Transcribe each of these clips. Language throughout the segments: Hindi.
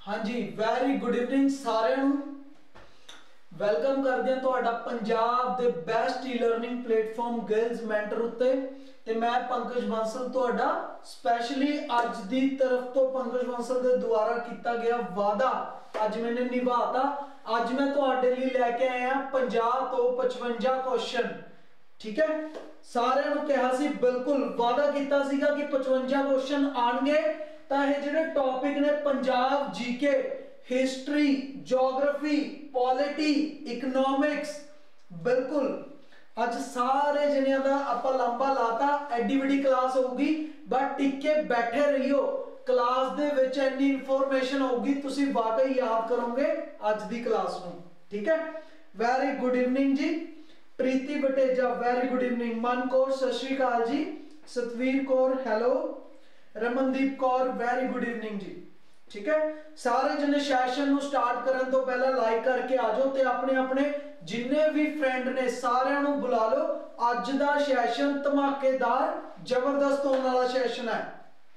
हाँ जी, वैरी गुड इवनिंग साਰਿਆਂ ਨੂੰ ਵੈਲਕਮ ਕਰਦੇ ਹਾਂ ਤੁਹਾਡਾ ਪੰਜਾਬ ਦੇ best e learning platform girls mentor ਉੱਤੇ ਤੇ ਮੈਂ ਪੰਕਜ ਬਾਂਸਲ ਤੁਹਾਡਾ ਸਪੈਸ਼ਲੀ ਅੱਜ ਦੀ ਤਰਫ ਤੋਂ ਪੰਕਜ ਬਾਂਸਲ ਦੇ ਦੁਆਰਾ ਕੀਤਾ ਗਿਆ ਵਾਅਦਾ ਅੱਜ ਮੈਨੇ ਨਿਭਾਤਾ। ਅੱਜ ਮੈਂ ਤੁਹਾਡੇ ਲਈ ਲੈ ਕੇ ਆਇਆ 50 ਤੋਂ 55 ਕੁਐਸਚਨ। ठीक है, सारे कहा सी बिल्कुल वादा किया सीगा कि 55 क्वेश्चन आएंगे। तो ये जिहड़े टॉपिक ने Punjab GK, history, geography, polity, economics, बिल्कुल अज सारे जनिया का आपां लंबा लाता। एडी वड्डी क्लास होगी बट टिके बैठे रहियो, क्लास दे विच इन्नी इंफॉर्मेशन होगी तुसीं वाकई याद करोगे अज दी क्लास नूं। ठीक है, वेरी गुड इवनिंग जी। Preeti Bateja very good evening. Man Kaur सत श्री अकाल जी। Satveer Kaur hello. Ramandeep Kaur very good evening जी। ठीक है, सारे जने सैशन नू स्टार्ट करन तो पहला लाइक करके आ जाओ ते अपने अपने जिन्ने भी फ्रेंड ने सारिਆਂ ਨੂੰ बुला लो। अज दा सैशन धमाकेदार जबरदस्त होने वाला सैशन है,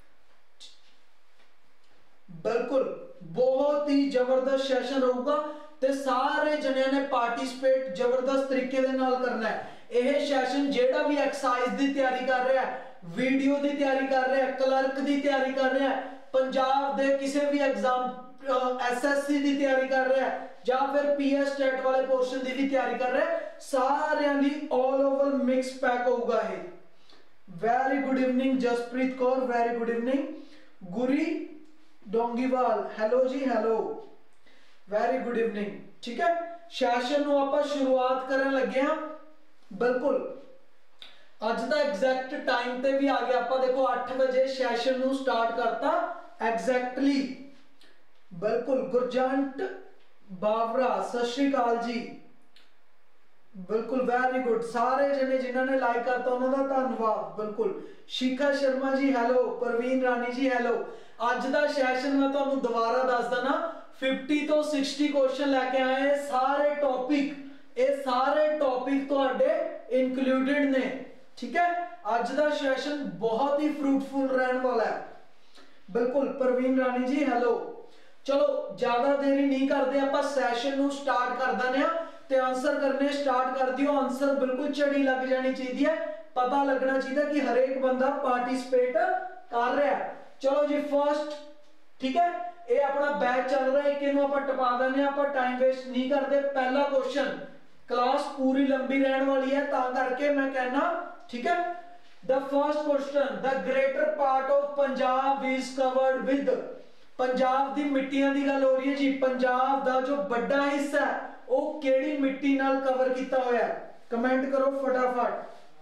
बिल्कुल बहुत ही जबरदस्त सैशन रहूगा ते सारे जने ने पार्टिसिपेट जबरदस्त तरीके दे नाल करना है। यह सैशन जेड़ा भी एक्सरसाइज की तैयारी कर रहा है, वीडियो की तैयारी कर रहा है, क्लर्क की तैयारी कर रहा है, पंजाब दे किसी भी एग्जाम एसएससी की तैयारी कर रहा है या फिर पीएस टेट वाले पोर्शन की भी तैयारी कर रहा है, सारियां दी ऑल ओवर मिक्स पैक होगा। ये very good evening Jaspreet Kaur very good evening. Guri Dongiwal hello जी हेलो वेरी गुड इवनिंग। ठीक है, सैशन नूं आपां शुरुआत करन लगे हां। बिल्कुल अज दा एग्जैक्ट टाइम ते भी आ गया। आपां देखो 8 बजे सैशन नूं स्टार्ट करता एग्जैक्टली। बिल्कुल गुरजंट बावरा सत श्री अकाल जी। बिल्कुल वेरी गुड। सारे जने जिन्होंने लाइक करता उन्होंने धन्यवाद। बिल्कुल शिखा शर्मा जी हेलो। परवीन रानी जी हेलो। अज दा सैशन मैं तुहानूं दोबारा दस दना 50 तो 60 क्वेश्चन लैके आए। सारे टॉपिक ये सारे टॉपिक तुहाडे इंक्लूडेड ने। ठीक है, अज दा सैशन बहुत ही फ्रूटफुल रहने वाला है। बिल्कुल परवीन रानी जी हेलो। चलो ज्यादा देरी नहीं करते, आपां सैशन नूं स्टार्ट कर देने आ ते आंसर करने स्टार्ट कर दियो। आंसर बिल्कुल झड़ी लग जानी चाहिए, पता लगना चाहिए कि हर एक बंदा पार्टिसिपेट कर रहा है। चलो जी फर्स्ट, ठीक है, ये अपना बैच चल रहा है, एक आपां टपा देने, आपां टाइम वेस्ट नहीं करते। पहला क्वेश्चन, क्लास पूरी लंबी रहने वाली है ता करके मैं कहना। ठीक है, the first question, the greater part of Punjab is covered with. Punjab दी मिट्टियां दी गल हो रही है जी। पंजाब दा जो बड़ा हिस्सा है वो केड़ी मिट्टी नाल कवर किया होया है? कमेंट करो फटाफट।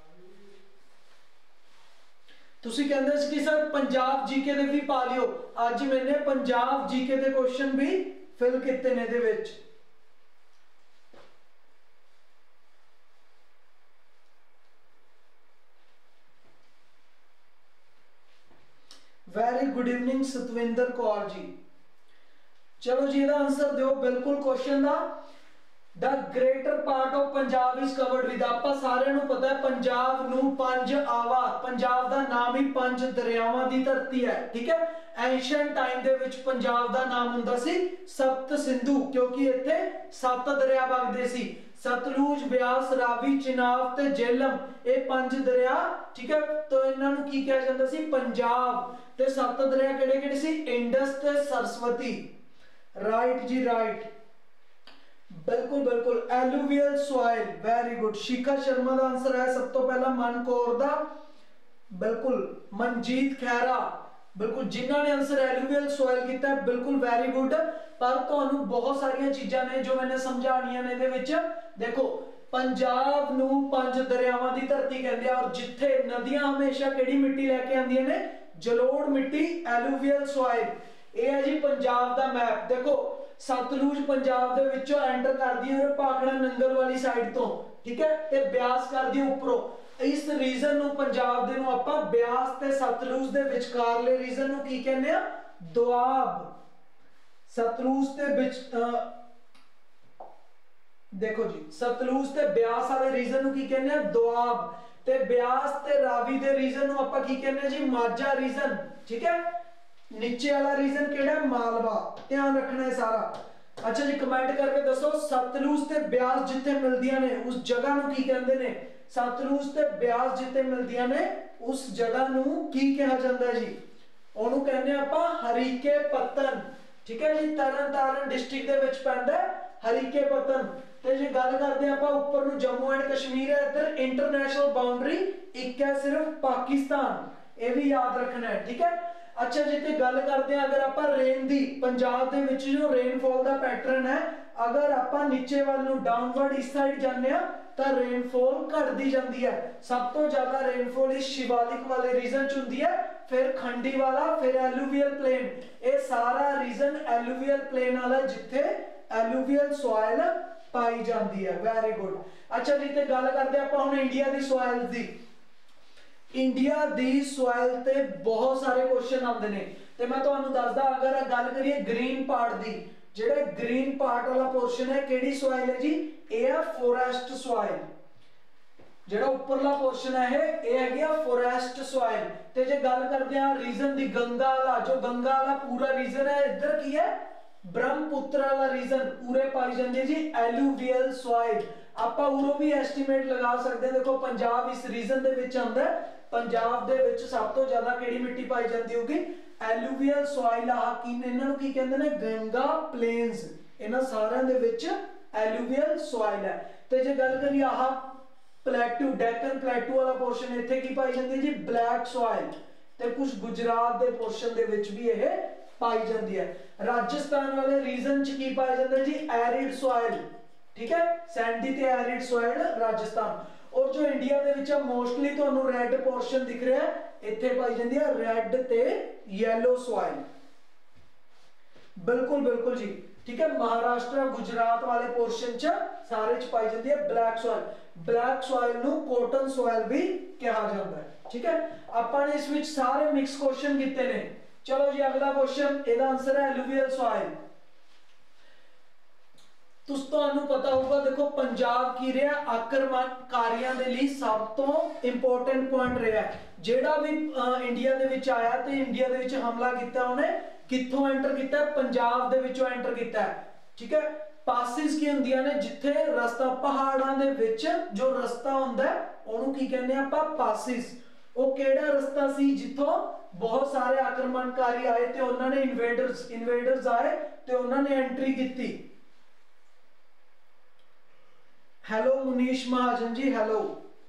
तुसी कहंदे सी कि सर पंजाब जीके दे भी पा लियो, अज मैंने पंजाब जीके दे क्वेश्चन भी फिल किते ने दे विच। Very good evening Satwinder Kaur ji. चलो जी इसका आंसर दो बिल्कुल क्वेश्चन का। The greater part of Punjab is covered with. आपां सारिਆਂ ਨੂੰ पता है पंजाब ਨੂੰ पंज आवा, पंजाब ਦਾ नाम ही पंज दरियावां ਦੀ ਧਰਤੀ है। ठीक है, एंशिएंट टाइम ਦੇ ਵਿੱਚ पंजाब ਦਾ ਨਾਮ ਹੁੰਦਾ ਸੀ सप्त सिंधु, क्योंकि ਇੱਥੇ 7 ਦਰਿਆ ਵਗਦੇ ਸੀ। सतलुज, ब्यास, रावी, चिनाब ते झेलम, ये 5 दरिया। ठीक है, तो इन्हां नूं की कहा जांदा सी? पंजाब। ते 7 दरिया किहड़े-किहड़े सी? इंडस ते सरस्वती। राइट जी राइट, बिल्कुल बिल्कुल। Alluvial soil very good. Shikha Sharma का आंसर है सब तो पहला मन कौर दा। बिल्कुल मनजीत खैरा, बिल्कुल जिन्हों ने आंसर एलुवियल सॉइल किया है बिल्कुल वेरी गुड। पर तुहानू बहुत सारिया चीज़ां ने जो मैंने समझानियां ने दे विच। देखो पंजाब नूं 5 दरियावां दी धरती कहंदे आ और जिथे नदियां हमेशा किहड़ी मिट्टी लैके आंदियां ने? जलोड़ मिट्टी, एलुवियल सॉइल। ये है जी पंजाब दा मैप। देखो सतलुज पंजाब दे विचों एंटर करदी है भाखड़ा नंगल वाली साइड तो। ठीक है, ते ब्यास करदी उपरों। इस रीजन नूं पंजाब दे नूं आपां ब्यास ते सतलुज दे विचकारले रीजन नूं की कहंदे आ? दोआब। सतलुज ते विच देखो जी सतलुज ते ब्यास वाले रीजन नूं की कहंदे आ? दोआब। ते ब्यास ते रावी दे रीजन नूं आपां की कहंदे आ जी? माझा रीजन। ठीक है, नीचे वाला रीजन केड़ा है? मालवा। ध्यान रखना है सारा। अच्छा जी कमेंट करके दसो सतलुज ते ब्यास जिथे मिलदियां ने उस जगह नूं की कहंदे ने? सतलुज ते ब्यास जिथे मिलदियां ने उस जगह नूं की कहा जांदा है जी? ओनू कहने आपां हरीके पत्तन। ठीक है जी, तरन तारण डिस्ट्रिक्ट दे विच पैंदा हरीके पत्तन। ते जे गल करदे आपां उपर नूं जम्मू एंड कश्मीर है, इधर इंटरनेशनल बाउंड्री एक है सिर्फ पाकिस्तान, ये भी याद रखना है। ठीक है। अच्छा जिते गल करते हैं अगर आप रेन दी, पंजाब दे विच जो रेनफॉल दा पैटर्न है, अगर आप नीचे वाल नूं डाउनवर्ड इस साइड जाने तो रेनफॉल घटती जाती है। सब तो ज्यादा रेनफॉल इस शिवालिक वाले रीजन च हुंदी है, फिर खंडी वाला, फिर एलुवियल प्लेन। ये सारा रीजन एलुवियल प्लेन वाला जिथे एलुवियल सॉइल पाई जाती है। Very good. अच्छा जी ते गल करते हैं हुण इंडिया दी सॉइल दी। इंडिया दी सॉइल ते बहुत सारे क्वेश्चन आते हैं, तो मैं तुहानू दसदा अगर गल करिए ग्रीन पार्ट दी, जेड़ा ग्रीन पार्ट वाला पोर्शन है केड़ी सॉइल है जी? ये है फॉरेस्ट सॉइल। जेड़ा उपरला पोर्शन है ये है फॉरेस्ट सॉइल। ते जे गल करते हैं रीजन दी गंगा वाला, जो गंगा वाला पूरा रीजन है, इधर की है ब्रह्मपुत्र वाला रीजन, पूरे पाई जाती है जी एलुवियल सॉइल। आप उरों भी एस्टीमेट लगा सकते हैं। देखो पंजाब इस रीजन दे विच आंदा है, पंजाब दे विच सब तो ज्यादा केड़ी मिट्टी पाई जाती होगी? Alluvial soil. आह की इन्हां नूं की कहंदे ने? गंगा प्लेन्स। इन्हां सारिਆਂ दे विच एलुवियल सॉइल है। ते जे गल करिए आह प्लेटू, डेक्कन प्लेटू वाला पोर्शन, इत्थे की पाई जाती है जी? Black soil. ते कुछ गुजरात दे पोर्शन दे विच भी यह पाई जाती है। राजस्थान वाले रीजन च की पाया जाता है जी? Arid soil. ठीक है, सैंडी ते एरिड सॉइल राजस्थान। और जो इंडिया दे विच मोस्टली तुहानू रेड पोर्शन दिख रहा है, इत्थे पाई जाती है रेड ते येलो सॉइल। बिल्कुल बिल्कुल जी। ठीक है, महाराष्ट्र गुजरात वाले पोर्शन च सारे च पाई जाती है ब्लैक सॉइल। ब्लैक सॉइल नू कॉटन सॉइल भी कहा जाता है। ठीक है, आपां ने इस विच सारे मिक्स क्वेश्चन कीते ने। चलो जी अगला क्वेश्चन, ਇਹਦਾ आंसर है एलुवियल सॉइल। ਤੁਹਾਨੂੰ पता होगा, देखो पंजाब की रहा आक्रमणकारियों के लिए सब तो इंपोर्टेंट पॉइंट रहा है। जेड़ा भी इंडिया दे विच आया ते इंडिया दे विच हमला किया, उन्हें कित्थों एंटर किया? पंजाब दे विचों एंटर किया। ठीक है, पासिस की होंदियां ने जिथे रस्ता पहाड़ां दे विच जो रस्ता हुंदा है ओनू की कहने आपां पासिस। वो केड़ा रस्ता सी जिथों बहुत सारे आक्रमणकारी आए ते उन्होंने इन्वेडर्स आए ते उन्होंने एंट्री की। Hello Munish Mahajan ji, hello.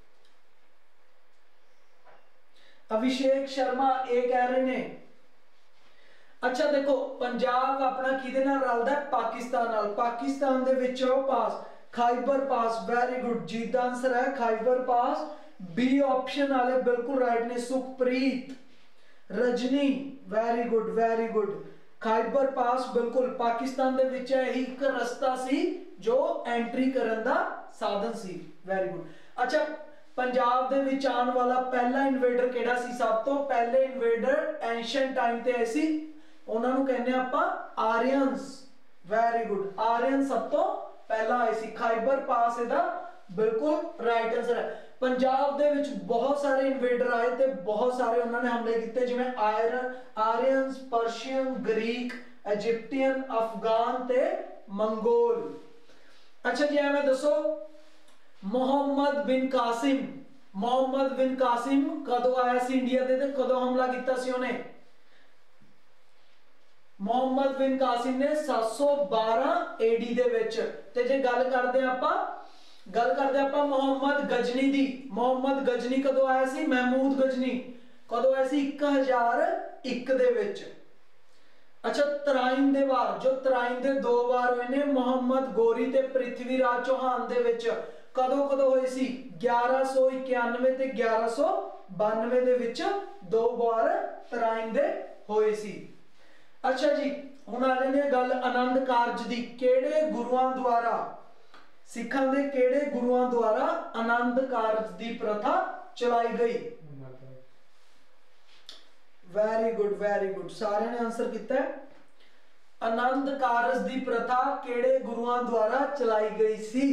अभिषेक शर्मा ये कह रहे ने। अच्छा देखो पंजाब अपना किदे नाल रलदा है? पाकिस्तान नाल। पाकिस्तान दे विच pass Khyber pass. Very good जी, दा आंसर है खाइबर पास। बी ऑप्शन वाले बिल्कुल राइट ने। Sukhpreet, Rajni, very good very good. Khyber pass बिल्कुल पाकिस्तान दे विच एक रस्ता सी जो एंट्री करन दा साधन सी। Very good. अच्छा पंजाब दे विच आने वाला पहला इन्वेडर केड़ा सी? सब तो पहले इन्वेडर एंशिएंट टाइम ते आए सी, उन्हां नूं कहने आपां आर्यंस। वेरी गुड, आर्यन सब तो पहला आए सी। खाइबर पास इहदा बिल्कुल राइट आंसर है। पंजाब दे विच बहुत सारे इन्वेडर आए ते बहुत सारे उन्होंने हमले किए, जिवें Aryans, Persian, Greek, Egyptian, Afghan ते मंगोल। अच्छा जी एवें दसो मोहम्मद बिन कासिम, मोहम्मद बिन कासिम कदों आया सी इंडिया दे ते कदों हमला किया सी उन्हें? मोहम्मद बिन कासिम ने 712 एडी दे विच। ते जे गल करदे आपां मोहम्मद गजनी दी, मोहम्मद गजनी कदों आया सी? महमूद गजनी कदों आया सी? 1001 दे विच। अच्छा तराइन दे वार, जो तराइन दे 2 वार हुए ने मोहम्मद गोरी ते पृथ्वीराज चौहान दे विच, कदों कदों होए सी? 1191 ते 1192 दे विच 2 वार तराइन दे होए सी। अच्छा जी हुण आ जांदी है गल आनंद कारज दी। केड़े गुरुआं द्वारा, सिखां दे केड़े गुरुआं द्वारा आनंद कारज दी प्रथा चलाई गई? वेरी गुड वेरी गुड, सारे ने आंसर किया है। आनंद कारज दी प्रथा केड़े गुरुआं द्वारा चलाई गई सी?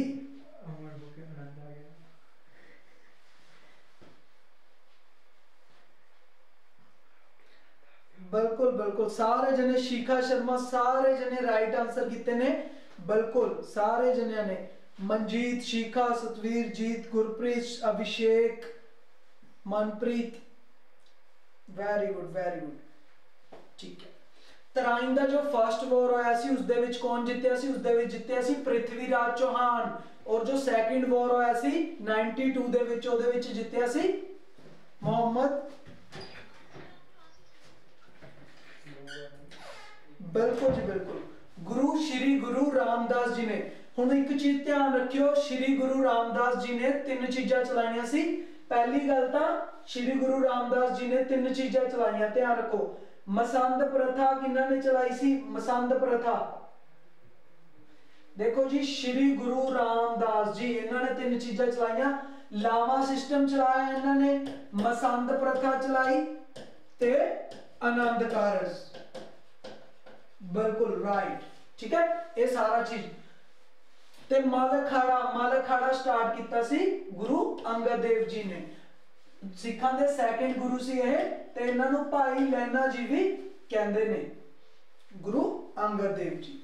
बिल्कुल बिल्कुल सारे जने, शिखा शर्मा सारे जने राइट आंसर किते ने, बिल्कुल सारे जने ने, Manjeet, Shikha, Satveer Jeet, Gurpreet, Abhishek, Manpreet, very good very good. ठीक है, तराइन का जो फर्स्ट वॉर होया सी उसदे विच कौन जित्तिया सी? उसदे विच जित्तिया सी पृथ्वीराज चौहान। और जो सेकंड वॉर होया सी 92 दे विच, ओदे विच जित्तिया सी मोहम्मद, बिल्कुल जी बिल्कुल, गुरु श्री गुरु रामदास जी ने। हुण एक चीज ध्यान रखियो, श्री गुरु रामदास जी ने 3 चीज़ां चलाइयां सी। पहली गल तां श्री गुरु रामदास जी ने 3 चीज़ां चलाइयां, ध्यान रखो। मसंद प्रथा किन्हां ने चलाई सी? मसंद प्रथा, देखो जी श्री गुरु रामदास जी इन्होंने 3 चीज़ां चलाइयां। लावा सिस्टम चलाया इन्होंने, मसंद प्रथा चलाई ते आनंद कारज, बिल्कुल राइट। ठीक है, ये सारा चीज ते मालखाड़ा स्टार्ट किया सी गुरु अंगद देव जी ने। सिखां दे सेकंड गुरु सी ये, ते इन्हां नूं भाई लैना जी भी कहंदे ने, गुरु अंगद देव जी।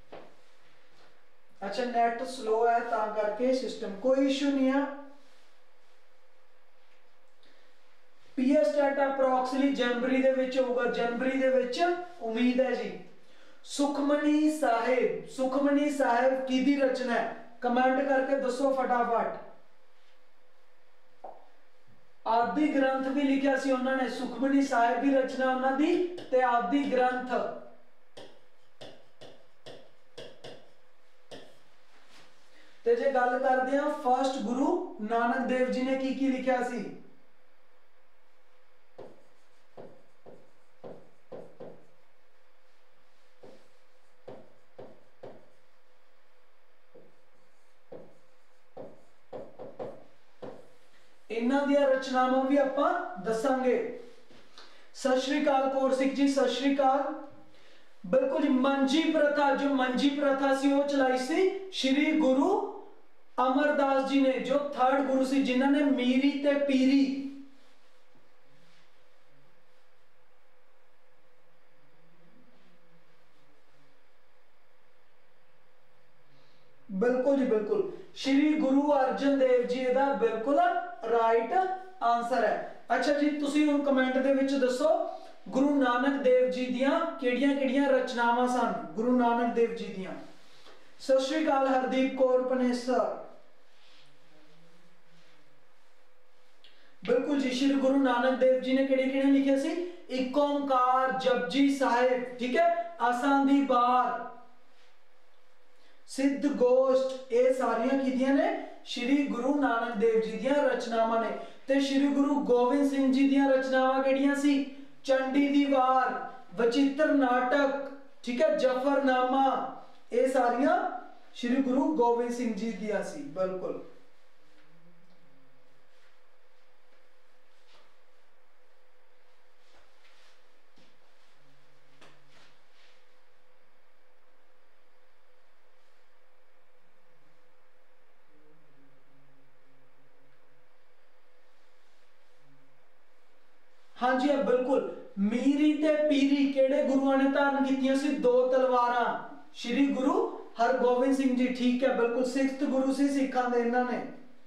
अच्छा, नेट स्लो है तां करके सिस्टम, कोई इशू नहीं है। पीएस स्टैट अप्रॉक्सिमली जनवरी दे विच होगा, जनवरी दे विच उम्मीद है जी। सुखमनी साहिब, सुखमनी साहिब की दी रचना है? कमेंट करके दसो फटाफट। आदि ग्रंथ भी लिखा सी उन्होंने, सुखमनी साहिब की रचना उन्होंने ते आदि ग्रंथ। ते जे गल करते हैं फर्स्ट गुरु नानक देव जी ने की लिखा सी? इन्हां दी रचनावां भी आपां दसांगे। सत श्री अकाल कौरसिक जी, सत श्री अकाल। बिल्कुल जी, मंजी प्रथा, जो मंजी प्रथा सी वो चलाई सी श्री गुरु अमरदास जी ने, जो थर्ड गुरु सी, जिन्हां ने मीरी ते पीरी, बिल्कुल जी बिल्कुल, श्री गुरु अर्जन देव जी दा बिल्कुल राइट आंसर है। अच्छा जी, तुसी हुण कमेंट दे विच दसो गुरु नानक देव जी दियां किहड़ियां-किहड़ियां रचनावां सन? गुरु नानक देव जी दियां। सत श्री अकाल हरदीप कौर पनेसर, बिल्कुल जी, श्री गुरु नानक देव जी ने किहड़े-किहड़े लिखे सी? एक ओंकार, जपजी साहिब, ठीक है, आसां दी बार, सिद्ध गोष्ठ, ये सारियां कीदियां ने श्री गुरु नानक देव जी दियां रचनावां ने। ते श्री गुरु गोविंद सिंह जी दियां रचनावां किहड़ियां सी? चंडी दी वार, वचित्र नाटक, ठीक है, जफरनामा, ये सारियां श्री गुरु गोविंद सिंह जी दियां सी, बिल्कुल। हाँ जी हाँ, बिल्कुल। मीरी ते पीरी केड़े गुरुआं ने धारण कीतियां सी? 2 तलवारां, श्री गुरु हरगोबिंद सिंह जी, ठीक है, बिल्कुल। 6th गुरु सी सिखां दे इन्हां ने।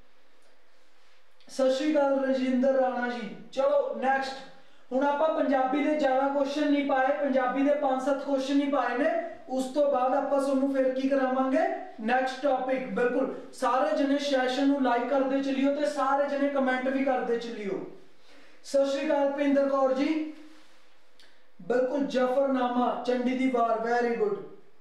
सत श्री अकाल रजिंदर राणा जी। चलो नैक्सट, हुण आपां पंजाबी दे ज्यादा क्वेश्चन नहीं पाए, पंजाबी दे 5-7 क्वेश्चन ही पाए ने। उस तो बाद आपां तुहानूं फिर की करावांगे? Next topic. बिल्कुल सारे जने सैशन नूं लाइक करदे चलियो ते सारे जने कमेंट भी करदे चलियो। सत श्री अकाल पिंदर कौर जी, बिल्कुल, जफरनामा, चंडी दी वार, वेरी गुड।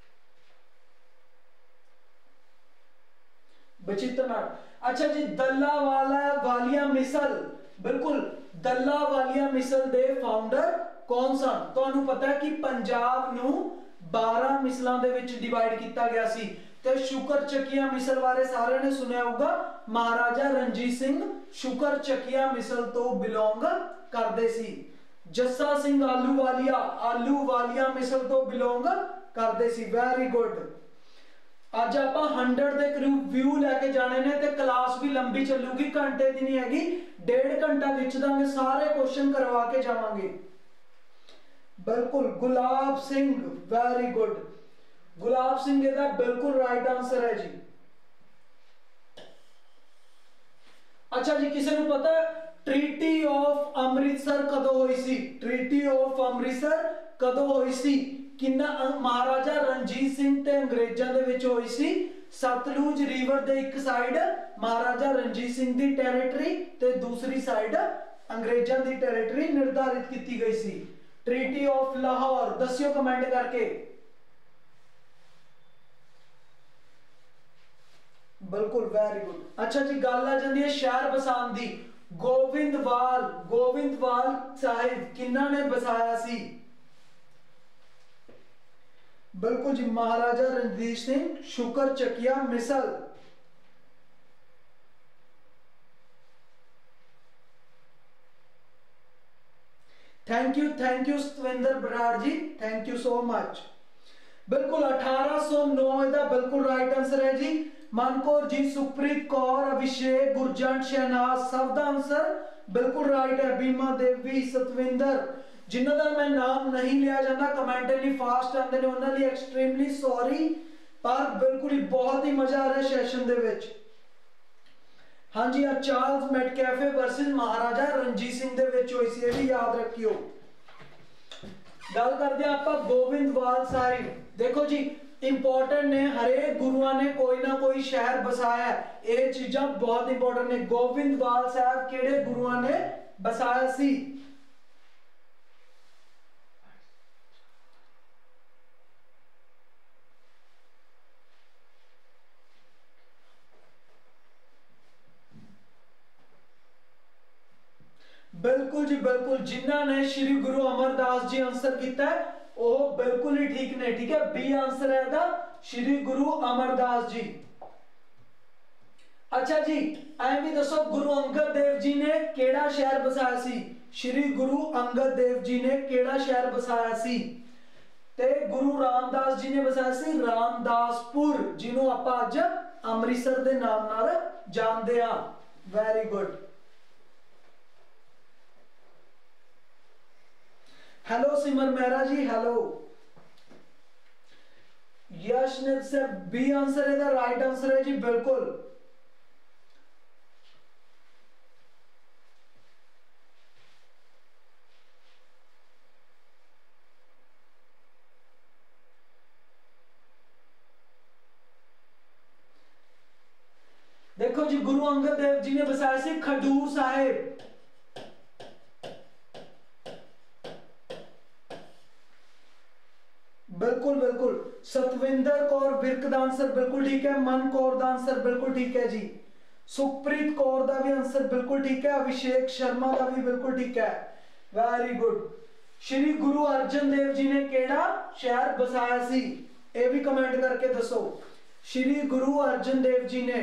बचित्रनाथ, अच्छा जी, दल्ला वालिया मिसल, बिल्कुल, दल्ला वालिया मिसल दे फाउंडर कौन सन? तुहानूं पता है कि पंजाब नूं 12 मिसलों दे विच डिवाइड किया गया सी। ते शुकर चकिया मिसल बारे सारे ने सुनिया होगा, महाराजा रणजीत सिंह शुकर चकिया मिसल तो बिलोंग करते सी। जस्सा सिंह आलूवालिया मिसल तो बिलोंग करते सी, वेरी गुड। अज आप 100 के करीब व्यू लैके जाने ने, ते क्लास भी लंबी चलूगी, घंटे की नहीं हैगी, 1.5 घंटा खिंच देंगे, सारे क्वेश्चन करवा के जावांगे। बिल्कुल गुलाब सिंह, वेरी गुड। गुलाब सिंह ਇਹਦਾ बिल्कुल राइट आंसर है जी। अच्छा जी, किसी ने पता ट्रीटी ऑफ अमृतसर कदों हुई सी? ट्रीटी ऑफ अमृतसर कदों हुई सी? किन्ना महाराजा रणजीत सिंह ते अंग्रेजां दे विच हुई सी? सतलुज रिवर दे एक साइड महाराजा रणजीत सिंह दी टेरिटरी ते दूसरी साइड अंग्रेजां दी टेरिटरी निर्धारित की गई सी। ट्रीटी ऑफ लाहौर दस्यो कमेंट करके। बिल्कुल वेरी गुड। अच्छा जी, गल आ जाती है शहर बसाने दी। गोविंदवाल, गोविंदवाल साहिब किन्ना ने बसाया सी? बिल्कुल जी, Maharaja Ranjit Singh, Shukarchakia, misl. Thank you Satvinder Brar ji, thank you so much. बिल्कुल 1809 इसका बिल्कुल राइट आंसर है जी। मनकौर जी, सुप्रीत कौर, अभिषेक, गुरजंट, शहनाज, सब का आंसर बिल्कुल राइट है। बीमा देवी, सतविंदर, जिन्हों का मैं नाम नहीं लिया जाता, कमेंट नहीं फास्ट आते हैं, उन्होंने एक्सट्रीमली सॉरी, पर बिल्कुल ही बहुत ही मजा आ रहा है सेशन दे विच। हाँ जी, Charles Metcalfe versus Maharaja Ranjit Singh दे विच होई सी, ये भी याद रखियो। गल करते हैं आप गोविंदवाल साहिब। देखो जी, इंपॉर्टेंट ने, हरेक गुरुआ ने कोई ना कोई शहर बसाया है, ये चीजा बहुत इंपॉर्टेंट ने। गोविंदवाल साहब केड़े गुरुआ ने बसाया सी? बिल्कुल जी बिल्कुल, जिन्हों ने श्री गुरु अमरदास जी आंसर किया है वो बिल्कुल ही ठीक ने। ठीक है, बी आंसर है दा श्री गुरु अमरदास जी। अच्छा जी, ऐ भी दसो गुरु अंगद देव जी ने केड़ा शहर बसाया सी? श्री गुरु अंगद देव जी ने केड़ा शहर बसाया सी? ते गुरु रामदास जी ने बसाया सी रामदासपुर, जिन्हों आप अज अमृतसर के नाम नाल जानते हैं। Very good. Hello Simar Mehra ji, hello. Yash ने से बी आंसर है, राइट आंसर है जी, बिल्कुल। देखो जी, गुरु अंगद देव जी ने बसाया सी खडूर साहिब। बिल्कुल बिल्कुल। सतविंदर कौर विरक का आंसर बिल्कुल ठीक है। मन कौर का आंसर बिल्कुल ठीक है जी। सुखप्रीत कौर का भी आंसर बिल्कुल ठीक है। अभिषेक शर्मा का भी बिल्कुल ठीक है। Very good. श्री गुरु अर्जन देव जी ने केड़ा शहर बसाया सी? ये भी कमेंट करके दसो। श्री गुरु अर्जन देव जी ने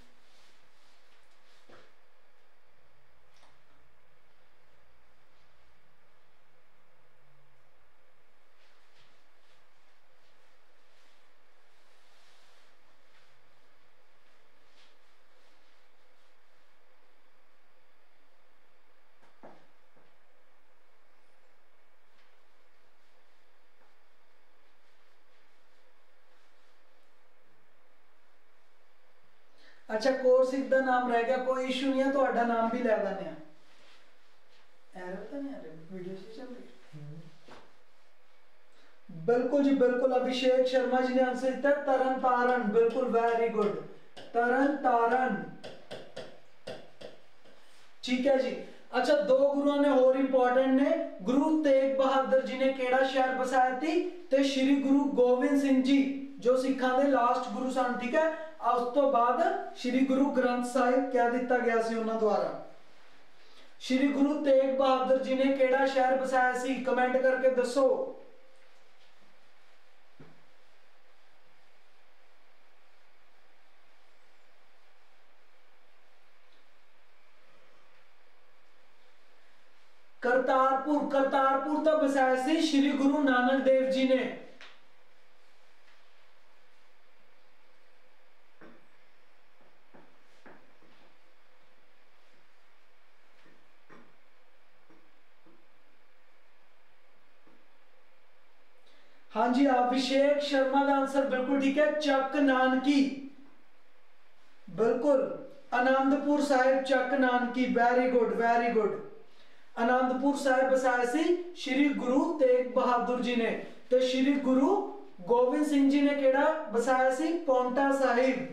अच्छा, कोर्स का नाम रह गया, कोई इशू नहीं है, तो नाम भी लै दें। एरर तो नहीं आ रही वीडियो से चल रही? बिल्कुल जी बिल्कुल। अभिषेक शर्मा जी ने आंसर दिया तरन तारण, बिल्कुल वेरी गुड, तरन तारण। ठीक है जी। अच्छा, दो गुरुओं ने और इंपॉर्टेंट ने। गुरु तेग बहादुर जी ने केड़ा शहर बसाया थी? ते श्री गुरु गोविंद सिंह जी जो सिखा दे लास्ट गुरु सन। ठीक है, उस तो बाद श्री गुरु ग्रंथ साहिब क्या दिता गया सी उन्होंने द्वारा। श्री गुरु तेग बहादुर जी ने केड़ा शहर बसाया सी? कमेंट करके दसो। करतारपुर, करतारपुर तो बसाया सी श्री गुरु नानक देव जी ने। हाँ जी, अभिषेक शर्मा का आंसर बिल्कुल ठीक है, चक नानकी, बिल्कुल Anandpur Sahib Chak Nanki, very good very good. Anandpur Sahib बसाया सी श्री गुरु तेग बहादुर जी ने, तो श्री गुरु गोबिंद सिंह जी ने केड़ा बसाया सी, पौंटा साहिब।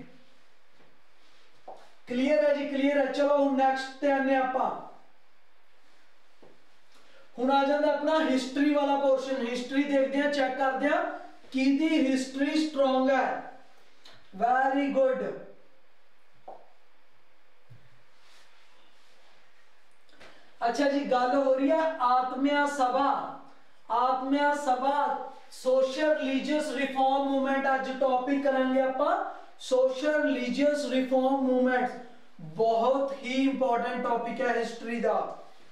क्लियर है जी, क्लियर है। चलो हम नेक्स्ट ते आने आपां, हुण आ जाता अपना हिस्ट्री वाला पोर्शन। हिस्ट्री देखते हैं, चेक करते हैं कि हिस्ट्री स्ट्रॉन्ग है। Very good. अच्छा जी, गल हो रही है आत्मिया Sabha. Atmiya Sabha social religious reform movement, अज टॉपिक करेंगे आपां सोशल रिलीजियस रिफॉर्म मूवमेंट। बहुत ही इंपॉर्टेंट टॉपिक है हिस्ट्री का।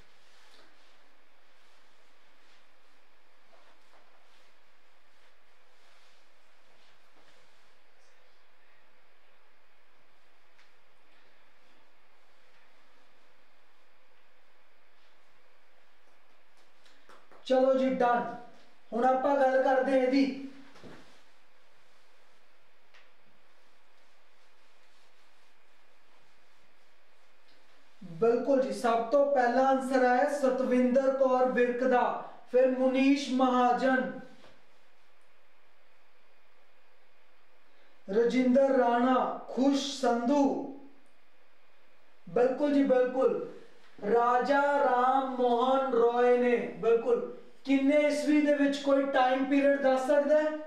चलो जी डन। हुण आपां गल करदे हैं इहदी। बिल्कुल जी, सब तो पहला आंसर है सतविंदर कौर विरक दा, फिर मुनीश महाजन, रजिंदर राणा, खुश संधू, बिल्कुल जी बिल्कुल, राजा राम मोहन रॉय ने। बिल्कुल, किन्ने ईस्वी दे विच कोई टाइम पीरियड दस सकदा है?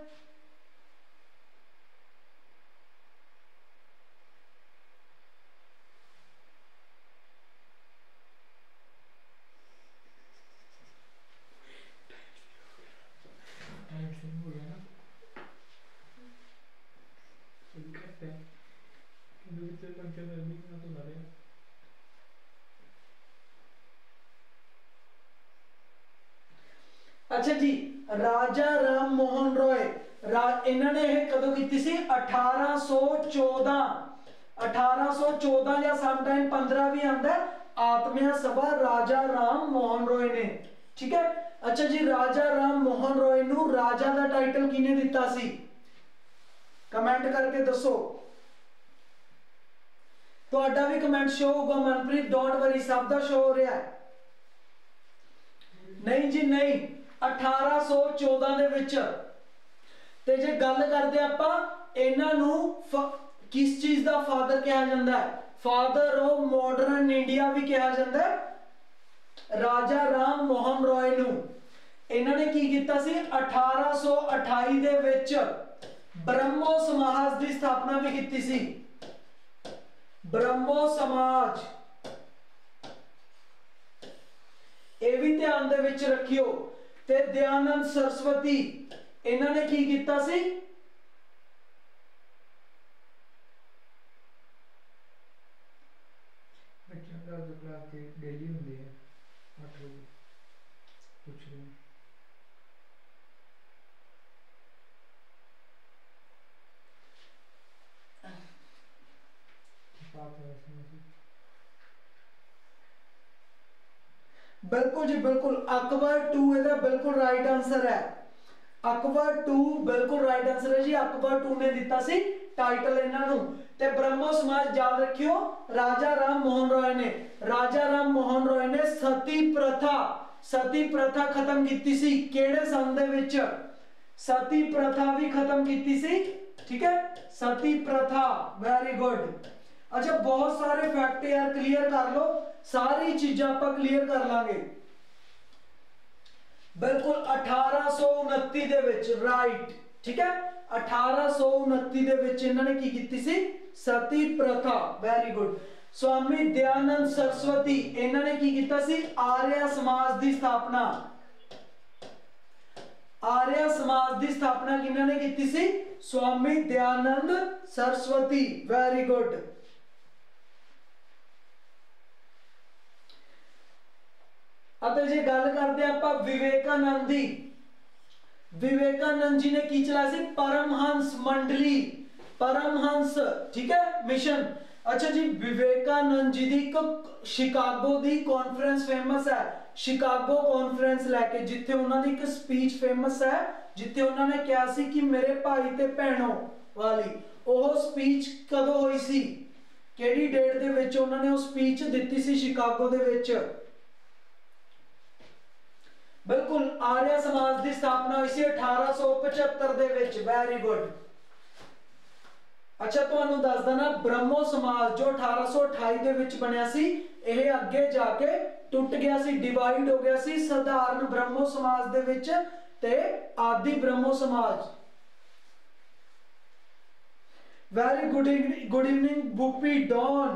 अच्छा जी, राजा राम मोहन रॉय इन्होंने कदों की सी? 1814। 1814 या समटाइम 15 भी आंदा है। आत्मिया सभा राजा राम मोहन रॉय ने, ठीक है। अच्छा जी, राजा राम मोहन रॉय नू राजा का टाइटल किने दिता सी? कमेंट करके दसो। तुहाडा भी कमेंट शो होगा मनप्रीत, डोंट वरी, सब दा शो हो रहा है। नहीं जी नहीं, 1814 ਦੇ ਵਿੱਚ। ਤੇ ਜੇ ਗੱਲ ਕਰਦੇ ਆਪਾਂ ਇਹਨਾਂ ਨੂੰ किस चीज ਦਾ फादर ਕਿਹਾ ਜਾਂਦਾ ਹੈ? फादर ऑफ मॉडर्न इंडिया भी ਕਿਹਾ ਜਾਂਦਾ है राजा राम मोहन रॉय ਨੂੰ। ਇਹਨਾਂ ਨੇ ਕੀ ਕੀਤਾ ਸੀ? 1828 ਦੇ ਵਿੱਚ ब्रह्मो समाज ਦੀ ਸਥਾਪਨਾ ਵੀ ਕੀਤੀ ਸੀ। ब्रह्मो समाज, ਇਹ ਵੀ ਧਿਆਨ ਦੇ ਵਿੱਚ ਰੱਖਿਓ। ਤੇ दयानंद सरस्वती इन्होंने की कीता सी? डेली होंगे 8 बजे पूछ रहे हैं। बिल्कुल जी बिल्कुल, अकबर 2 ਇਹਦਾ बिल्कुल राइट आंसर है। अकबर 2 बिल्कुल राइट आंसर है जी। अकबर 2 ने दिता सी टाइटल इन्हां नूं। ते ब्रह्मो समाज याद रखियो राजा राम मोहन रॉय ने। राजा राम मोहन रॉय ने सती प्रथा खत्म कीती सी। किहड़े सन दे विच? सती प्रथा भी खत्म कीती सी, ठीक है, सती प्रथा। Very good. अच्छा, बहुत सारे फैक्ट यार क्लियर कर लो, सारी चीजें आप क्लियर कर लांगे। बिल्कुल 1829 दे विच, राइट, ठीक है। 1829 दे विच इन्होंने की कीती सी? सती प्रथा। Very good. स्वामी दयानंद सरस्वती इन्होंने की कीता सी? आर्य समाज की स्थापना। आर्य समाज की स्थापना किन्होंने कीती सी? स्वामी दयानंद सरस्वती। Very good. अब जे गल करते आपां विवेकानंद दी। विवेकानंद जी ने की चलाया सी? परमहंस मंडली, परमहंस, ठीक है, मिशन। अच्छा जी, विवेकानंद जी दी एक शिकागो दी कॉन्फ्रेंस फेमस है। शिकागो कॉन्फ्रेंस लैके जिथे उन्होंने एक स्पीच फेमस है जिथे उन्होंने कहा सी कि मेरे भाई ते भैनों वाली, वो स्पीच कदों हुई सी, केड़ी डेट दे विच उन्होंने वो स्पीच दी सी शिकागो दे विच। बिल्कुल, आर्य समाज की स्थापना हुई सी 1875 दे विच। Very good. अच्छा, तुहानू दस देना ब्रह्मो समाज जो 1828 दे विच बनिया सी, यह अगे जाके टुट गया सी, डिवाइड हो गया सी साधारण ब्रह्मो समाज दे विच ते Adi Brahmo Samaj. Very good evening Bupi Don.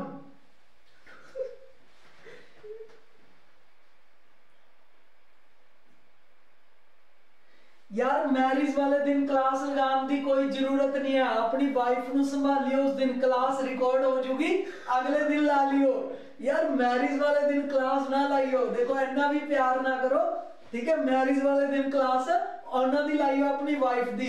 यार मैरिज वाले दिन क्लास लगाने की कोई जरूरत नहीं है, अपनी वाइफ को संभालियो, उस दिन क्लास रिकॉर्ड हो जूगी, अगले दिन ला लियो। यार मैरिज वाले दिन क्लास ना लाइयो, देखो इतना भी प्यार ना करो, ठीक है। मैरिज वाले दिन क्लास उन्होंने दी लाइयो अपनी वाइफ दी।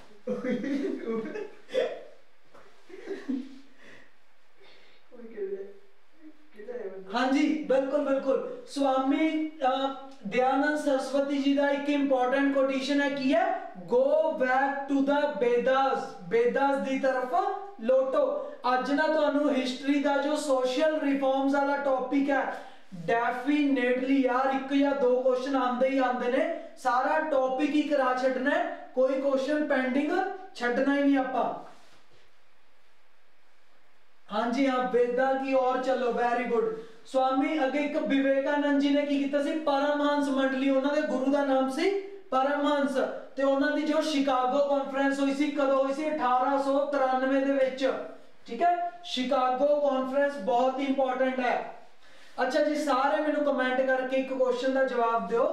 हाँ जी, बिल्कुल बिल्कुल। स्वामी दयानंद सरस्वती जी का एक इंपॉर्टेंट कोटेशन है कि है go back to the Vedas, Vedas दी तरफ लोटो। अज ना तुहानू हिस्ट्री का जो सोशल रिफॉर्म्स वाला टॉपिक है, डेफिनेटली यार एक या दो क्वेश्चन आंदे ही आंदे ने, सारा टॉपिक ही करा छड्डना है, कोई क्वेश्चन पेंडिंग छड्डना ही नहीं आपां। हाँ जी हाँ, वेदा की ओर चलो, वेरी गुड। स्वामी अगे एक विवेकानंद जी ने की कीता सी, परमहंस मंडली, उन्होंने गुरु का नाम सी परमहंस, ते उन्होंने जो शिकागो कॉन्फ्रेंस हुई सी कदों हुई सी 1893 दे विच, ठीक है। शिकागो कॉन्फ्रेंस बहुत ही इंपॉर्टेंट है। अच्छा जी, सारे मैनू कमेंट करके एक क्वेश्चन का जवाब दो,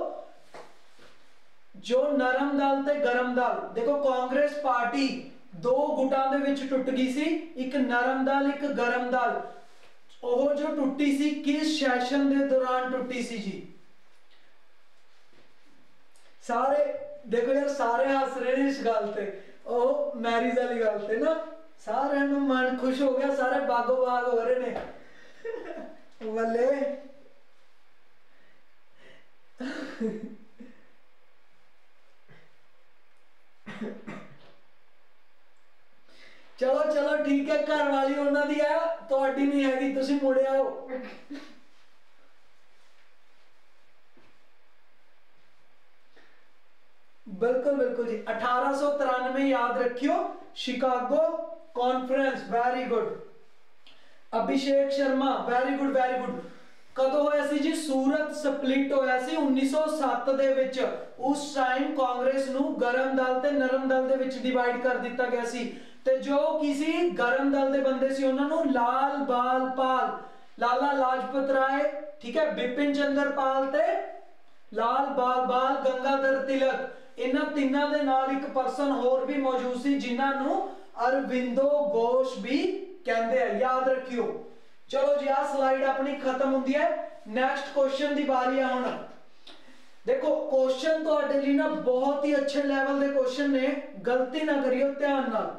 जो नरम दल ते गरम दल, देखो कांग्रेस पार्टी दो गुटां दे विच टुट गई सी, एक नरम दल एक गरम दल। वो जो टुटी सी किस सैशन दे दौरान टुटी सी जी? सारे देखो यार, सारे हस रहे हैं इस गल ते, ओ मैरिज वाली गल ते ना, सारे मन खुश हो गया, सारे बागो बाग हो रहे ने। बल्ले चलो चलो ठीक है, घर वाली उन्होंने है, तुहाडी नहीं हैगी, तुसीं मुड़े आओ। बिल्कुल बिल्कुल जी, 1893 याद रखियो, Chicago conference. Very good. Abhishek Sharma, very good very good. कदों होया सी जी? सूरत स्प्लिट होया सी 1907 दे विच। उस टाइम कांग्रेस नू गरम दल ते नरम दल दे विच डिवाइड कर दिता गया सी, ते जो किसी गरम दल दे बंदे सी उन्हां नू लाल बाल पाल, लाला लाजपत राय, ठीक है, बिपिन चंद्र पाल ते लाल बाल बाल गंगाधर तिलक, इन्हां तिन्हां दे नाल एक पर्सन होर भी मौजूद सी जिन्हां नू अरविंदो घोष भी कहंदे हैं, याद रखियो। चलो जी, आ स्लाइड अपनी खत्म होंदी है, नेक्स्ट क्वेश्चन की बारी है हुण। देखो क्वेश्चन तुहाडे लई ना बहुत ही अच्छे लेवल दे क्वेश्चन ने, गलती ना करियो, ध्यान नाल।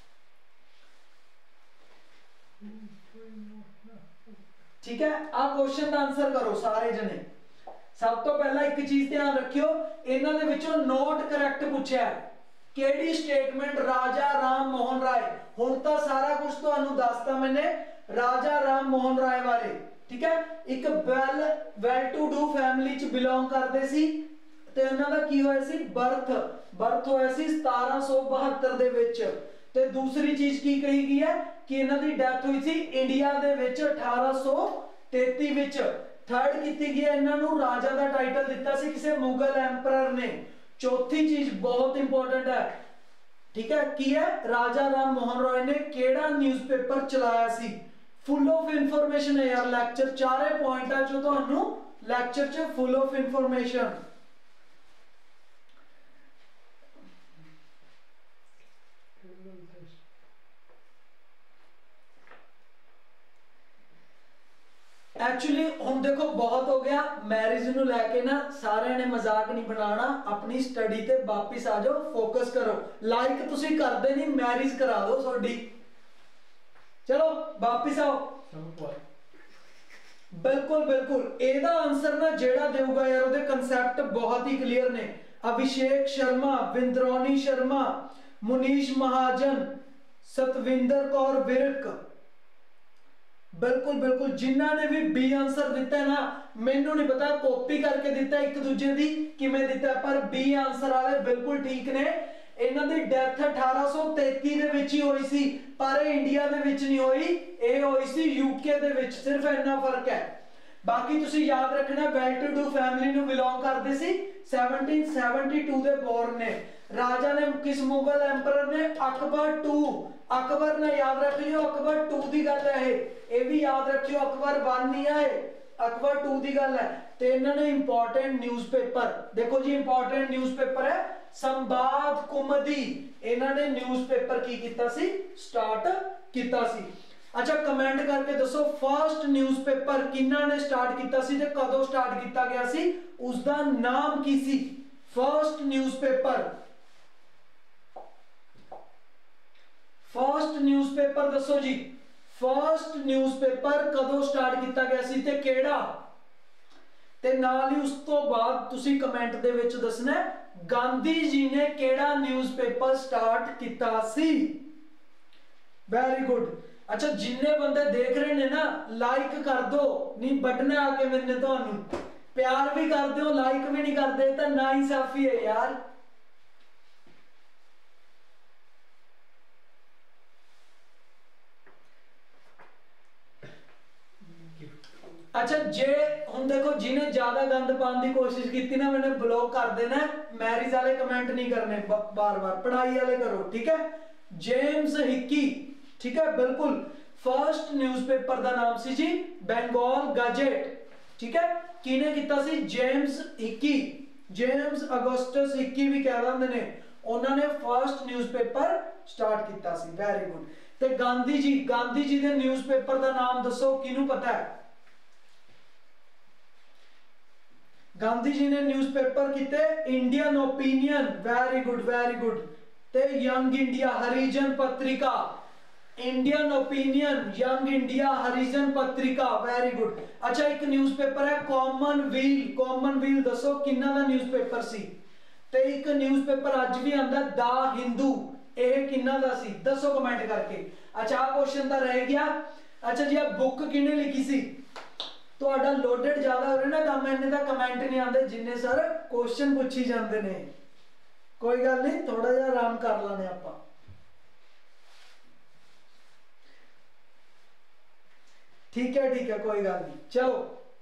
ठीक है, आ क्वेश्चन का आंसर करो सारे जने। सब तो पहला एक चीज ध्यान रखियो, इन्हां दे विचों नोट करैक्ट पूछा है, केड़ी स्टेटमेंट राजा राम मोहन राय, हुण तां सारा कुछ तुहानू दसता मैंने राजा राम मोहन राय बारे, ठीक है। एक वेल टू डू फैमिली च बिलोंग करदे सी, ते उन्हां दा की होया सी, बर्थ होया सी 1772 दे विच। ते दूसरी चीज की कही गई है कि इन्हां दी डेथ हुई सी इंडिया दे विच 1833 विच। थर्ड कीती गई है, इन्हां नू राजा दा टाइटल दिता सी किसी मुगल एम्परर ने। चौथी चीज बहुत इंपॉर्टेंट है, ठीक है, की है, राजा राम मोहन रॉय ने केड़ा न्यूज़पेपर चलाया सी। फुल ऑफ इंफॉर्मेशन है यार लेक्चर, चारे पॉइंट है जो तुहानू लेक्चर च फुल ऑफ इंफॉर्मेशन। एक्चुअली हम देखो बहुत हो गया, मैरिज नू लैके ना सारे ने मजाक नहीं बनाना, अपनी स्टडी ते वापिस आ जाओ, फोकस करो। लाइक तुसी करदे नहीं, मैरिज करा दो थोड़ी। चलो वापिस आओ। बिल्कुल बिल्कुल, एदा आंसर ना जेड़ा देऊगा यार, ओदे कंसेप्ट बहुत ही क्लियर ने। अभिषेक शर्मा, विंद्रोनी शर्मा, मुनीश महाजन, सतविंदर कौर विरक। बिल्कुल बिल्कुल, जिन्होंने भी बी आंसर दिता है ना, मैनू नहीं पता कॉपी करके दिता एक दूजे की किवें दिता, पर बी आंसर वाले बिल्कुल ठीक ने। इन्हां दी डेथ 1833 दे विच ही होई सी, पर इंडिया दे विच नहीं होई, ये होई सी यूके दे विच, सिर्फ इन्ना फर्क है। बाकी तुसी याद रखना वेल टू डू फैमिली नू बिलोंग करदे सी, 1772 दे बोर्न ने। राजा ने किस मुगल एम्परर ने? अकबर टू, अकबर ने, याद रख लियो अकबर टू दी गल है ये भी याद रखियो, अकबर वन नहीं है, अकबर टू दी गल है। ते इन्होंने इंपॉर्टेंट न्यूज़पेपर देखो जी, इंपॉर्टेंट न्यूज़पेपर है संवाद कुमुदी, इन्होंने न्यूज़पेपर की कीता सी? स्टार्ट कीता सी। अच्छा कमेंट करके दसो फर्स्ट न्यूज़पेपर किन्ना ने स्टार्ट कीता सी ते कदों स्टार्ट किया गया सी, उसका नाम की सी? फर्स्ट न्यूज़पेपर, फर्स्ट न्यूज़पेपर दसो जी, फर्स्ट न्यूज़पेपर कदों स्टार्ट किया गया सी ते केड़ा? ते नाल ही उस तो बाद तुसी कमेंट दे विच दसना गांधी जी ने केड़ा न्यूज़पेपर स्टार्ट किया सी। Very good. अच्छा जिन्ने बंदे देख रहे ने ना लाइक कर दो, नहीं बटने आके मैंने तुहानू प्यार भी कर दो, लाइक भी नहीं करते तो ना ही साफी है यार। अच्छा जे हुण देखो जिन्हें ज्यादा गंद पाने की कोशिश की ना, मैंने ब्लॉक कर देना, मैरिज वाले कमेंट नहीं करने बार बार, पढ़ाई वाले करो ठीक है। जेम्स हिक्की, ठीक है बिल्कुल। फर्स्ट न्यूज़पेपर का नाम सी जी बंगाल गजेट, ठीक है। किने किता सी? James Hicky, James Augustus Hicky भी कह देंगे ने, उन्होंने फर्स्ट न्यूज़पेपर स्टार्ट किया सी। Very good. ते गांधी जी, गांधी जी के न्यूज़पेपर का नाम दसो, किनू पता है? गांधी जी ने न्यूज़पेपर किते? Indian Opinion, very good very good. ते Young India, Harijan Patrika, Indian Opinion, Young India, Harijan Patrika, very good. अच्छा एक न्यूज़पेपर है कॉमनवेल्थ, कॉमनवेल्थ दसो किन्ना दा न्यूज़पेपर सी? ते एक न्यूज़पेपर अज भी आंदा द हिंदू, यह किन्ना दा सी? दसो कमेंट करके। अच्छा आ क्वेश्चन तो रह गया। अच्छा जी बुक किने लिखी सी? तो लोडेड ज्यादा हो रहा ना काम, इन्ने का कमेंट नहीं आते जिन्ने सर क्वेश्चन पूछी जाते ने। कोई गल नहीं, थोड़ा जिहा आराम कर लाने आपां। ठीक है कोई गल नहीं, चलो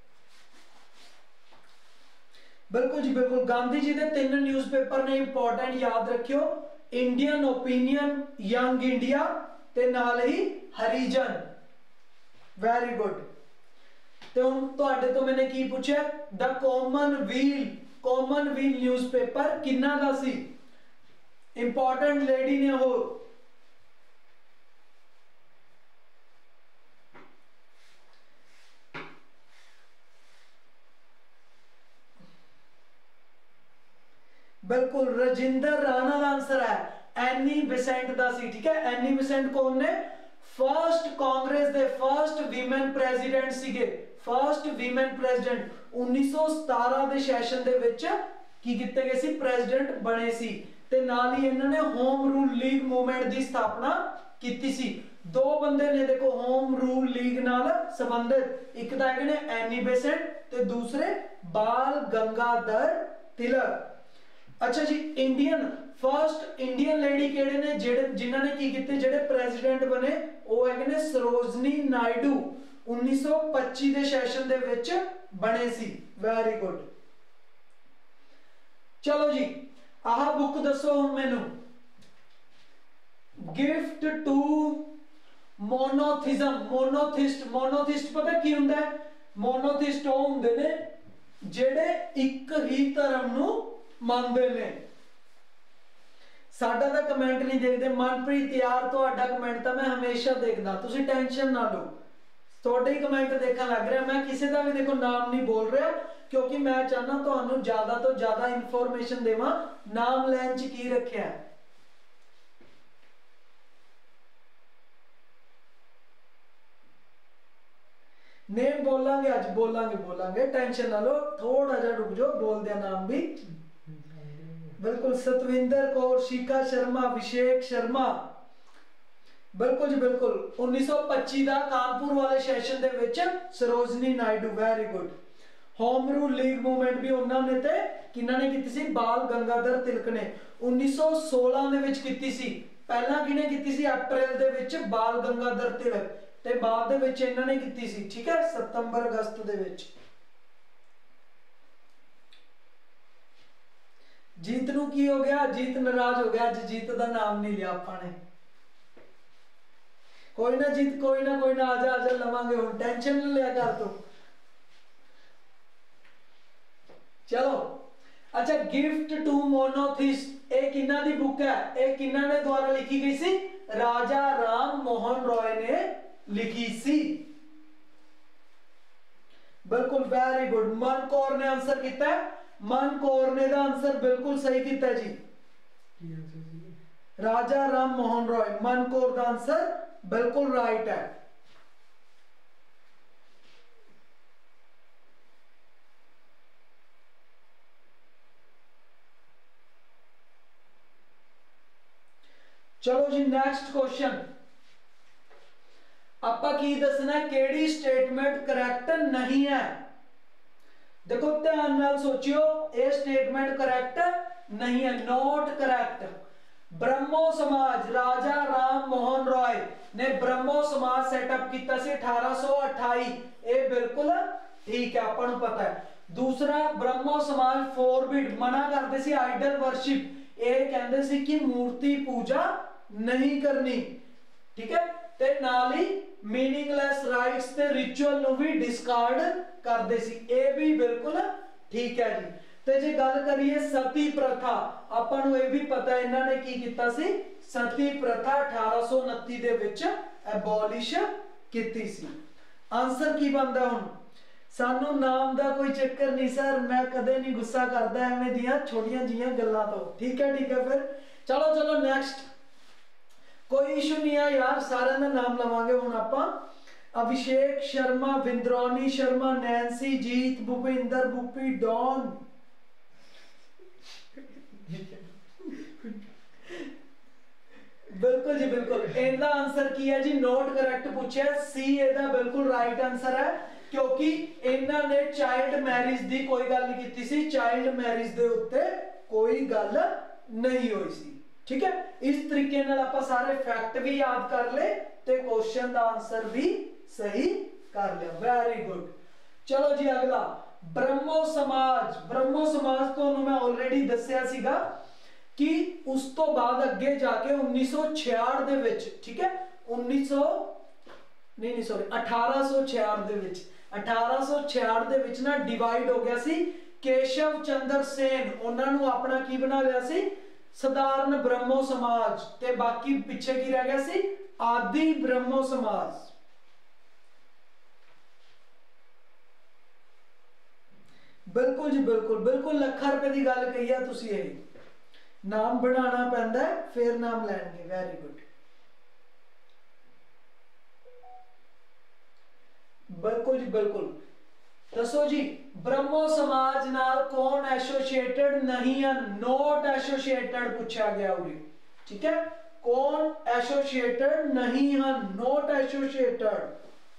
बिल्कुल जी बिल्कुल। गांधी जी के 3 न्यूज़पेपर ने इंपॉर्टेंट, याद रखियो, इंडियन ओपिनियन, यंग इंडिया ते नाल ही हरिजन। Very good. तो हुण तुहाडे तो मैंने की पूछा? द कॉमनवेल्थ, कॉमनवेल्थ न्यूज़पेपर किन्ना दा सी? इंपॉर्टेंट लेडी ने हो। बिल्कुल रजिंदर राणा का आंसर है। एनी बेसेंट दा सी, ठीक है। एनी बेसेंट कौन ने? फर्स्ट कांग्रेस दे फर्स्ट वीमेन प्रेसिडेंट सीगे, फर्स्ट वीमेन प्रेसिडेंट 1917 दे सैशन दे विच की कीते गए सी? प्रेसिडेंट बने सी। ते नाल ही इन्होंने होम रूल लीग मूवमेंट की स्थापना की सी। 2 बंदे ने देखो होम रूल लीग नाल संबंधित, एक तो है ने एनी बेसेंट ते दूसरे बाल गंगाधर तिलक। अच्छा जी इंडियन फर्स्ट इंडियन लेडी केड़े ने जिन्होंने की कीते, जेड़े प्रेसिडेंट बने वो है ने सरोजनी नायडू, 1925 के सैशन दे विच बने सी। Very good. चलो जी आह बुक दसो हुण मैनू, gift to monotheism, monotheist, monotheist पता की हुंदा है? मोनोथिस्ट वो हुंदे ने जेड़े एक ही धर्म नू मानते ने। साडा तो कमेंट नहीं देखते, मनप्रीत यार तुहाडा कमेंट तो मैं हमेशा देखदा, तुसी टेंशन ना लो, थोड़े ही कमेंट देखने लग रहा। मैं किसी का भी देखो नाम नहीं बोल रहा, क्योंकि मैं चाहना तुहानू ज्यादा तो ज्यादा इन्फॉर्मेशन देवां। नाम लैन च की रखिया है? नेम बोलांगे अज, बोलांगे टेंशन ना लो, थोड़ा जा रुक जाओ, बोल दिया नाम भी। बिल्कुल सतविंदर कौर, शिखा शर्मा, अभिषेक शर्मा, बिल्कुल जी बिल्कुल। 1925 का कानपुर वाले सैशन दे विच Sarojini Naidu, very good. Home rule league movement भी उन्होंने ते किन्होंने की सी, बाल गंगाधर तिलक ने 1916 दे विच कीती सी। पहला किने कीती सी, अप्रैल दे विच बाल गंगाधर तिलक, ते बाद दे विच इन्होंने कीती सी, ठीक है, सितंबर अगस्त दे विच। जीत नूं की हो गया, जीत नाराज हो गया, अज जीत का नाम नहीं लिया आपने। कोई ना जीत, कोई ना आजा आजा लवांगे, हुण टेंशन ना लिया कर तू। चलो अच्छा, गिफ्ट टू मोनोथिस, ये किन्ना दी बुक है, ये किन्ना ने द्वारा लिखी गई सी, राजा राम मोहन रॉय ने लिखी सी, बिल्कुल वेरी गुड। मन कौर ने आंसर किया है, मन कौर ने दा आंसर बिल्कुल सही किया जी, राजा राम मोहन रॉय, मन कौर का आंसर बिल्कुल राइट है। चलो जी नेक्स्ट क्वेश्चन, आपां की दसना है, केड़ी स्टेटमेंट करैक्ट नहीं है। देखो ध्यान नाल सोचियो, ये स्टेटमेंट करैक्ट नहीं है, नॉट करैक्ट। ब्रह्मो समाज, राजा राम मोहन रॉय ने ब्रह्मो समाज सेटअप किया 1828, ये बिल्कुल ठीक है, अपन पता है। दूसरा, ब्रह्मो समाज फॉरबिड, मना करते सी आइडल वर्शिप, ये कहते सी कि मूर्ति पूजा नहीं करनी, ठीक है, ते नाल ही मीनिंगलेस राइट्स ते रिचुअल नु भी डिस्कार्ड करते सी, ये भी बिल्कुल ठीक है जी। ते जे गल करिए सती प्रथा, आपां नूं ये भी पता है इन्हां ने की कीता सी, सती प्रथा 1829 दे विच एबॉलिश कीती सी। आंसर की बनदा हुण, सानू नाम दा कोई चक्कर नहीं सर, मैं कदे नहीं गुस्सा करदा एवें दियां छोटियां जिहियां गल्लां तो, ठीक है फिर चलो चलो नेक्स्ट, कोई इशू नहीं है यार, सारे का नाम लवांगे हुण आपां। अभिषेक शर्मा, विंद्रोनी शर्मा, नैंसी, जीत, भूपिंदर, भूपी, डॉन, बिल्कुल जी बिल्कुल। इनका आंसर की है जी, नॉट करेक्ट पूछा, सी इहदा बिल्कुल राइट आंसर है, क्योंकि इन्हां ने चाइल्ड मैरिज की कोई गल नहीं की सी, चाइल्ड मैरिज के उत्ते कोई गल नहीं हुई सी, ठीक है। इस तरीके नाल आपां सारे फैक्ट भी याद कर ले ते क्वेश्चन का आंसर भी सही कर लिया, वेरी गुड। चलो जी अगला, ब्रह्मो समाज। ब्रह्मो समाज तो मैं ऑलरेडी दसिया सीगा कि उस तो बाद अगे जाके 1966 दे विच, ठीक है, 1866 दे विच, 1866 दे विच ना डिवाइड हो गया सी। केशव चंद्र सेन उन्हां नूं अपना की बना लिया सी, साधारण ब्रह्मो समाज, ते बाकी पिछे की रह गया सी, आदि ब्रह्मो समाज। बिल्कुल जी बिल्कुल, बिल्कुल लखा रुपए की गल कही है तुसीं, यही नाम बनाना पैंदा है फिर नाम लैणगे, वेरी गुड, बिल्कुल जी बिल्कुल। दसो जी, ब्रह्मो समाज नाल कौन एसोसिएटेड नहीं है, नॉट एसोसिएटेड पूछा गया उरी, ठीक है, कौन एसोसिएटेड नहीं है, नॉट एसोसिएटेड।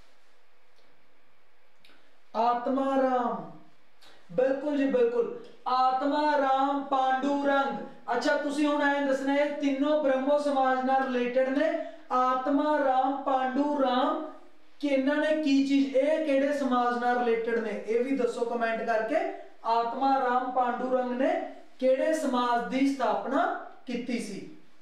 आत्माराम, बिल्कुल जी बिल्कुल, आत्माराम पांडुरंग। अच्छा तुसी हुण ऐ दसना है तीनों ब्रह्मो समाज नाल रिलेटेड ने, आत्माराम पांडुराम कि इन्होंने की चीज, ये केड़े समाज नाल रिलेटेड ने, ये भी दसो कमेंट करके। आत्माराम पांडुरंग ने केड़े समाज की स्थापना की सी।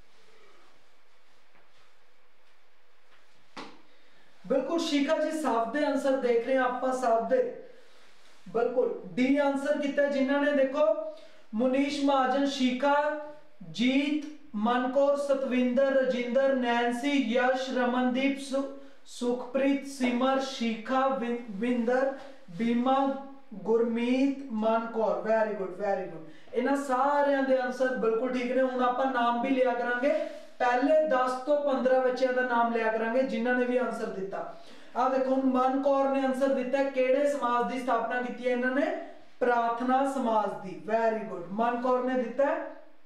बिल्कुल शिखा जी साफ दे आंसर देख रहे हैं आप, साफ दे, बिल्कुल डी आंसर किया जिन्होंने, देखो Munish Mahajan, Shikha, Jeet, Mankaur, Satvinder, Rajinder, Nancy, Yash, Ramandeep, Sukhpreet, Simar, Shikha, Vinder, Bima, Gurmeet, Mankaur, very good very good. इन्हां सारियां दे आंसर बिल्कुल ठीक ने। हुण आपां नाम भी लिया करांगे, पहले 10 तो 15 बच्चों का नाम लिया करांगे जिन्होंने भी आंसर दिता। आ देखो मन कौर ने आंसर दिता, केड़े समाज की स्थापना की है इन्होंने, प्रार्थना समाज की, वेरी गुड। मन कौर ने दिता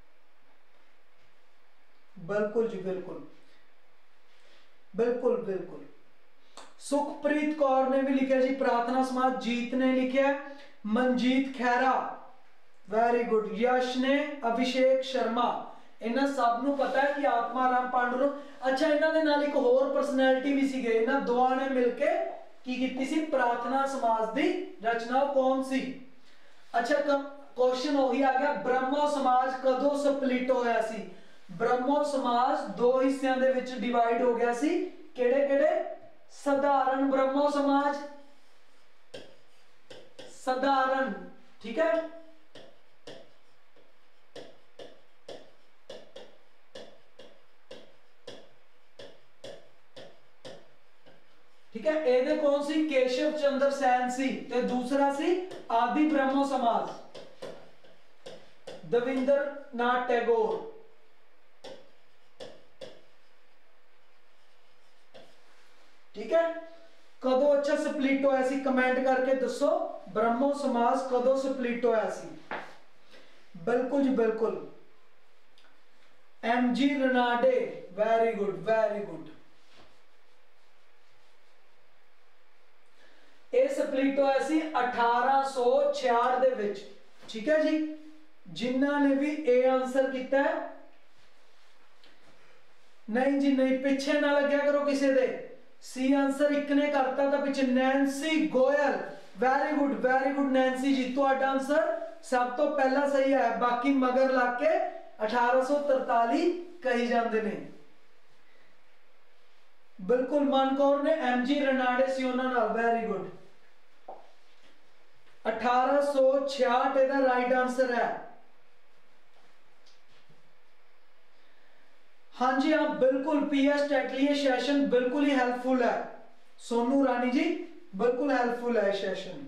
बिल्कुल जी बिल्कुल बिल्कुल बिल्कुल। सुखप्रीत कौर ने भी लिखा जी प्रार्थना समाज। जीत ने लिखा मनजीत खैरा, वेरी गुड। यश ने अभिषेक शर्मा। इन्हां सब नूं पता है कि आत्मा राम पांडुरंग। अच्छा इन्हां दे नाल एक होर पर्सनैलिटी भी सीगे, इन्हां दोवां ने मिलके की कीती सी प्रार्थना समाज दी रचना, कौन सी? अच्छा क्वेश्चन वही आ गया, ब्रह्मो समाज कदों स्प्लिट होया सी? ब्रह्मो समाज दो हिस्सों दे विच डिवाइड हो गया सी, केड़े केड़े? साधारण ब्रह्मो समाज, साधारण, ठीक है, ठीक है। एदे कौन सी? केशव चंद्र सैन सी, ते दूसरा सी आदि ब्रह्मो समाज, देवेंद्र नाथ टैगोर। ठीक है, कदों अच्छा स्प्लिट होया सी? कमेंट करके दसो ब्रह्मो समाज कदों स्प्लिट होया सी? बिल्कुल जी बिल्कुल। M G Ranade, very good very good. ਇਹ ਸਪਲਿਟ ਹੋਇਆ ਸੀ 1866 ਦੇ ਵਿੱਚ, ਠੀਕ ਹੈ ਜੀ। ਜਿਨ੍ਹਾਂ ਨੇ ਵੀ ਇਹ ਆਨਸਰ ਕੀਤਾ ਹੈ, नहीं जी नहीं, पिछे ना लग्या करो किसी दे। सी आंसर एक ने करता था पिछे, Nancy Goyal, very good Nancy ji, ਤੁਹਾਡਾ आंसर सब तो पहला सही है, बाकी मगर ला के 1843 कही जाते ने। बिल्कुल मनकौर ने एम जी रनाडे सी उन्हां नाल, वेरी गुड। 1866 ਇਹਦਾ राइट आंसर है। हाँ जी हाँ बिल्कुल, पीएस टेटली ये सेशन बिल्कुल ही हेल्पफुल है। सोनू रानी जी बिल्कुल हेल्पफुल है सेशन।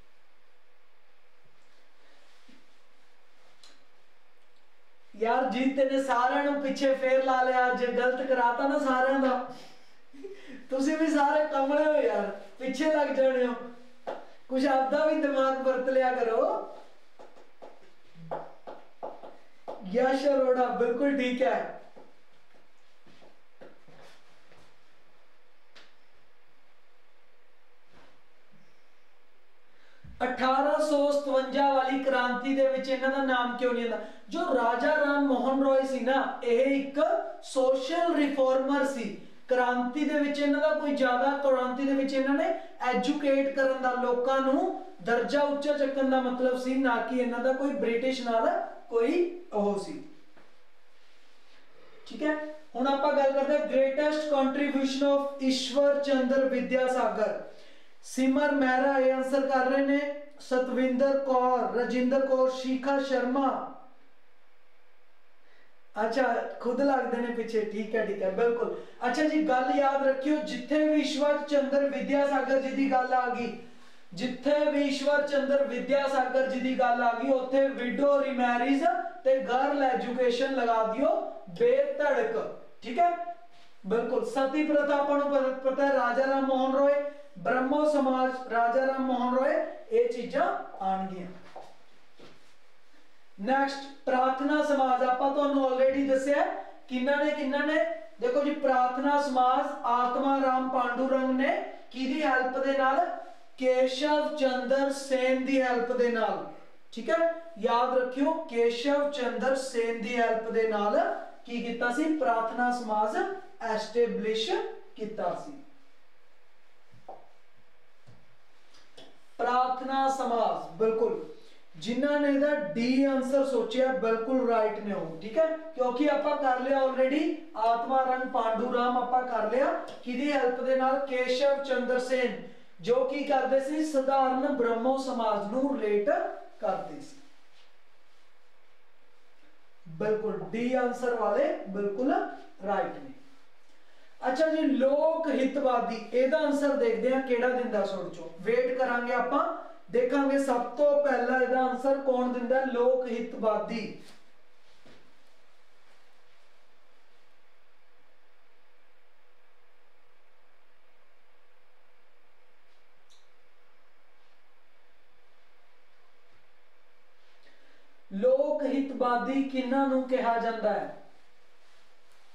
यार जीते ने सारे पिछे फेर ला लिया, अज गलत कराता ना सारे का। तुसी भी सारे कमले हो यार, पिछे लग जाने हो, कुछ आपका भी दिमाग बरत लिया करो। यश अरोड़ा बिल्कुल ठीक है। (1857) वाली क्रांति दे विच इन्हां दा नाम क्यों नहीं आंदा? जो राजा राम मोहन रॉय सी ना, यह एक सोशल रिफॉर्मर सी। क्रांति दे विच इन्हां दा कोई ज्यादा, क्रांति दे विच इन्हां ने एजुकेट करन दा, लोकां नूं दर्जा उच्चा चक्कन दा मतलब सी, ना कि इन्हां दा कोई ब्रिटिश नाल कोई ओह सी। ठीक है, हुण आपां गल करदे greatest contribution of Ishwar Chandra Vidyasagar. Simar Mehra ये आंसर कर रहे ने, सतविंदर कौर, रजिंदर कौर, शिखा शर्मा। अच्छा खुद लगते हैं पिछे, ठीक है बिल्कुल। अच्छा जी गल याद रखियो, जिथे भी ईश्वर चंद्र विद्यासागर जी की गल आ गई, जिथे भी ईश्वर चंद्र विद्यासागर जी की गल आ गई, उत्थे विडो रिमैरिज ते गर्ल एजुकेशन लगा दियो बेधड़क। ठीक है बिल्कुल। सती प्रथा आपको पता है, राजा राम मोहन रॉय, ब्रह्मो समाज, राजा राम मोहन रॉय, ये चीज़ां आउणगियां। नेक्स्ट प्रार्थना समाज, आपां तुहानूं ऑलरेडी दस्सिया किन्ना ने देखो जी, प्रार्थना समाज आत्मा राम पांडुरंग ने किहदी हेल्प दे नाल? केशव चंद्र सेन दी हेल्प दे नाल। ठीक है याद रखियो, केशव चंद्र सेन दी हेल्प दे नाल की कीता सी? प्रार्थना समाज एस्टेब्लिश कीता सी। प्रार्थना समाज बिल्कुल, जिन्हों ने इहदा डी आंसर सोचा बिल्कुल राइट ने हो। ठीक है, क्योंकि आपां कर लिया ऑलरेडी, आत्मा रंग पांडुराम आपां कर लिया किहदी हेल्प दे नाल? केशव चंद्र सेन, जो की करदे सी? साधारण ब्रह्मो समाज नूं रिलेट करदे सी। बिल्कुल डी आंसर वाले बिल्कुल राइट ने। अच्छा जी लोक हितवादी, एदा आंसर देखते हैं केड़ा दिंदा सोचो, वेट करांगे आपां, देखांगे सब तो पहला एदा आंसर कौन दिंदा? लोक हितवादी। लोक हितवादी किन्हां नूं कहा जांदा है?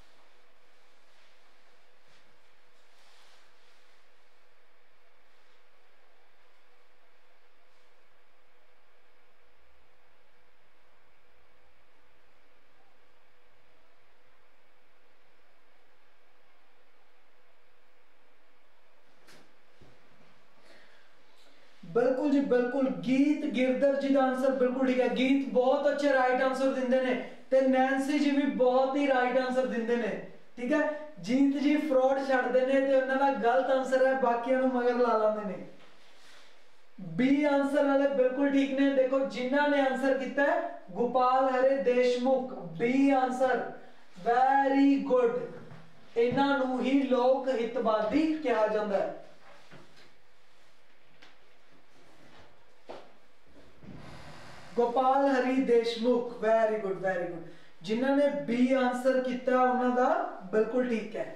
बिल्कुल जी बिल्कुल, गीत गिरधर जी का आंसर बिल्कुल ठीक है। गीत बहुत अच्छे राइट आंसर दिंदे ने ते नैंसी जी भी बहुत ही राइट आंसर दिंदे ने। ठीक है, जीत जी फ्रॉड छड्डदे ने ते उन्हां दा गलत आंसर है, बाकियां नूं मगर ला लांदे ने। बी आंसर वाले बिल्कुल ठीक ने। देखो जिन्हां ने आंसर किया है Gopal Hari Deshmukh, B answer, very good. इन्हां नूं ही लोक हितवादी कहा जाता है। Gopal Hari Deshmukh, very good very good. जिन्हां ने बी आंसर किया उन्हां दा बिल्कुल ठीक है।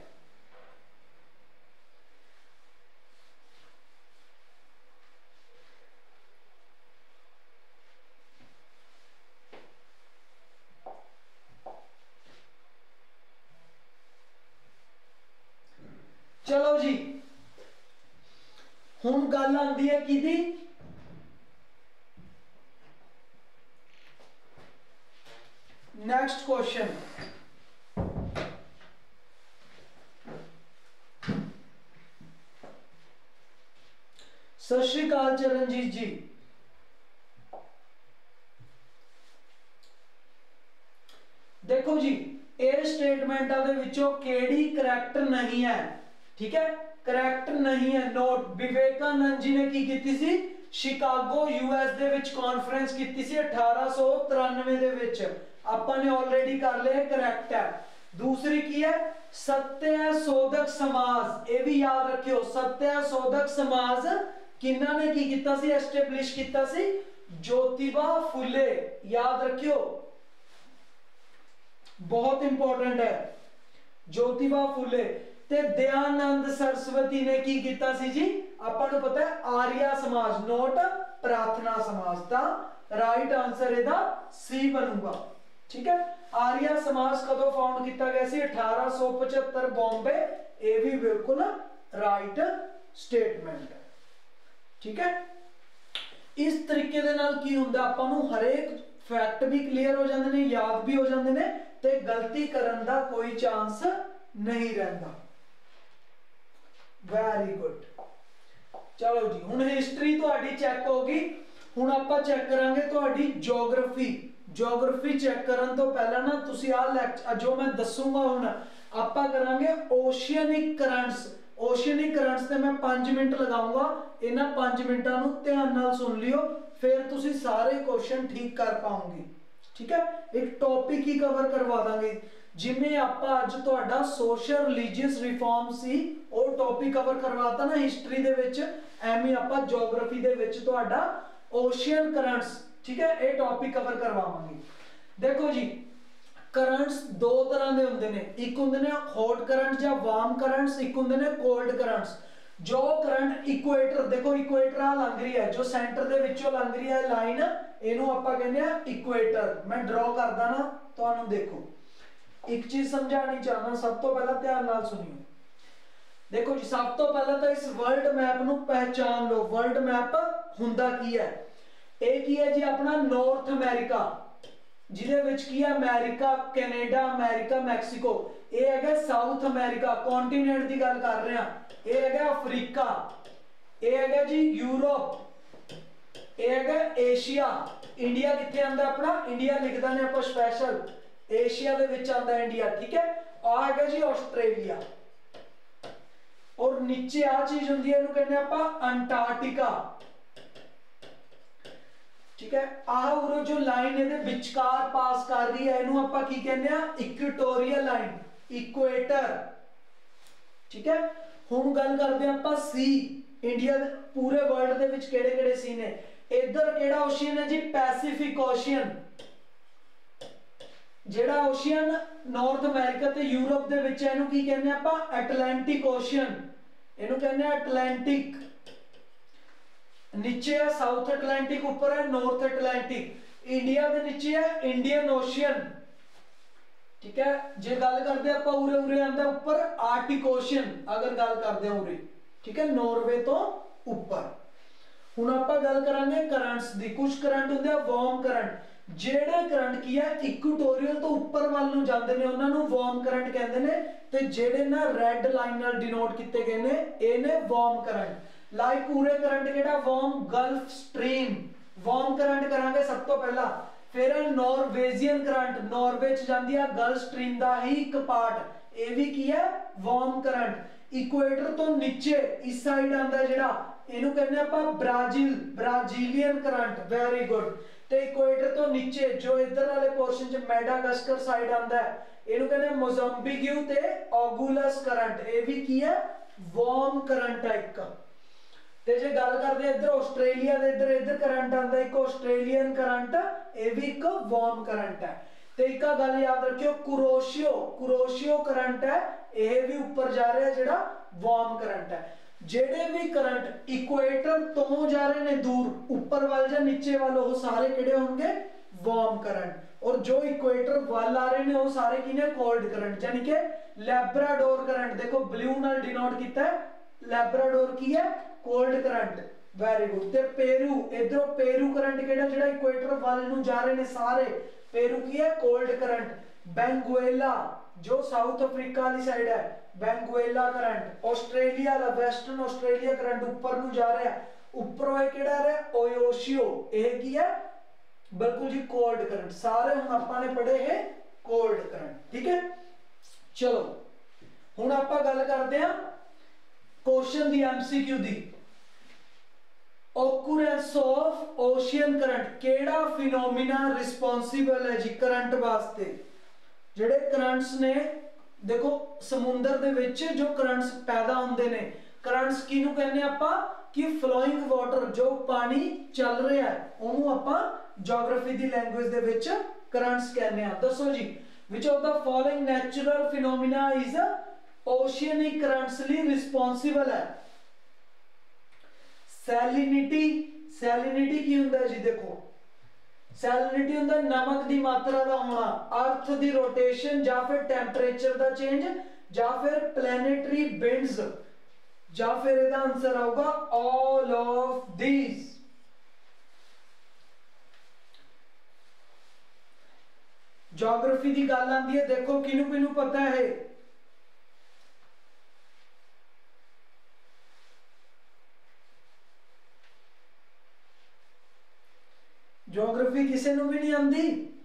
चलो जी, हुण गल आंदी है किदी, नेक्स्ट क्वेश्चन। सत श्री अकाल चरणजीत जी। देखो जी, ए स्टेटमेंटा दे विचों केड़ी करैक्ट नहीं है। ठीक है, करैक्ट नहीं है। नोट, विवेकानंद जी ने की कीती सी, शिकागो यूएस दे विच कॉन्फ्रेंस कीती सी 1893 दे विच। आपां ने ऑलरेडी कर लिया, करैक्ट है। दूसरी की है सत्य शोधक समाज, ये भी याद रखियो। सत्य शोधक समाज किन्ना ने की कीता सी, एस्टेब्लिश कीता सी, ज्योतिबा फुले, याद रखियो, बहुत इंपॉर्टेंट है। ज्योतिबा फुले ते दयानंद सरस्वती ने की कीता सी जी, आपां नूं पता है आर्या समाज, नोट प्रार्थना समाज। ता राइट आंसर इहदा सी बनूगा। ठीक है, आर्या समाज कदों फाउंड किया गया सी, 1875 बॉम्बे। ये भी बिल्कुल राइट स्टेटमेंट है। ठीक है, इस तरीके दे नाल की हुंदा, आपां नूं हरेक फैक्ट भी क्लीयर हो जाते हैं, याद भी हो जाते हैं, ते गलती करन दा कोई चांस नहीं रहता। Very good. चलो जी, हुण हिस्टरी तुहाडी चेक होगी। हुण आपां चेक करांगे तुहाडी ज्योग्राफी। ज्योग्राफी चेक करन तो पहला ना तुसी आ लेक्चर जो मैं दसूंगा हुण आपां करांगे ओशियनिक करंट्स। ओशियनिक करंट्स ते मैं 5 मिनट लगाऊंगा, इन्हां 5 मिनटां नूं ध्यान नाल सुन लियो, फिर तुसी सारे क्वेश्चन ठीक कर पाओगे। ठीक है, एक टॉपिक ही कवर करवा देंगे। जिमें आपां अज तुहाडा सोशल रिलीजियस रिफॉर्म सी वो टॉपिक कवर करवाता ना हिस्ट्री दे विच, एवें आपां ज्योग्राफी दे विच तुहाडा ओशियन करंट्स, ठीक है, ये टॉपिक कवर करवावांगे। देखो जी, करंट्स दो तरह के होंदे ने, एक होंदे ने हॉट करंट या वार्म करंट्स, एक होंदे ने कोल्ड करंट्स। जो करंट इक्वेटर, देखो इक्वेटर आ लंघ रही है, जो सेंटर दे विचों लंघ रही है लाइन, इहनूं आपां कहंदे आ इक्वेटर। मैं ड्रॉ करदा ना, तुहानूं देखो एक चीज समझानी चाहना, सब तो पहला ध्यान नाल सुनियो। देखो जी, सब तो पहला तो इस वर्ल्ड मैप नूं पहचान लो। वर्ल्ड मैप हुंदा की है, एक ही है जी अपना नॉर्थ अमेरिका, जिहदे विच की है अमेरिका, कैनेडा, अमेरिका, मैक्सीको। ये है साउथ अमेरिका, कॉन्टिनेंट की गल कर रहे हैं। ये है अफ्रीका, ये है जी यूरोप, ये है एशिया। इंडिया कित्थे आंदा अपना, इंडिया लिख देने आपां स्पैशल, एशिया दे विच आंदा इंडिया। ठीक है, आ है जी ऑस्ट्रेलिया, और नीचे आ चीज हुंदी है, इहनूं कहंदे आपां अंटार्कटिका। ठीक है, आह जो लाइन इहदे विचकार पास कर रही है, इहनूं आपां की कहंदे आ इक्वेटोरियल लाइन, इक्वेटर। ठीक है, हुण गल करदे आपां सी, इंडिया दे पूरे वर्ल्ड दे विच किहड़े-किहड़े सी ने। इधर केड़ा ओशियन है जी, पैसिफिक ओशियन। जेड़ा ओशियन नॉर्थ अमेरिका ते यूरोप दे विच है, इहनूं की कहंदे आपां अटलांटिक ओशियन, इहनूं कहंदे आ अटलांटिक। नीचे है साउथ अटलांटिक, ऊपर है नॉर्थ अटलांटिक। इंडिया के नीचे है इंडियन ओशियन। ठीक है, जे गल करते हैं आपां उरे उरे आंदा ऊपर आर्टिक ओशियन, अगर गल करते हैं उरे। ठीक है, नॉर्वे तो ऊपर। हुण आपां गल करांगे करंट्स दी। कुछ करंट हुंदे आ वार्म करंट, जेड़े करंट की है इक्वेटोरियल तो ऊपर वाल नूं जांदे ने, उन्हां नूं वार्म करंट कहंदे ने, ते जेड़े ना रेड लाइन नाल डिनोट कीते गए ने, ये ने वार्म करंट। लाइक पूरे करंट केड़ा warm gulf stream warm current करांगे सब तो पहला फिर है नॉर्वेजियन करंट नॉर्वे च जांदी है गल्फ स्ट्रीम दा ही एक पार्ट ये भी की है वार्म करंट इक्वेटर तो नीचे इस साइड आंदा जेड़ा इनू कहने आपां ब्राजीलियन करंट वेरी गुड ते इक्वेटर तो नीचे जो इधर वाले पोर्शन च मेडागास्कर साइड आंदा है इनू कहने मोजाम्बिक ते ऑगुलस करंट ये भी की है वार्म करंट है एक ते जे गल करदे इधर आस्ट्रेलिया दे इधर करंट आंदा एक आस्ट्रेलियन करंट ये भी एक वार्म करंट है ते एक गल याद रखियो कुरोशियो करंट है ये भी ऊपर जा रहा है जेड़ा वार्म करंट है जेड़े भी करंट इक्वेटर तो जा रहे ने दूर ऊपर वाल या नीचे वाल वो सारे किहड़े होंगे वार्म करंट और जो इक्वेटर वाल आ रहे ने वो सारे की ने कोल्ड करंट यानी कि लैब्राडोर करंट देखो ब्लू नाल डिनोट किया है लैब्राडोर की है कोल्ड करंट वेरी गुड ते पेरू इधरों पेरू करंट केड़ा जेड़ा इक्वेटर वाल नु जा रहे ने सारे पेरू की है कोल्ड करंट बेंगुएला जो साउथ अफ्रीका वाली साइड है बेंगुएला करंट ऑस्ट्रेलिया दा वेस्टर्न ऑस्ट्रेलिया करंट ऊपर नु जा रहा है ऊपरों ये केड़ा आ रहा है ओयोशियो ये की है बिल्कुल जी कोल्ड करंट सारे हम आपां ने पढ़े है कोल्ड करंट ठीक है चलो हुण आपां गल करदे हां क्वेश्चन दी एमसीक्यू दी occurrence of ocean current केड़ा फिनोमिना रिस्पोंसिबल है जी करंट वास्ते जेड़े करंट्स ने देखो समुंदर दे विच जो करंट्स पैदा होंदे ने करंट्स किनु कहने आपां कि फ्लोइंग वाटर जो पानी चल रहा है ओनू आपां ज्योग्राफी दी लैंग्वेज दे विच करंट्स कहने आ दसो जी which of the following natural phenomena is oceanic currents ਲਈ रिस्पोंसिबल है सैलिनिटी की हुंदा जी देखो सैलिनिटी हुंदा नमक दी मात्रा दा होना अर्थ दी रोटेशन या फिर टेंपरेचर दा चेंज या फिर प्लैनेटरी विंड्स या फिर इसदा आंसर आऊगा ऑल ऑफ दीज ज्योग्राफी दी गल आंदी है देखो किनू किनू पता है ज्योग्राफी किसी नू भी नहीं आंदी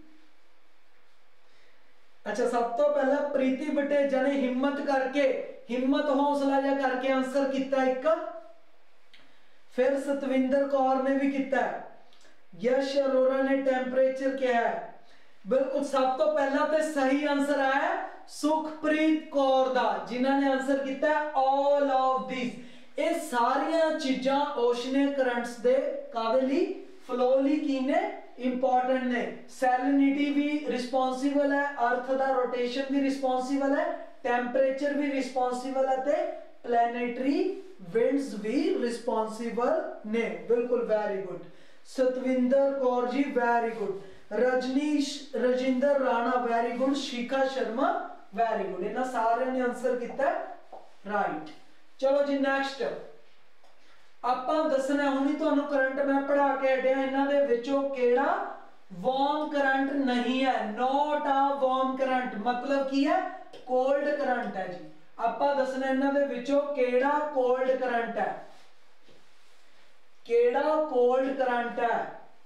अच्छा सब तो पहला प्रीति बटेजा ने हिम्मत हौसला जा करके आंसर किया एक फिर सतविंदर कौर ने भी किया यश अरोरा ने टेंपरेचर क्या है बिल्कुल सब तो पहला तो सही आंसर आया सुखप्रीत कौर दा जिन्होंने आंसर किया ऑल ऑफ दिस ये सारिया चीज़ां ओशनिक करंट्स दे कादे लई फ्लो ली की ने इंपॉर्टेंट ने सैलिनिटी भी रिस्पोंसिबल है अर्थ दा रोटेशन भी रिस्पोंसिबल है टेंपरेचर भी रिस्पोंसिबल है ते प्लैनेटरी विंड्स भी रिस्पोंसिबल ने बिल्कुल very good Satvinder Kaur ji very good Rajinder Rana very good Shikha Sharma very good इन्हां सारे ने आंसर किया राइट चलो जी नेक्स्ट ਆਪਾਂ ਦੱਸਣਾ ਹੁਣੀ ਤੁਹਾਨੂੰ ਕਰੰਟ ਮੈਂ ਪੜਾ ਕੇ ਹਟਿਆ ਇਹਨਾਂ ਦੇ ਵਿੱਚੋਂ ਕਿਹੜਾ ਵਾਰਮ ਕਰੰਟ ਨਹੀਂ ਹੈ ਨੋਟ ਆ ਵਾਰਮ ਕਰੰਟ ਮਤਲਬ ਕੀ ਹੈ ਕੋਲਡ ਕਰੰਟ ਹੈ ਜੀ ਆਪਾਂ ਦੱਸਣਾ ਇਹਨਾਂ ਦੇ ਵਿੱਚੋਂ ਕਿਹੜਾ ਕੋਲਡ ਕਰੰਟ ਹੈ ਕਿਹੜਾ ਕੋਲਡ ਕਰੰਟ ਹੈ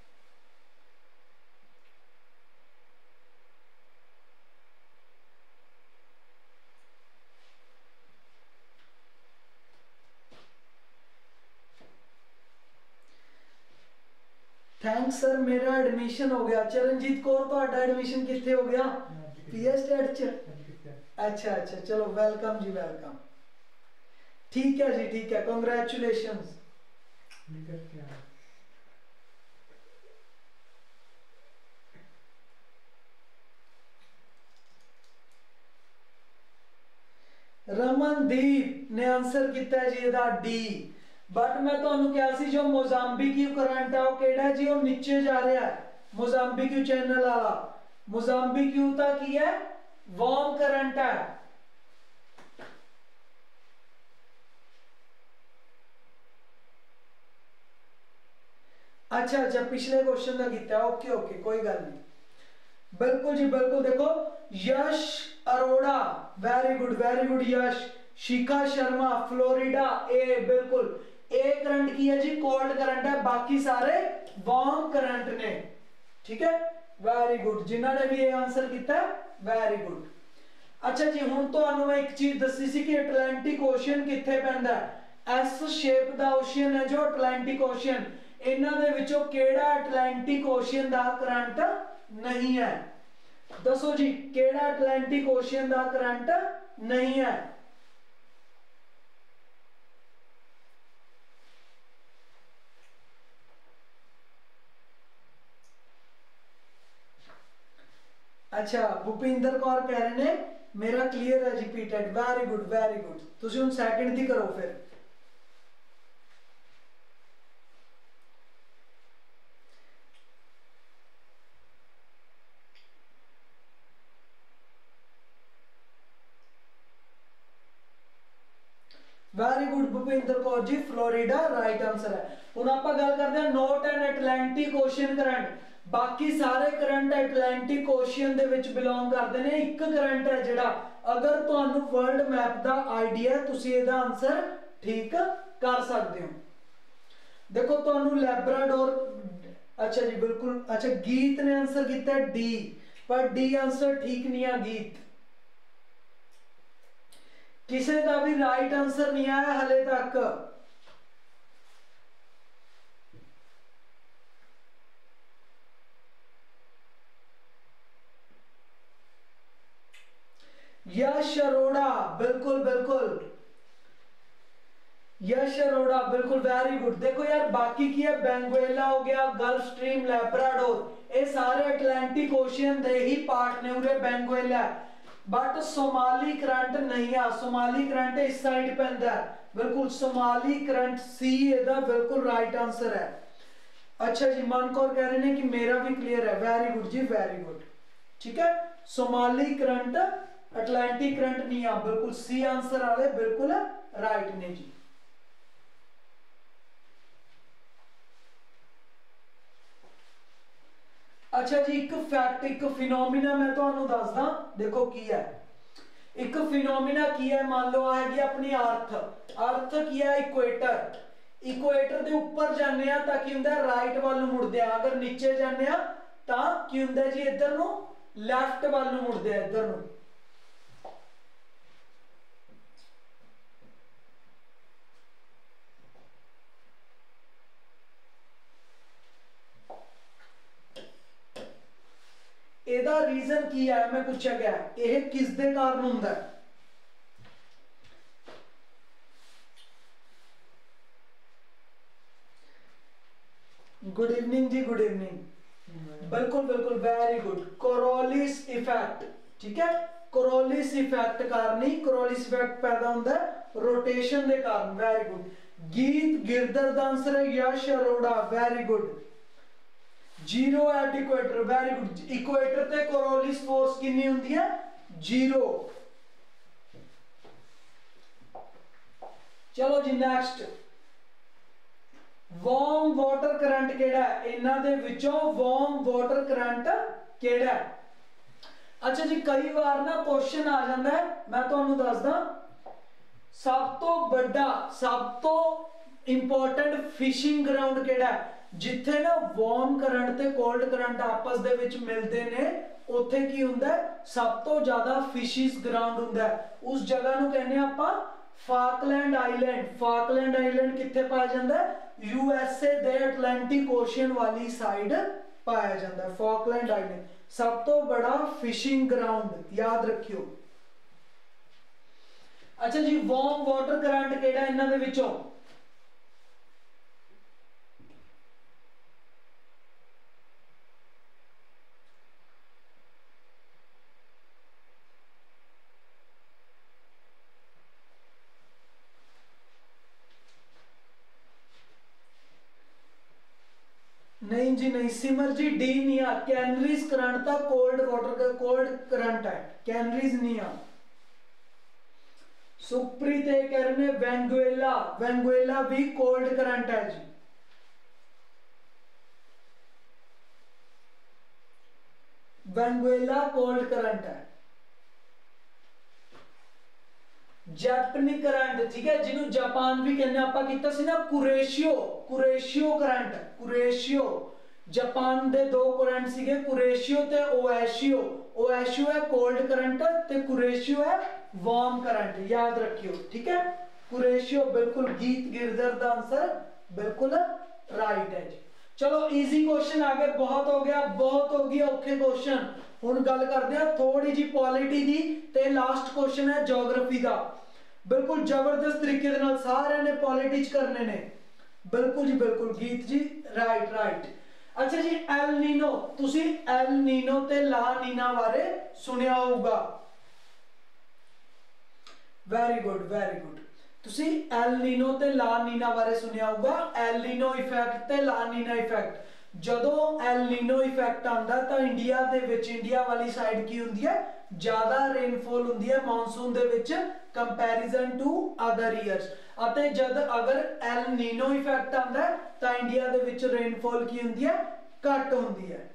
थैंक्स सर मेरा एडमिशन हो गया चरणजीत कौर तो एडमिशन कितने हो गया पीएसटेट च अच्छा अच्छा चलो वेलकम जी वेलकम ठीक है जी ठीक है कांग्रेचुलेशंस रमनदीप ने आंसर किया जी इहदा डी बट मैं तुहानू कहा सी जो मोजाम्बिक करंट है वो केड़ा जी वो नीचे जा रहा है मोजाम्बिक चैनल वाला मोजाम्बिक ता की है वार्म करंट है अच्छा अच्छा पिछले क्वेश्चन का किया ओके ओके कोई गल नहीं बिल्कुल जी बिल्कुल देखो Yash Arora very good Yash Shikha Sharma Florida ए बिल्कुल ए करंट की है जी कोल्ड करंट है, बाकी सारे वार्म करंट ने। ठीक है, वेरी गुड, जिन्होंने भी ये आंसर किया वेरी गुड। अच्छा जी, हुण तुहानू मैं एक चीज दसी सी कि अटलांटिक ओशियन कित्थे पैंदा है, एस शेप दा ओशियन है जो अटलांटिक ओशियन, इन्हां दे विचों केड़ा अटलांटिक ओशियन दा करंट नहीं है? दसो जी, केड़ा अटलांटिक ओशियन दा करंट नहीं है? अच्छा, भूपिंदर कौर कह रहे ने मेरा क्लियर है जी पीटेट, वेरी गुड वेरी गुड। तुसीं हुण सैकंड दी करो फिर। Very good Bhupinder Kaur ji, Florida right answer है। हुण आपां गल करदे हां not an Atlantic ocean current, बाकी सारे करंट अटलांटिक ओशियन दे विच बिलोंग करदे ने। एक करंट है जिहड़ा, अगर तुहानू वर्ल्ड मैप दा आइडिया है तुसीं इहदा आंसर ठीक कर सकदे हो। देखो तुहानू लैब्राडोर, अच्छा जी बिल्कुल, अच्छा गीत ने आंसर किया डी, पर डी आंसर ठीक नहीं है गीत, किसी का भी राइट आंसर नहीं आया हले तक। यश अरोड़ा, बिल्कुल बिल्कुल, यश अरोड़ा बिल्कुल वेरी गुड। देखो यार बाकी की है, बेंगुएला हो गया, गल्फ स्ट्रीम, लैब्राडोर, ये सारे अटलांटिक ओशियन दे ही पार्ट ने, उरे बेंगुएला, बट सोमाली करंट नहीं है। सोमाली करंट इस साइड पैंदा है, बिल्कुल सोमाली करंट सी एदा बिल्कुल राइट आंसर है। अच्छा जी, मन कौर कह रहे हैं कि मेरा भी क्लियर है, वेरी गुड जी वेरी गुड। ठीक है, सोमाली करंट अटलांटिक करंट नहीं है, बिल्कुल सी आंसर वाले बिल्कुल राइट ने जी। अच्छा जी, एक फैक्ट, एक फिनोमिना मैं तुहानू दसदा, देखो की है एक फिनोमिना की है। मान लो आ है अपनी अर्थ, अर्थ की है इक्वेटर, इक्वेटर दे ऊपर जाने आ तां की हुंदा राइट वाल नूं मुड़दे आ, अगर नीचे जाने आ तां की हुंदा जी इधर नूं लैफ्ट वाल नूं मुड़दे आ, इधर नूं। ਇਹਦਾ रीजन की है, मैं पूछा गया यह किस दे कारण हुंदा है? गुड इवनिंग जी, गुड इवनिंग, बिल्कुल बिल्कुल वेरी गुड, कोरोलिस इफेक्ट। ठीक है, कोरोलिस इफेक्ट कारण ही कोरोलिस इफेक्ट पैदा होता है रोटेशन के कारण, वेरी गुड। गीत गिरधर दा आंसर है, Yash Arora very good. Zero at equator, very good, equator ते कोरोलिस फोर्स कितनी होती है? जीरो। चलो जी नेक्स्ट, वार्म वाटर करंट केड़ा है? इन्हां दे विचों वार्म वाटर करंट केड़ा है? अच्छा जी, कई बार ना क्वेश्चन आ जाता है, मैं तुहानू दसदा, सब तो बड़ा सब तो इंपॉर्टेंट फिशिंग ग्राउंड केड़ा है? जिथे ना वार्म करंट ते कोल्ड करंट आपस दे विच मिलदे ने, उत्थे की हुंदा है? सब तो ज्यादा फिशिस ग्राउंड हुंदा है। उस जगह नूं कहने आपां फाकलैंड आइलैंड। फाकलैंड आइलैंड कित्थे पाया जाता है? यूएसए दे अटलांटिक ओशियन वाली साइड पाया जाता है, फॉकलैंड आइलैंड सब तो बड़ा फिशिंग ग्राउंड, याद रखियो। अच्छा जी, वार्म वाटर करंट केड़ा इन्हां दे विचों? नहीं जी नहीं, सिमर जी डी नहीं आ, कैनरीज करंट था कोल्ड वाटर, कोल्ड करंट है, कैनरीज नहीं आ। सुप्रीत कह रहे हैं वेंगुएला, वेंगुएला भी कोल्ड करंट है जी। वेंगुएला कोल्ड करंट है। ਜੈਪਨੀ ਕਰੰਟ, ਠੀਕ ਹੈ, ਜਿਹਨੂੰ ਜਾਪਾਨ ਵੀ ਕਹਿੰਦੇ ਆਪਾਂ ਕੀਤਾ ਸੀ ਨਾ ਕੁਰੇਸ਼ੀਓ, ਕੁਰੇਸ਼ੀਓ ਕਰੰਟ, ਕੁਰੇਸ਼ੀਓ। ਜਾਪਾਨ ਦੇ ਦੋ ਕਰੰਟ ਸੀਗੇ, ਕੁਰੇਸ਼ੀਓ ਤੇ ਓਐਸ਼ੀਓ। ਓਐਸ਼ੀਓ ਹੈ ਕੋल्ड करंट ਤੇ ਕੁਰੇਸ਼ੀਓ ਹੈ ਵਾर्म करंट, याद रखियो, ठीक है। कुरेशियो बिल्कुल गीत गिरधर का आंसर बिल्कुल राइट है जी। चलो इजी क्वेश्चन आ गए, बहुत हो गया, बहुत हो गया औखे क्वेश्चन। हुण गल करते हैं थोड़ी जी पॉलिटी दी ते लास्ट क्वेश्चन है ज्योग्राफी का। बिल्कुल जबरदस्त तरीके दे नाल सारे ने पॉलिटी च करने ने, बिल्कुल जी बिल्कुल गीत जी, राइट राइट। अच्छा जी एल नीनो, तुसी एल नीनो ते ला नीना बारे सुनिया होगा, वेरी गुड वेरी गुड। तुसी एल नीनो ते ला नीना बारे सुनिया होगा, एल नीनो इफेक्ट ते ला नीना इफेक्ट। जदों एल नीनो इफेक्ट आंदा तां इंडिया दे विच, इंडिया वाली साइड की हुंदी है ज़्यादा रेनफॉल हुंदी है मॉनसून दे विच कंपैरिजन टू अदर ईयर्स। अते जद अगर एल नीनो इफेक्ट आंदा है तां इंडिया दे विच रेनफॉल की हुंदी है घट हुंदी है।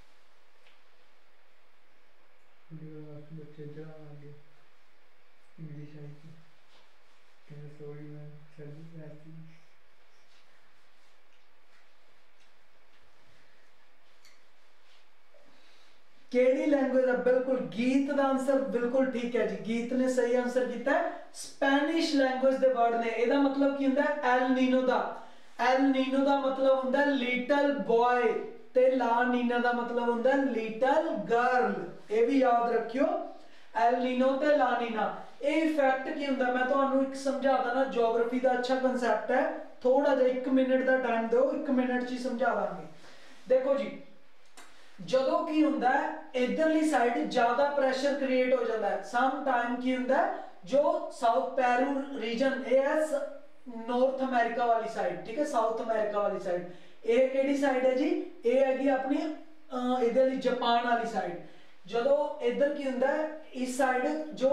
केड़ी लैंग्वेज है? बिल्कुल गीत का आंसर बिल्कुल ठीक है जी, गीत ने सही आंसर किया है। स्पेनिश लैंग्वेज के वर्ड ने, ਇਹਦਾ मतलब की ਹੁੰਦਾ है एल नीनो का। एल नीनो का मतलब ਹੁੰਦਾ है लिटिल बॉय ते ला नीना का मतलब ਹੁੰਦਾ है लिटिल गर्ल, ये भी याद रखियो। एल नीनो ते ला नीना ये इफेक्ट की ਹੁੰਦਾ, मैं ਤੁਹਾਨੂੰ एक समझा देना, ज्योग्राफी का अच्छा कंसैप्ट है, थोड़ा जिहा 1 मिनट का टाइम दो, 1 मिनट च समझा दांगे। देखो जी जदों की हुंदा है इधरली साइड ज्यादा प्रेशर क्रिएट हो जाता है, सम टाइम की हुंदा है जो साउथ पेरू रीजन, ये है नॉर्थ अमेरिका वाली साइड, ठीक है, साउथ अमेरिका वाली साइड। ये केड़ी साइड है जी? ये हैगी अपनी इधरली जापान वाली साइड। जदों इधर की हुंदा है इस साइड जो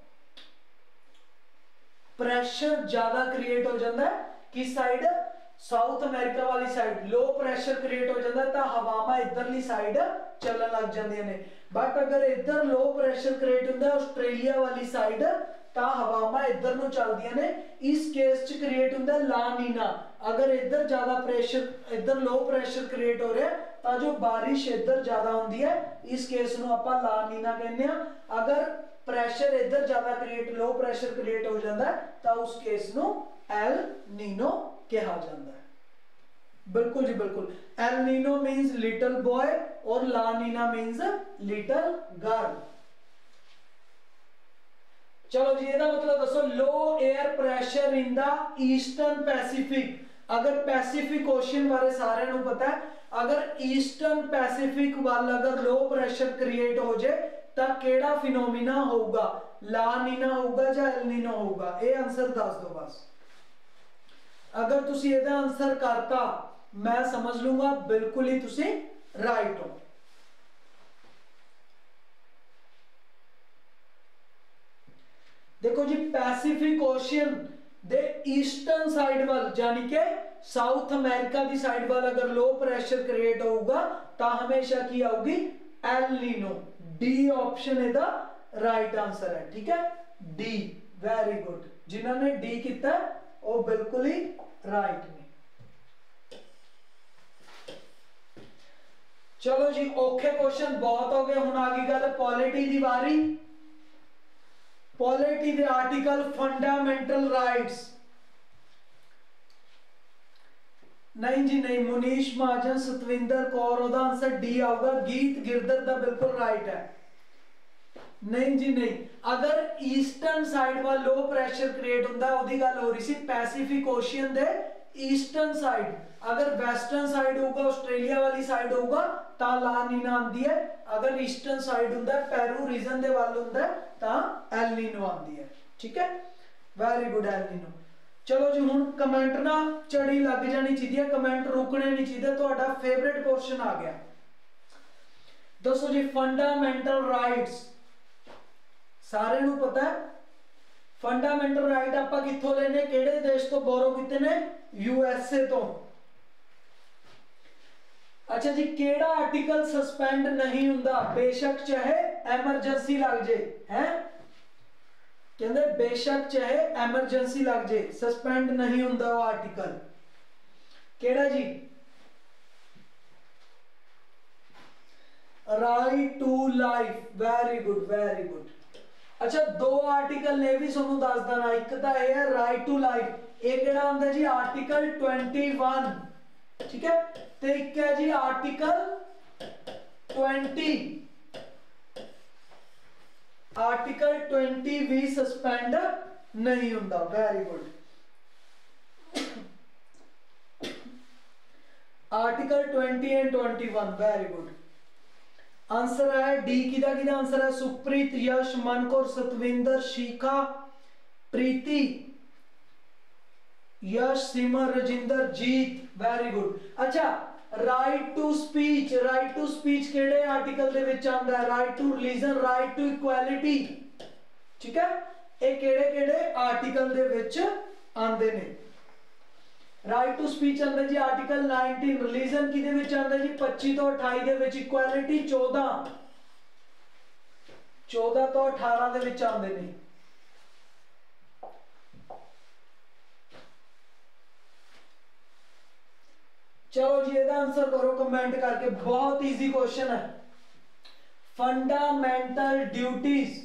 प्रेशर ज्यादा क्रिएट हो जाता है, किस साइड? साउथ अमेरिका वाली साइड लो प्रेशर क्रिएट हो जाता है तो हवावां इधरली साइड चलन लग जांदियां ने। बट अगर इधर लो प्रेशर क्रिएट होंदा है ऑस्ट्रेलिया वाली साइड तो हवावां इधर नूं चलदियां ने, इस केस च क्रिएट होंदा है ला नीना। अगर इधर ज्यादा प्रेशर, इधर लो प्रेशर क्रिएट हो रहा है तो जो बारिश इधर ज्यादा होंदी है, इस केस नूं आपां ला नीना कहने आ। अगर प्रेशर इधर ज्यादा क्रिएट, लो प्रेशर क्रिएट हो जाता है तो उस केस नूं एल नीनो कहा जाता है। बिल्कुल जी बिल्कुल, El Nino means little boy और La Nina means little girl. चलो जी ਇਹਦਾ मतलब दसो, low air pressure in the eastern Pacific. अगर पैसिफिक ओशन बारे सारे नूं पता है, अगर ईस्टर्न पैसिफिक वाल अगर लो प्रेशर क्रिएट हो जाए तो केड़ा फिनोमिना होगा? ला नीना होगा या एल नीनो होगा? ये आंसर दस दो बस। अगर तुसी ਇਹਦਾ आंसर करता मैं समझ लूंगा बिल्कुल ही तुसी राइट हो। देखो जी पैसिफिक ओशियन दे ईस्टर्न साइड वाल यानी कि साउथ अमेरिका की साइड वाल अगर लो प्रेशर क्रिएट होगा तो हमेशा की आऊगी एल नीनो। डी ऑप्शन इसदा राइट आंसर है, ठीक है, डी, वेरी गुड। जिन्होंने डी किया वो बिल्कुल ही राइट ने। चलो जी औखे क्वेश्चन बहुत हो गए, हुण आ गई गल पॉलिटी की बारी। पॉलिटी दे आर्टिकल फंडामेंटल राइट्स, नहीं जी नहीं, मुनीश महाजन, सतविंदर कौर, ओदा आंसर डी आऊगा। गीत गिरधर दा बिल्कुल राइट है, नहीं जी नहीं। अगर ईस्टर्न साइड वाल लो प्रेशर क्रिएट होंदा, ओदी गल हो रही सी पैसिफिक ओशियन दे ईस्टर्न साइड। अगर वेस्टर्न साइड होगा, ऑस्ट्रेलिया वाली साइड होगा तो ला नीना आंदी है। अगर ईस्टर्न साइड होंदा, पेरू रीजन दे वाल होंदा तो एल नीनो आंदी है, ठीक है, वेरी गुड, एल नीनो। चलो जी हुण कमेंट ना चढ़ी लग जानी चाहिए, कमेंट रुकने नहीं चाहिए। तुहाडा फेवरेट पोर्शन आ गया। दसो जी फंडामेंटल राइट्स सारे नूं पता है। फंडामेंटल राइट आपां कित्थों लेने, किहड़े देश तो बोरो कीते ने? यूएसए तो। अच्छा जी केड़ा आर्टिकल सस्पेंड नहीं हुंदा बेशक चाहे एमरजेंसी लग जाए, है कहते बेशक चाहे एमरजेंसी लग जाए सस्पेंड नहीं होंदा वो आर्टिकल। केड़ा जी? Right to life, very good very good. अच्छा दो आर्टिकल ने भी सोनू दस देना, एक तो यह है राइट टू लाइफ, एक केड़ा होंदा जी आर्टिकल 21, ठीक है, तो एक है जी आर्टिकल 20, आर्टिकल 20 भी सस्पेंड नहीं होंदा, very good. Article 20 and 21, very good. Answer है डी, किदा किदा आंसर है? Supreet, Yash, Mankaur, Satvinder, Shikha, Preeti, Yash, Simar, Rajinder, Jeet, very good. अच्छा right to speech, right to speech केड़े आर्टिकल दे विच आंदा है? Right to religion, right to equality, ठीक है, ये केड़े केड़े आर्टिकल दे विच आंदे ने? राइट टू स्पीच आंदा जी आर्टिकल 19, रिलीजन किदे विच आंदा जी 25 तो 28 दे विच, इक्वालिटी 14 तो 18 दे विच आंदे ने। चलो जी ਇਹਦਾ आंसर करो कमेंट करके, बहुत इजी क्वेश्चन है। फंडामेंटल ड्यूटीज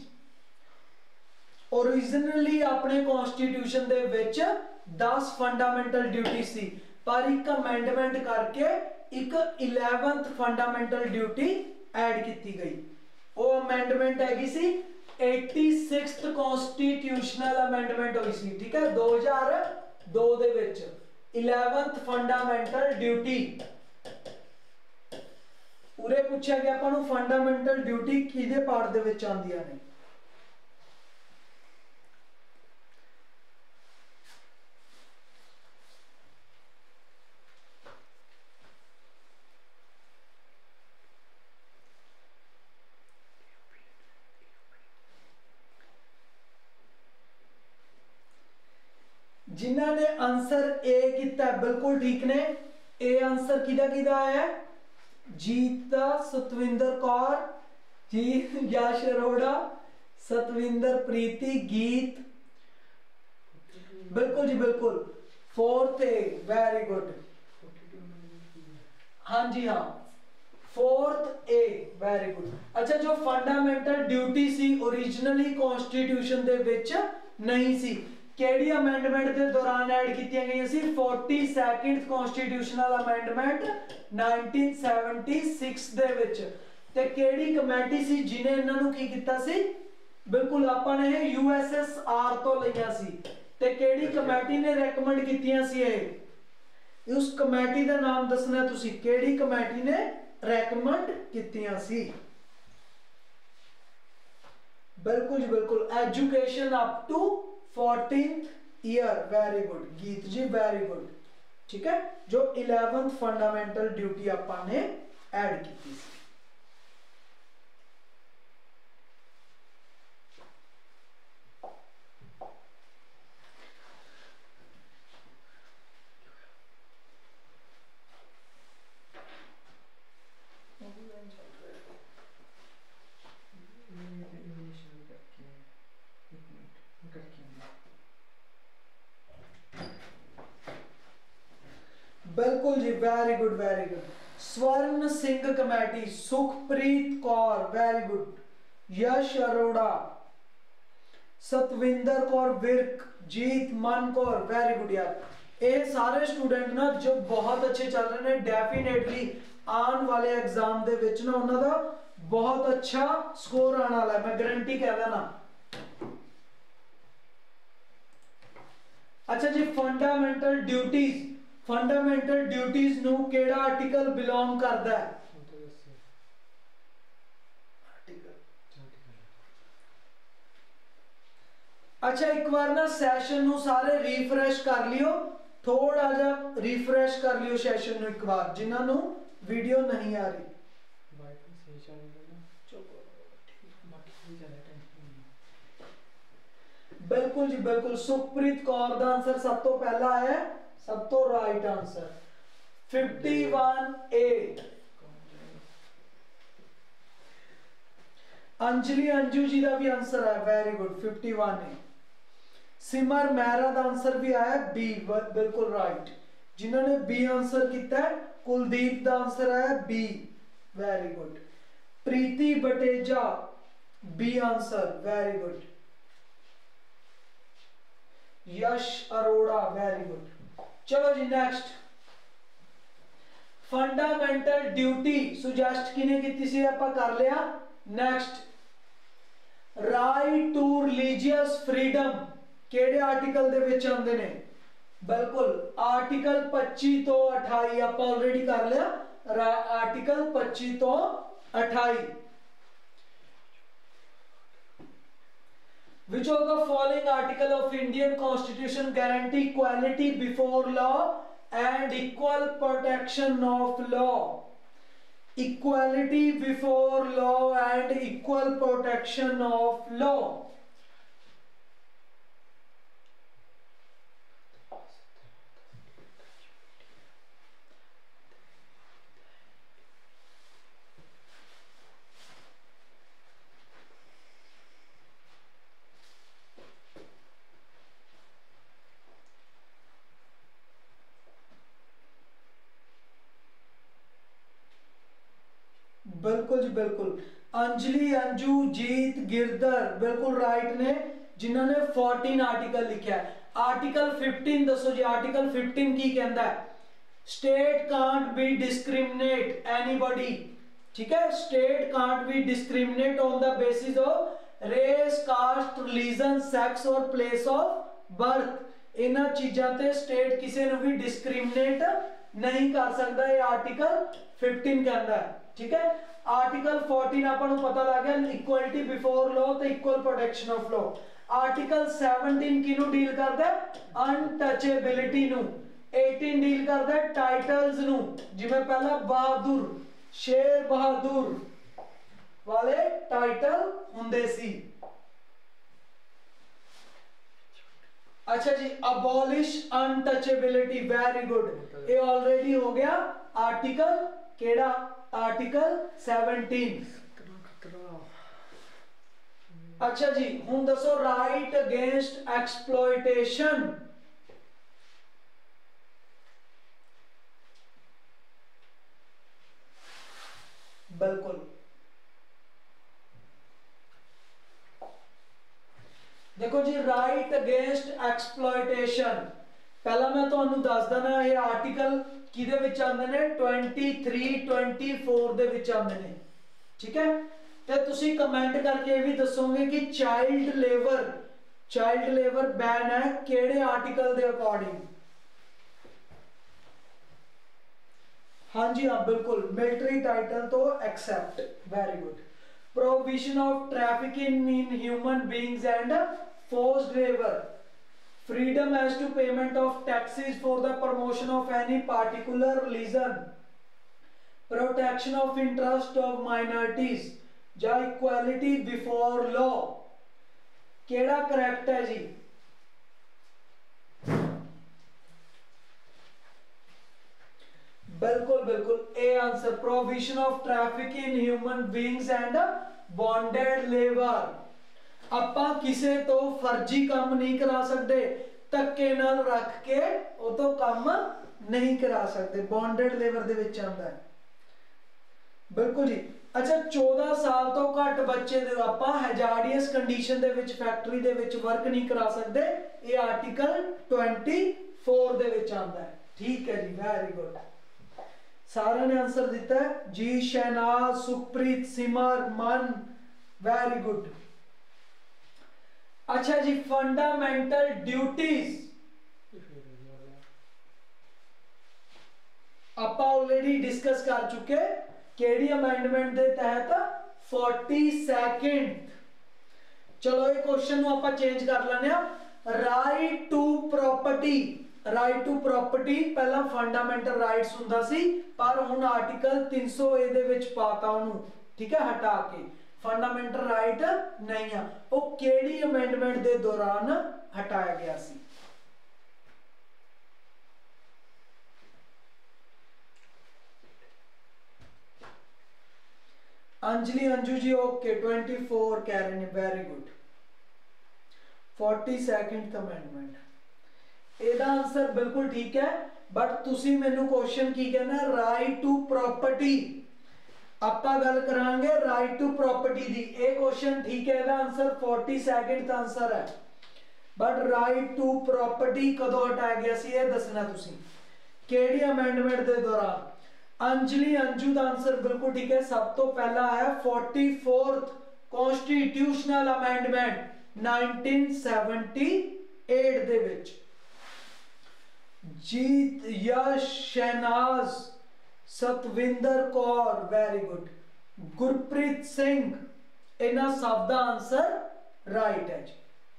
ओरिजिनली अपने कॉन्स्टिट्यूशन दे विच 10 फंडामेंटल ड्यूटी सी, पर एक अमेंडमेंट करके एक 11th फंडामेंटल ड्यूटी ऐड की गई। वो अमेंडमेंट हैगी सी 86th कॉन्स्टिट्यूशनल अमेंडमेंट हुई सी, ठीक है, 2002 दे विच 11th फंडामेंटल ड्यूटी। उरे पूछा गया अपन फंडामेंटल ड्यूटी किदे पार्ट दे विच आंदियां ने? जिन्होंने आंसर ए किया बिल्कुल ठीक ने। ए आंसर किदा किदा है? जीता, सतविंदर कौर, जीत, यश अरोड़ा, सतविंदर, प्रीति, गीत, बिल्कुल जी बिल्कुल। 4th ए, वेरी गुड, हाँ जी हाँ 4th ए, वेरी गुड। अच्छा जो फंडामेंटल ड्यूटी सी ओरिजिनली कॉन्स्टिट्यूशन दे विच नहीं सी, केड़ी अमेंडमेंट के दौरान ऐड की गई सी? 42nd कॉन्स्टिट्यूशनल अमेंडमेंट 1976 दे विच। ते केड़ी कमेटी सी जिने इन्हां नूं की कीता सी? बिल्कुल आपां ने USSR तो लईआं सी। ते केड़ी कमेटी ने रेकमेंड कीतियां सी? उस कमेटी का नाम दसना तुसी, केड़ी कमेटी ने रेकमेंड कीतियां सी? बिल्कुल जी बिल्कुल, education up to 14th year, very good Geet ji, very good, ठीक है, जो 11th फंडामेंटल ड्यूटी आपां ने ऐड की थी। बिल्कुल जी, very good very good. Swaran Singh committee, Sukhpreet Kaur, very good, Yash Arora, Satvinder Kaur Virk, Jeet Man Kaur, very good यार। ये सारे स्टूडेंट ना जो बहुत अच्छे चल रहे हैं, डेफिनेटली आने वाले एग्जाम दे विच ना उन्हां दा बहुत अच्छा स्कोर आने वाला है, मैं गारंटी कह देना। अच्छा जी फंडामेंटल ड्यूटीज, फंडामेंटल ड्यूटीज नू केड़ा आर्टिकल बिलोंग करता है? अच्छा एक बार ना सैशन नू सारे रिफ्रेश कर लियो, थोड़ा जा रिफ्रेश कर लियो सैशन नू एक बार, जिन्हां नू वीडियो नहीं आ रही। बिल्कुल जी बिल्कुल, सुखप्रीत कौर दा आंसर सब तो पहला है, सब तो right answer 51A। Anjali Anju ji का भी आंसर है, वेरी गुड 51 है। सिमर मेहरा का आंसर भी आया बी, बिल्कुल राइट। जिन्होंने बी आंसर किया है, कुलदीप का आंसर है B, very good. Preeti Bateja B answer, very good. Yash Arora, very good. चलो जी नेक्स्ट, फंडामेंटल ड्यूटी सुजैस्ट किने की सी, आप कर लिया। Next, right to religious freedom केड़े आर्टिकल दे विच आंदे ने? बिल्कुल आर्टिकल 25 तो 28 आप ऑलरेडी कर लिया। आर्टिकल 25 तो 28। Which of the following article of Indian Constitution guarantee equality before law and equal protection of law? Equality before law and equal protection of law. बिल्कुल जी बिल्कुल, अंजलि अंजू जीत गिरधर बिल्कुल राइट ने, जिन्होंने 14 आर्टिकल लिखा है। आर्टिकल 15 दसो जी, आर्टिकल 15 की कहता है? State can't be discriminate anybody, ठीक है। State can't be discriminate on the basis of race, caste, religion, sex और प्लेस ऑफ बर्थ। इन्हां चीज़ों ते स्टेट किसी ने भी डिस्क्रिमिनेट नहीं कर सकता, ये आर्टिकल 15 कहता है, ठीक है। आर्टिकल 14 आपको पता लग गया, इक्वलिटी बिफोर लॉ तो equal protection of law. Article 17 किनु डील करता है? अनटचेबिलिटी नु। 18 डील करता है टाइटल्स नु, जिवें पहला बहादुर, शेर बहादुर वाले टाइटल हुंदे सी। अच्छा जी, अबॉलिश अनटचेबिलिटी, वेरी गुड, ये ऑलरेडी हो गया आर्टिकल केड़ा? आर्टिकल 17। अच्छा जी, हुन दसो राइट अगेंस्ट एक्सप्लॉयटेशन। बिल्कुल देखो जी, राइट अगेंस्ट एक्सप्लॉयटेशन, पहला मैं तुहानू दस देना, ये आर्टिकल किदे विच आंदे ने? 23, 24 दे विच आंदे ने, ठीक है। ते तुसी कमेंट करके ये भी दसोगे कि चाइल्ड लेबर बैन है केड़े आर्टिकल दे अकॉर्डिंग? हाँ जी हाँ बिल्कुल, मिलिट्री टाइटल तो except, very good. Prohibition of trafficking in human beings and forced labour, freedom as to payment of taxes for the promotion of any particular religion, protection of interest of minorities, या equality before law, केड़ा करेक्ट है जी? बिल्कुल बिल्कुल A answer, prohibition of traffic in human beings and bonded labour. ਆਪਾਂ ਕਿਸੇ ਤੋਂ फर्जी काम नहीं करा सकते, ਧੱਕੇ ਨਾਲ रख के ਉਹ ਤੋਂ काम नहीं करा सकते, बॉन्डेड लेबर ਦੇ ਵਿੱਚ ਆਉਂਦਾ ਹੈ। ਬਿਲਕੁਲ ਜੀ। अच्छा 14 साल तो घट बच्चे दे ਆਪਾਂ ਹੈਜ਼ਾਰਡੀਅਸ ਕੰਡੀਸ਼ਨ ਦੇ ਵਿੱਚ ਫੈਕਟਰੀ ਦੇ ਵਿੱਚ ਵਰਕ ਨਹੀਂ ਕਰਾ ਸਕਦੇ, ਇਹ ਆਰਟੀਕਲ 24 ਦੇ ਵਿੱਚ ਆਉਂਦਾ ਹੈ, ठीक है जी, वेरी गुड। सारे ने आंसर दिता है जी, शहनाज, सुखप्रीत, सिमर, मन, वेरी गुड। अच्छा जी, फंडामेंटल ड्यूटीज आप ऑलरेडी डिस्कस कर चुके, केड़ी अमेंडमेंट के तहत? 42nd। चलो ये क्वेश्चन आप चेंज कर लेने, right to property. Right to property पहला फंडामेंटल राइट्स हुंदा सी, पर हुण आर्टिकल 300 ए दे विच पाता उन्होंने, ठीक है, हटा के फंडामेंटल राइट नहीं है। वो केड़ी अमेंडमेंट के दौरान हटाया गया सी? अंजलि अंजू जी ओके 24 कह रहे हैं, वेरी गुड। 42nd अमेंडमेंट ਇਹਦਾ आंसर बिल्कुल ठीक है, बट तुसी मैनू क्वेश्चन की कहना राइट टू प्रॉपर्टी, ਆਪਾਂ ਗੱਲ ਕਰਾਂਗੇ राइट टू प्रॉपर्टी ਦੀ। ਇਹ क्वेश्चन ठीक है, ਇਹਦਾ आंसर 42nd आंसर है, बट राइट टू प्रॉपर्टी कदों हटाया गया सी, ਇਹ ਦੱਸਣਾ ਤੁਸੀਂ ਕਿਹੜੀ अमेंडमेंट ਦੇ ਦੌਰਾन। अंजलि अंजू का आंसर बिल्कुल ठीक है, सब तो पहला है 44th कॉन्स्टिट्यूशनल अमेंडमेंट 1978 ਦੇ ਵਿੱਚ। जीत यश शहनाज सतविंदर कौर वेरी गुड, गुरप्रीत सिंह, इन्हां सब का आंसर राइट है जी।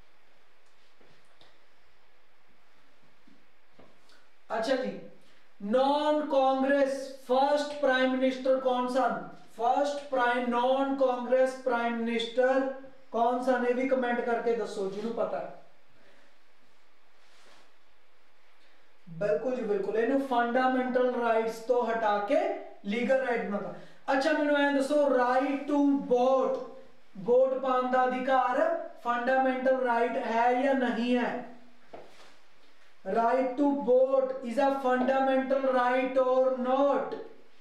अच्छा जी, non Congress first prime minister कौन सन, first prime non Congress prime minister कौन सन, ये भी कमेंट करके दसो जिन्होंने पता है। बिल्कुल जी बिल्कुल, इन्हू फंडामेंटल राइट्स तो हटा के लीगल राइट बना। अच्छा मैनू ऐ दसो राइट टू वोट, वोट पाने का अधिकार फंडामेंटल राइट है या नहीं है। Right to vote is a fundamental right और नॉट।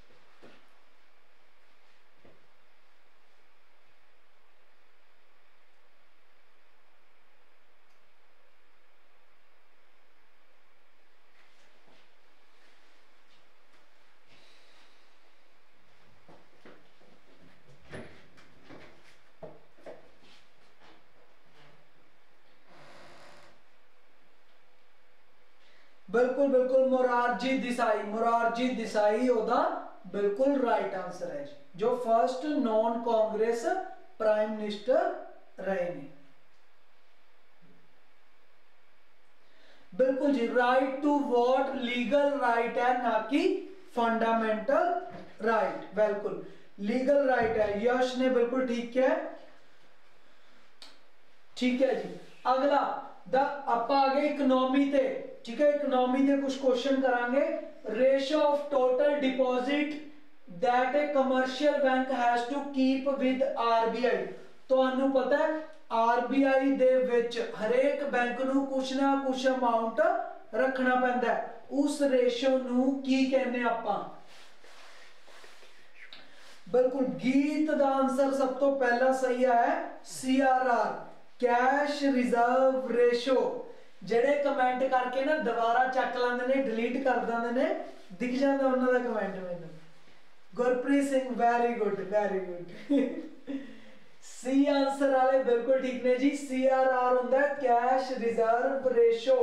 बिल्कुल बिल्कुल मोरारजी देसाई, मोरारजी देसाई ओदा बिल्कुल राइट आंसर है, जो first non Congress prime minister रहे ने। बिल्कुल जी, right to vote legal right है, ना कि फंडामेंटल राइट। बिल्कुल लीगल राइट है, यश ने बिल्कुल ठीक है, ठीक है जी। अगला आप आगे इकोनॉमी ते, ठीक है, इकोनॉमी के कुछ क्वेश्चन करांगे। Ratio of total deposit that a commercial bank has to keep with RBI. तुहानू पता है आरबीआई दे विच हरेक बैंक नू कुछ ना कुछ अमाउंट रखना पैंदा है, उस रेशो नू की कहने आपां। बिल्कुल गीत दा आंसर सब तो पहला सही है CRR, कैश रिजर्व रेशो। जेड़े कमेंट करके ना दोबारा चक लेंदे ने, डिलीट कर देंदे ने, दिख जाता उन्हां दा कमेंट मैनूं। Gurpreet Singh very good, very good. C answer वाले बिल्कुल ठीक ने जी, CRR हुंदा है कैश रिजर्व रेशो,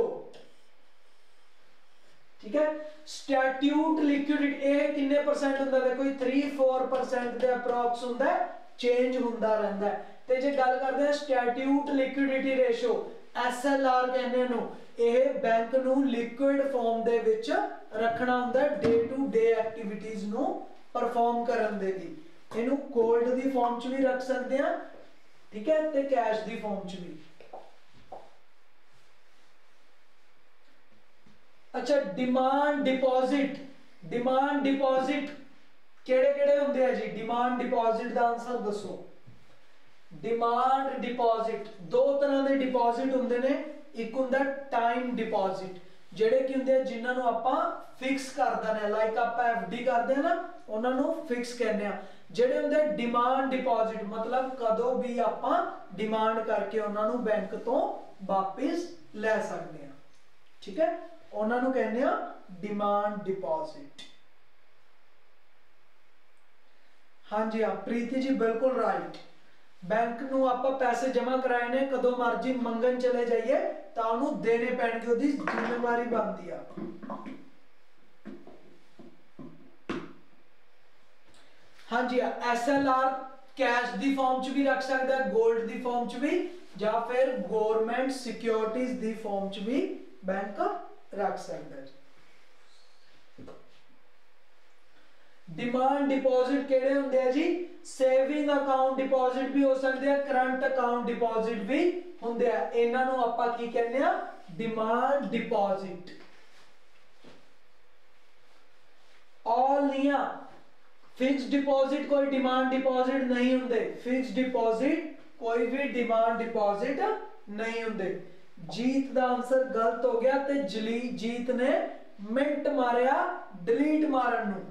ठीक है। स्टैट्यूट लिक्विडिटी ये कितने परसेंट हुंदा, देखो 3-4% दे अप्रॉक्स हुंदा है, चेंज हुंदा रहंदा है। ते जे गल करदे हैं स्टैट्यूट लिक्विडिटी रेशो SLR कहने नूं, यह बैंक नूं लिक्विड फॉर्म दे विच रखना हुंदा है डे टू डे एक्टिविटीज नूं परफॉर्म करन दे लई। इहनूं गोल्ड दी फॉर्म च भी रख सकते हैं, ठीक है, ते कैश दी फॉर्म च भी। अच्छा डिमांड डिपॉजिट, डिमांड डिपॉजिट केड़े-केड़े हुंदे आ जी। डिमांड डिपॉजिट दा आंसर दसो। डिमांड डिपॉजिट दो तरह के डिपॉजिट होंगे ने, एक होंगे टाइम डिपॉजिट, जेडे कि होंगे जिन्हां नूं आपां फिक्स कर देने, लाइक आपां FD करते हैं ना, उन्हां नूं फिक्स कहने आ। जेडे होंगे डिमांड डिपॉजिट मतलब कदों भी आपां डिमांड करके उन्हां नूं बैंक तो वापस लै सकते हैं, ठीक है, उन्हां नूं कहने आ डिमांड डिपॉजिट। हाँ जी हाँ प्रीति जी बिल्कुल राइट। बैंक नूं आपां पैसे जमा कराए ने, कदों मर्जी मंगन चले जाइए तो उन्होंने देने पैणगे, उहदी जिम्मेवारी बनती है। हाँ जी SLR कैश दी फॉर्म च भी रख सकता है, गोल्ड दी फॉर्म च भी, या फिर गवर्नमेंट सिक्योरिटीज दी फॉर्म च भी बैंक रख सकता है। डिमांड डिपॉजिट केड़े हुंदे आ जी, सेविंग अकाउंट डिपॉजिट भी हो सकते हैं, करंट अकाउंट डिपॉजिट भी हुंदे आ। इन्हां नूं आपां की कहने आ डिमांड डिपॉजिट। ऑल नहीं आ, फिक्स डिपॉजिट कोई डिमांड डिपॉजिट नहीं होंगे, फिक्स डिपॉजिट कोई भी डिमांड डिपॉजिट नहीं होंगे। जीत का आंसर गलत हो गया ते जीत ने मिंट मारिया डिलीट मारन नू।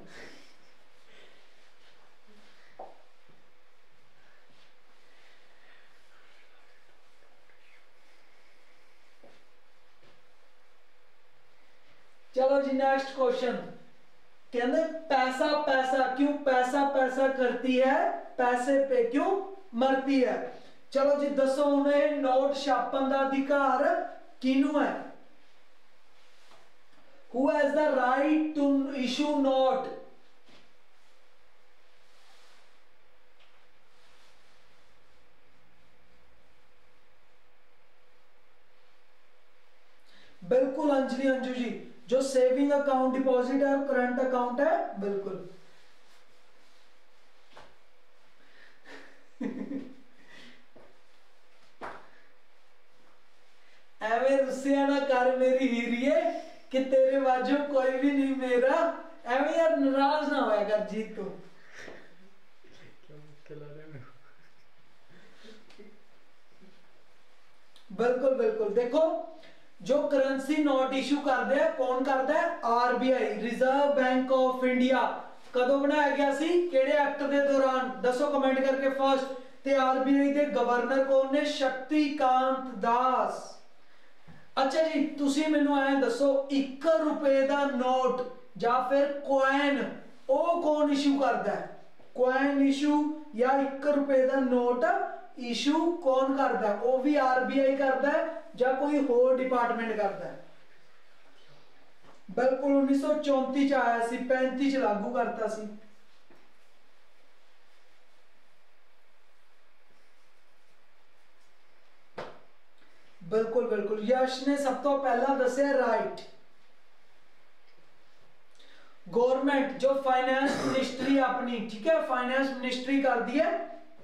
चलो जी नेक्स्ट क्वेश्चन, कहते पैसा पैसा क्यों पैसा पैसा करती है, पैसे पे क्यों मरती है। चलो जी दसो उन्हें नोट छापन का अधिकार किनू है। Who has the right to issue note? बिल्कुल अंजलि अंजू जी, जो सेविंग अकाउंट डिपॉजिट है और करंट अकाउंट है, बिल्कुल। एवं रुसिया ना कर मेरी हीरिए कि तेरे बाजू कोई भी नहीं मेरा, एवं यार नाराज ना होया कर जीत तू। बिल्कुल बिल्कुल, देखो जो करेंसी नोट इशू करते हैं कौन करता है, RBI reserve bank of India. कदों बनाया गया सी, केड़े एक्ट के दौरान, दसो कमेंट करके फर्स्ट। ते आरबीआई के गवर्नर कौन ने, शक्तिकांत दास। अच्छा जी तुसी मैनू ऐ दसो 1 रुपए का नोट या फिर कॉइन ओ कौन इशू करता है, कॉइन इशू या 1 रुपए का नोट इशू कौन करता है, वो भी आरबीआई करता है या कोई होर डिपार्टमेंट करता है। बिल्कुल 1934 आया सी, 35 लागू करता सी। बिल्कुल बिल्कुल, यश ने सब तो पहला दसिया राइट। गवर्नमेंट जो फाइनेंस मिनिस्ट्री अपनी, ठीक है, फाइनेंस मिनिस्ट्री कर दी है।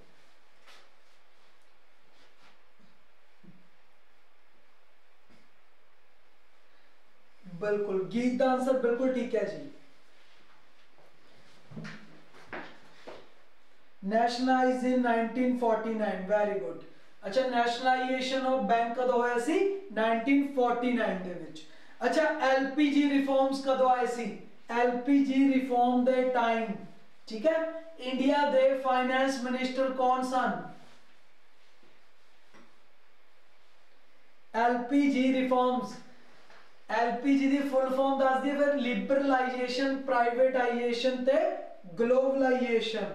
बिल्कुल गीत का आंसर बिल्कुल ठीक है जी। Nationalise in 1949, very good. अच्छा नेशनलाइजेशन ऑफ बैंक कदों होया सी, 1949 दे विच। अच्छा एलपीजी रिफॉर्म्स कदों आए सी, एलपीजी रिफॉर्म दे टाइम, ठीक है। इंडिया दे फाइनेंस मिनिस्टर कौन सन, एलपीजी रिफॉर्म्स, एलपीजी दी फुल फॉर्म दस दी फिर, लिबरलाइजेशन, प्राइवेटाइजेशन ते ग्लोबलाइजेशन।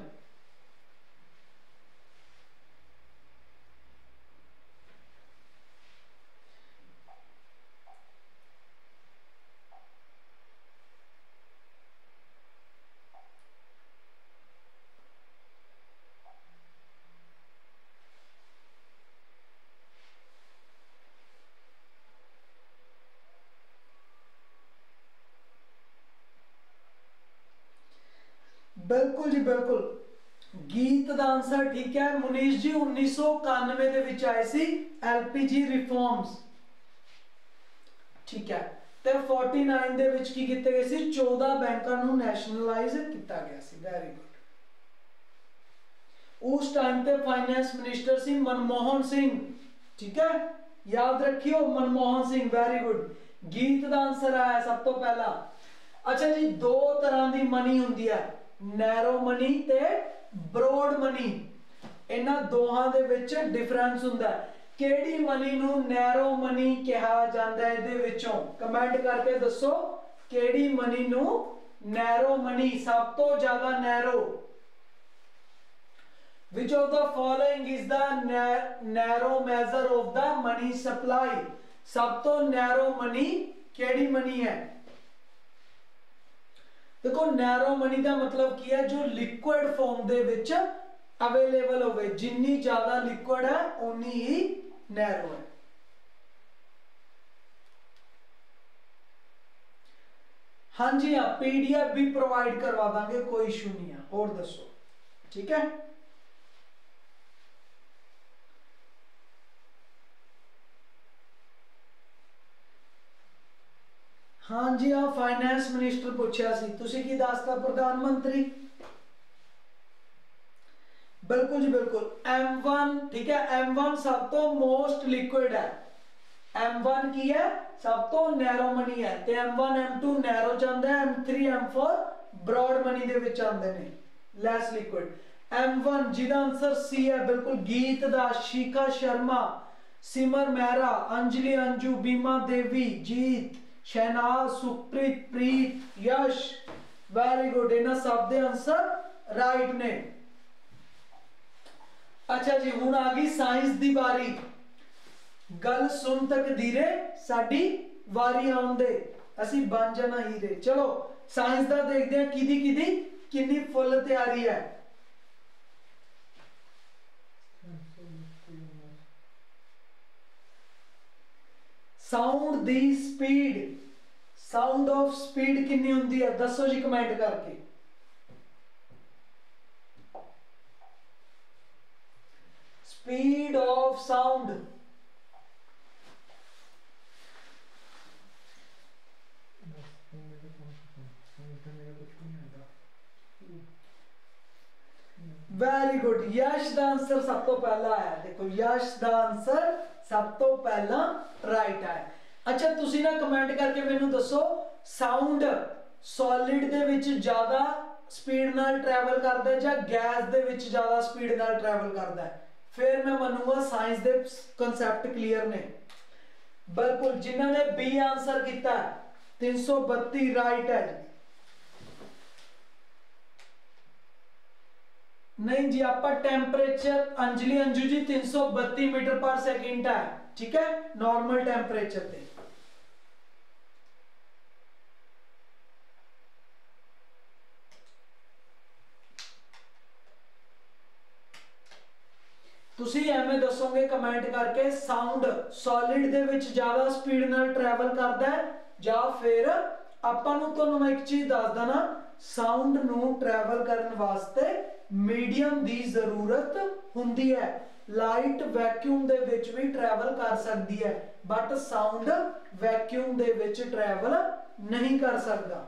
बिल्कुल जी बिल्कुल, गीत का आंसर ठीक है मुनीश जी। 1991 दे विच आए सी एलपीजी रिफॉर्म्स, ठीक है। ते 49 दे विच की कीते गए सी, 14 बैंकां नूं नैशनलाइज किया गया सी, वेरी गुड। उस टाइम ते फाइनेंस मिनिस्टर सी मनमोहन सिंह, ठीक है, याद रखियो मनमोहन सिंह, वेरी गुड। गीत का आंसर आया सब तो पहला। अच्छा जी दो तरह की मनी होंदी है, नैरो मनी ते ब्रॉड मनी। इन्हां दोहां दे विच डिफरेंस हुंदा है। केड़ी मनी नूं नैरो मनी कहा जांदा है, इहदे विचों कमेंट करके दसो केड़ी मनी नूं नैरो मनी, सब तो ज्यादा narrow. Which of the following is the narrow measure of the money supply? सब तो नैरो मनी केड़ी मनी है। देखो नैरो मनी का मतलब की है, जो लिक्विड फॉर्म दे विच अवेलेबल होवे, जिन्नी ज्यादा लिक्विड है उन्नी ही नैरो है। हाँ जी हाँ, पीडीएफ भी प्रोवाइड करवा देंगे, कोई इशू नहीं है। और दसो, ठीक है। हाँ जी हाँ, फाइनेंस मिनिस्टर पूछा सी, तुसी की दसता प्रधानमंत्री। बिल्कुल जी बिल्कुल। M1 ठीक है, M1 सब तो मोस्ट लिक्विड है, M1 की है सब तो नैरो मनी है, ते M1 M2 नैरो चाहता है, M3 M4 ब्रॉड मनी दे विच आंदे ने लैस लिक्विड। M1 जिहदा आंसर सी है बिल्कुल, गीत दास, शिखा शर्मा, सिमर मेहरा, अंजलि अंजू, बीमा देवी, जीत, शहनाज, सुप्रीत, प्रीत, यश, वेरी गुड, इन्हां सब दे आंसर राइट ने। अच्छा जी, हुण आ गई साइंस दी बारी। गल सुन तकदीरे साडी वारी आउण दे, असी बन जाना हीरे। चलो साइंस दा देखदे हां किदी किदी किन्नी फुल तैयारी है। साउंड दी स्पीड, साउंड ऑफ स्पीड किन्नी हुंदी है, दसो जी कमेंट करके। Speed of sound, very good, Yash दा आंसर सब तो पहला है। देखो यश दा आंसर सब तो पहला राइट है। अच्छा तुसी ना कमेंट करके मैनू दसो, साउंड सॉलिड दे विच ज्यादा स्पीड नाल ट्रैवल करदा है जां गैस दे विच ज्यादा स्पीड नाल ट्रैवल करदा है, फिर मैं मनूंगा साइंस दे कंसैप्ट क्लियर ने। बिल्कुल, जिन्हां ने बी आंसर किया 332 राइट है जी। नहीं जी, आप temperature Anjali Anju ji 332 metre per second है, ठीक है, नॉर्मल टेम्परेचर पे। तुसी एवें दसोगे कमेंट करके, साउंड सॉलिड दे विच ज्यादा स्पीड नाल ट्रैवल करदा है जां फिर आपां नूं, तुहानूं मैं एक चीज दस दना, साउंड नूं ट्रैवल करन वास्ते मीडियम दी जरूरत हुंदी है। लाइट वैक्यूम दे विच भी ट्रैवल कर सकदी है, बट साउंड वैक्यूम दे विच ट्रैवल नहीं कर सकदा।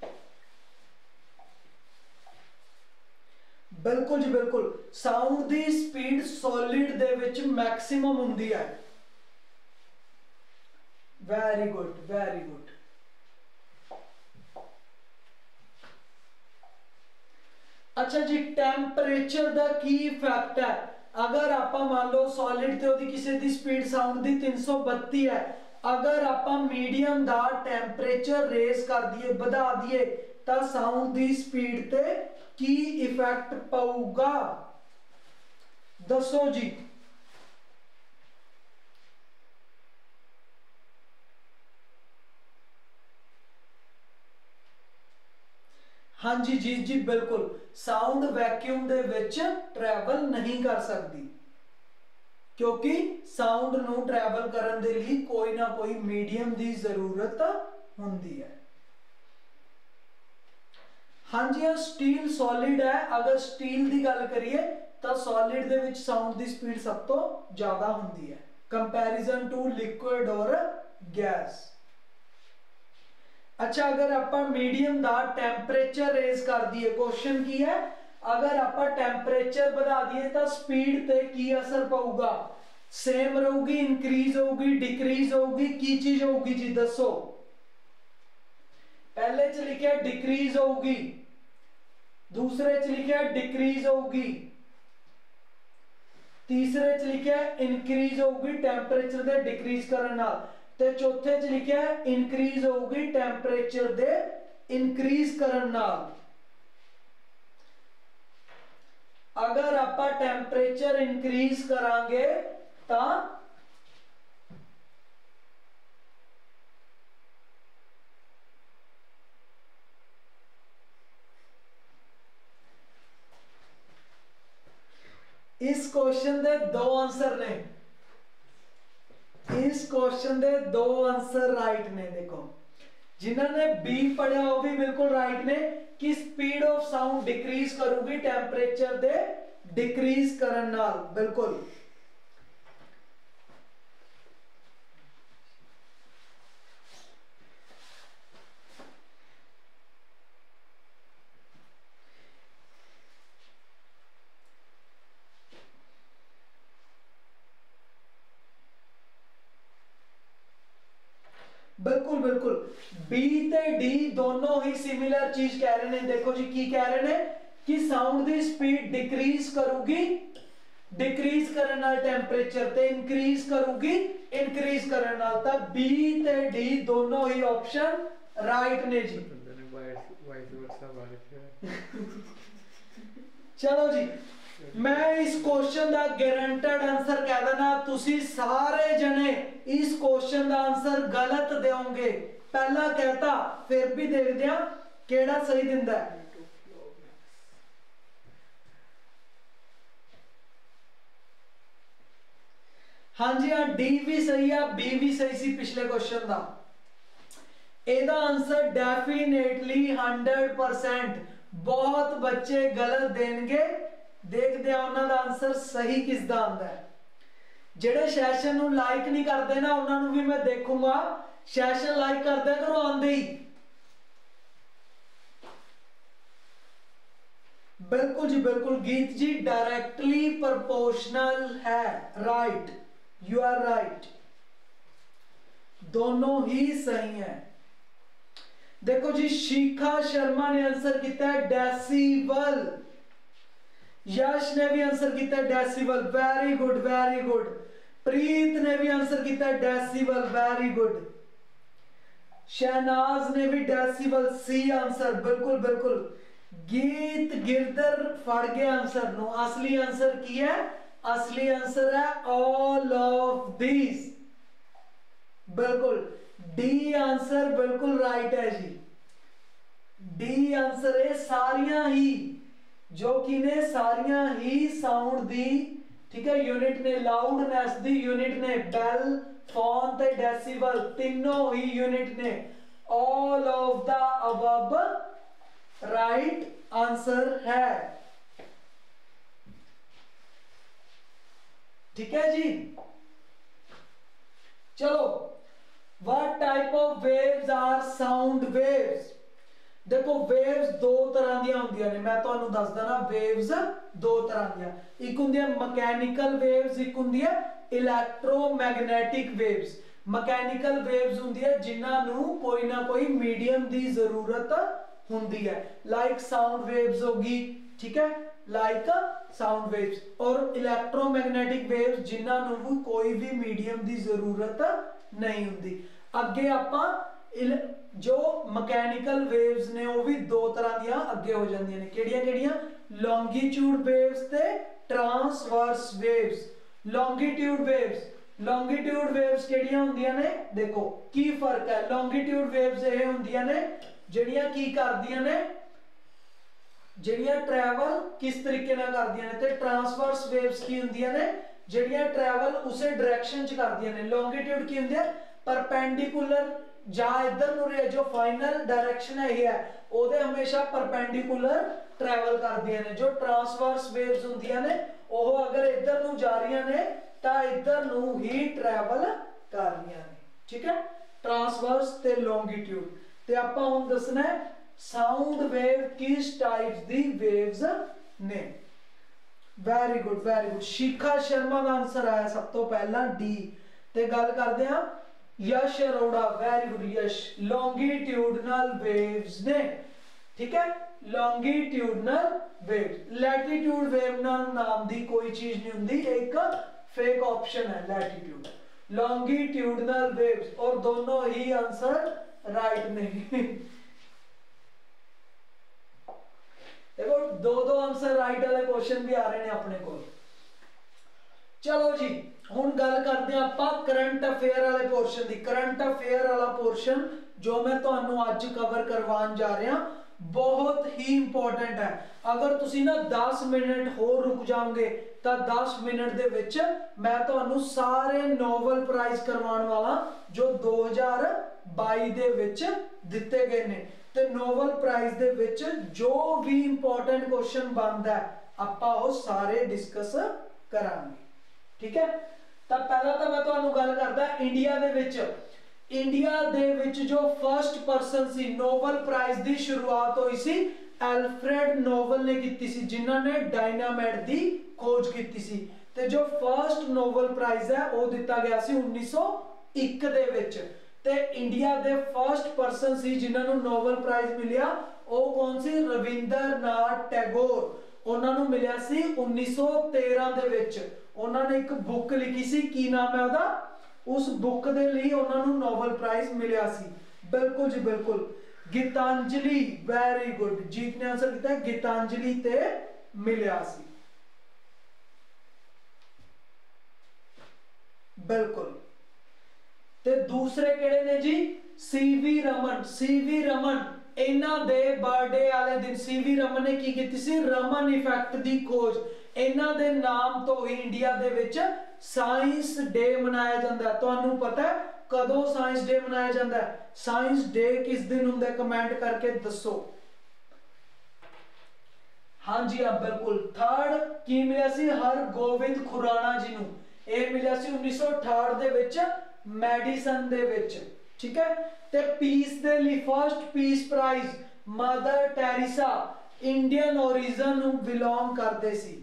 बिल्कुल जी बिल्कुल, साउंड दी स्पीड सॉलिड दे विच मैक्सिमम हुंदी है। Very good, very good. अच्छा जी, टेम्परेचर दा की इफेक्ट है, अगर आप मान लो सॉलिड ते ओदी किसी दी स्पीड साउंड दी 332 है, अगर आप मीडियम दा टेम्परेचर रेस कर दिए, बढ़ा दिए, तो साउंड दी स्पीड ते की इफेक्ट पऊगा, दसो जी। हाँ जी जी जी बिल्कुल, साउंड वैक्यूम दे विच ट्रैवल नहीं कर सकती, क्योंकि साउंड नू ट्रैवल करन दे लई कोई ना कोई मीडियम दी जरूरत हुंदी है। हाँ जी, स्टील सॉलिड है, अगर स्टील की गल करिए तो सॉलिड दे विच साउंड की स्पीड सब तो ज्यादा हुंदी है कंपैरिजन टू लिक्विड और गैस। अच्छा, अगर आप मीडियम दा टेम्परेचर रेज कर दिए, क्वेश्चन की है अगर आप टेम्परेचर बढ़ा दिए तो स्पीड ते की असर पऊगा, सेम रहूगी, इंक्रीज होगी, डिक्रीज होगी, की चीज होगी जी, दसो। पहले च लिखा डिक्रीज होगी, दूसरे च लिखा डिक्रीज होगी, तीसरे च लिखा इनक्रीज होगी टेम्परेचर दे डिक्रीज करन नाल, ते चौथे च लिखा इनक्रीज होगी टेम्परेचर दे इनक्रीज करन नाल। अगर आप टेम्परेचर इनक्रीज करांगे तो इस क्वेश्चन दे दो आंसर ने, इस क्वेश्चन दे दो आंसर राइट ने। देखो जिन्होंने बी पढ़ा वो भी बिल्कुल राइट ने कि स्पीड ऑफ साउंड डिक्रीज करूगी टेम्परेचर दे डिक्रीज करन नाल, बिल्कुल। बिल्कुल बी ते डी दोनों ही सिमिलर चीज कह रहे हैं। देखो जी की कह रहे हैं कि साउंड की स्पीड डिक्रीज करूगी, डिक्रीज करने नाल टेंपरेचर ते इंक्रीज करूगी इंक्रीज करने नाल। तां बी ते डी दोनों ही ऑप्शन राइट ने जी। चलो जी मैं इस क्वेश्चन का गारंटेड आंसर कह देना, तुसी सारे जने इस क्वेश्चन का आंसर गलत दोगे। पहला कहता फिर भी देखते हैं केड़ा सही दिंदा है। हाँ जी हाँ डी भी सही है, बी भी सही सी पिछले क्वेश्चन का। एदा आंसर डेफिनेटली 100%। बहुत बच्चे गलत देंगे, देखते हैं उन्होंने आंसर सही किसका आंदा है। जेड़े सैशन नू लाइक नहीं करते ना उन्होंने भी मैं देखूंगा, सैशन लाइक करते करो आंदे ही। बिल्कुल जी बिल्कुल गीत जी डायरेक्टली प्रोपोर्शनल है, राइट यू आर राइट, दोनों ही सही है। देखो जी शिखा शर्मा ने आंसर किया है डेसिबल, यश ने भी आंसर किया decibel, very good very good. Preet ने भी आंसर किया डेसिबल, वेरी गुड। शहनाज ने भी डेसिबल, सी आंसर, बिल्कुल बिल्कुल। गीत गिरधर फड़ गए आंसर नो। असली आंसर की है, असली आंसर है ऑल ऑफ दीज, बिल्कुल डी आंसर बिल्कुल राइट है जी। डी आंसर है सारियां ही, जो कि ने सारियां ही साउंड दी, ठीक है यूनिट ने, लाउडनेस दी यूनिट ने, बेल फोन ते डेसिबल तीनों ही यूनिट ने। All of the above right answer है, ठीक है जी। चलो what type of waves are sound waves. देखो वेव्स दो तरह दी होंदियां ने, मैं तुहानू दस देना वेव्स दो तरह दी, एक हुंदी है मैकेनिकल वेव्स, एक हुंदी है इलेक्ट्रोमैग्नेटिक वेव्स। मैकेनिकल वेव्स हुंदी है जिन्हां नू कोई ना कोई मीडियम दी जरूरत हुंदी है, लाइक साउंड वेव्स होगी, ठीक है लाइक साउंड वेव्स। और इलेक्ट्रोमैग्नेटिक वेव्स जिन्हां नू कोई भी मीडियम दी जरूरत नहीं हुंदी। अगे आपां जो मैकेनिकल वेव्स ने वो भी दो तरह दियां अगे हो जांदियां ने, केड़ियां-केड़ियां लॉन्गिट्यूड वेव्स ते transverse waves. Longitude waves, longitude waves केड़ियां हुंदियां ने, देखो की फर्क है। लॉन्गिट्यूड वेव्स ये हुंदियां ने ਜਿਹੜੀਆਂ की करदियां ने, ਜਿਹੜੀਆਂ ट्रैवल किस तरीके नाल करदियां ने, ते ट्रांसवर्स वेव्स की हुंदियां ने ਜਿਹੜੀਆਂ ट्रैवल उसे डायरेक्शन च करदियां ने। लॉन्गिट्यूड की हुंदी है परपेंडिकुलर, जा इधर नु रे जो फाइनल डायरेक्शन है ये ओदे हमेशा परपेंडिकुलर ट्रैवल करदियां ने। जो ट्रांसवर्स वेव्स हुंदियां ने ओह अगर इधर नु जा रही ने तां इधर नु ही ट्रैवल कर रही ने, ठीक है ट्रांसवर्स ते लॉन्गिट्यूड। ते आपां हुण दसना है साउंड वेव किस टाइप्स दी वेव्स ने। Very good very good. Shikha Sharma का आंसर आया सब तो पहला डी। ते गल करदे हां Yash Arora, very good Yash, longitudinal waves ने, ठीक है लॉन्गिट्यूडनल वेव्स। लैटिट्यूड वेव नाम दी कोई चीज नहीं हुंदी, एक फेक ऑप्शन है लैटिट्यूड। लॉन्गिट्यूडनल वेव्स और दोनों ही आंसर राइट नहीं। देखो दो दो आंसर राइट वाले क्वेश्चन भी आ रहे हैं अपने को। चलो जी हुण गल करते हैं आपां करंट अफेयर वाले पोर्शन दी। करंट अफेयर वाला पोर्शन जो मैं तुहानू अज कवर करवान जा रहा बहुत ही इंपॉर्टेंट है। अगर तुसी ना 10 मिनट होर रुक जाओगे तो 10 मिनट दे विच मैं तुहानू सारे नोबल प्राइज करवाने वाला जो 2022 दे विच दिते गए ने। ते नोबल प्राइज दे विच जो भी इंपॉर्टेंट क्वेश्चन बनता है आपां वो सारे डिस्कस करांगे, ठीक है। तो पहला तो मैं तुहानू गल करदा इंडिया दे विच, इंडिया दे विच जो फर्स्ट पर्सन सी नोबल प्राइज दी शुरुआत हुई सी एल्फ्रेड नोबल ने की सी, जिन्हां ने डायनामाइट दी खोज की सी। ते जो फर्स्ट नोबल प्राइज है वो दिता गया सी 1901 दे विच। ਤੇ ਇੰਡੀਆ ਦੇ ਫਰਸਟ ਪਰਸਨ ਸੀ ਜਿਨ੍ਹਾਂ ਨੂੰ ਨੋਬਲ ਪ੍ਰਾਈਜ਼ ਮਿਲਿਆ, ਉਹ ਕੌਣ ਸੀ? ਰਵਿੰਦਰਨਾਥ ਟੈਗੋਰ। ਉਹਨਾਂ ਨੂੰ ਮਿਲਿਆ ਸੀ 1913 ਦੇ ਵਿੱਚ। ਉਹਨਾਂ ਨੇ ਇੱਕ ਬੁੱਕ ਲਿਖੀ ਸੀ, ਕੀ ਨਾਮ ਹੈ ਉਹਦਾ? ਉਸ ਬੁੱਕ ਦੇ ਲਈ ਉਹਨਾਂ ਨੂੰ ਨੋਬਲ ਪ੍ਰਾਈਜ਼ ਮਿਲਿਆ ਸੀ। ਬਿਲਕੁਲ ਜੀ ਬਿਲकुल, ਗੀਤਾਂਜਲੀ। ਵੈਰੀ ਗੁੱਡ, ਜੀਤ ਨੇ ਆਨਸਰ ਕੀਤਾ ਗੀਤਾਂਜਲੀ ਤੇ ਮਿਲਿਆ ਸੀ। बिल्कुल। ते दूसरे केड़े ने जी? सीवी रमन। सीवी रमन इन्हां दे बर्थडे वाले दिन सीवी रमन ने की कीती सी? रमन इफेक्ट दी खोज। इन्हां दे नाम तो ही इंडिया दे विच साइंस डे मनाया जाता है। तुहानू पता है कदों साइंस डे मनाया जाता है? साइंस डे किस दिन हुंदा है? कमेंट करके दसो। हाँ जी हाँ बिल्कुल। थर्ड की मिला सी? हरगोविंद खुराना जी नू। ਇਹ ਮਿਲਿਆ ਸੀ 1968 ਦੇ ਵਿੱਚ ਮੈਡੀਸਨ ਦੇ ਵਿੱਚ। ਠੀਕ ਹੈ। ਤੇ ਪੀਸ ਦੇ ਲਈ first peace prize Mother Teresa Indian origin ਨੂੰ ਬਿਲੋਂਗ ਕਰਦੇ ਸੀ।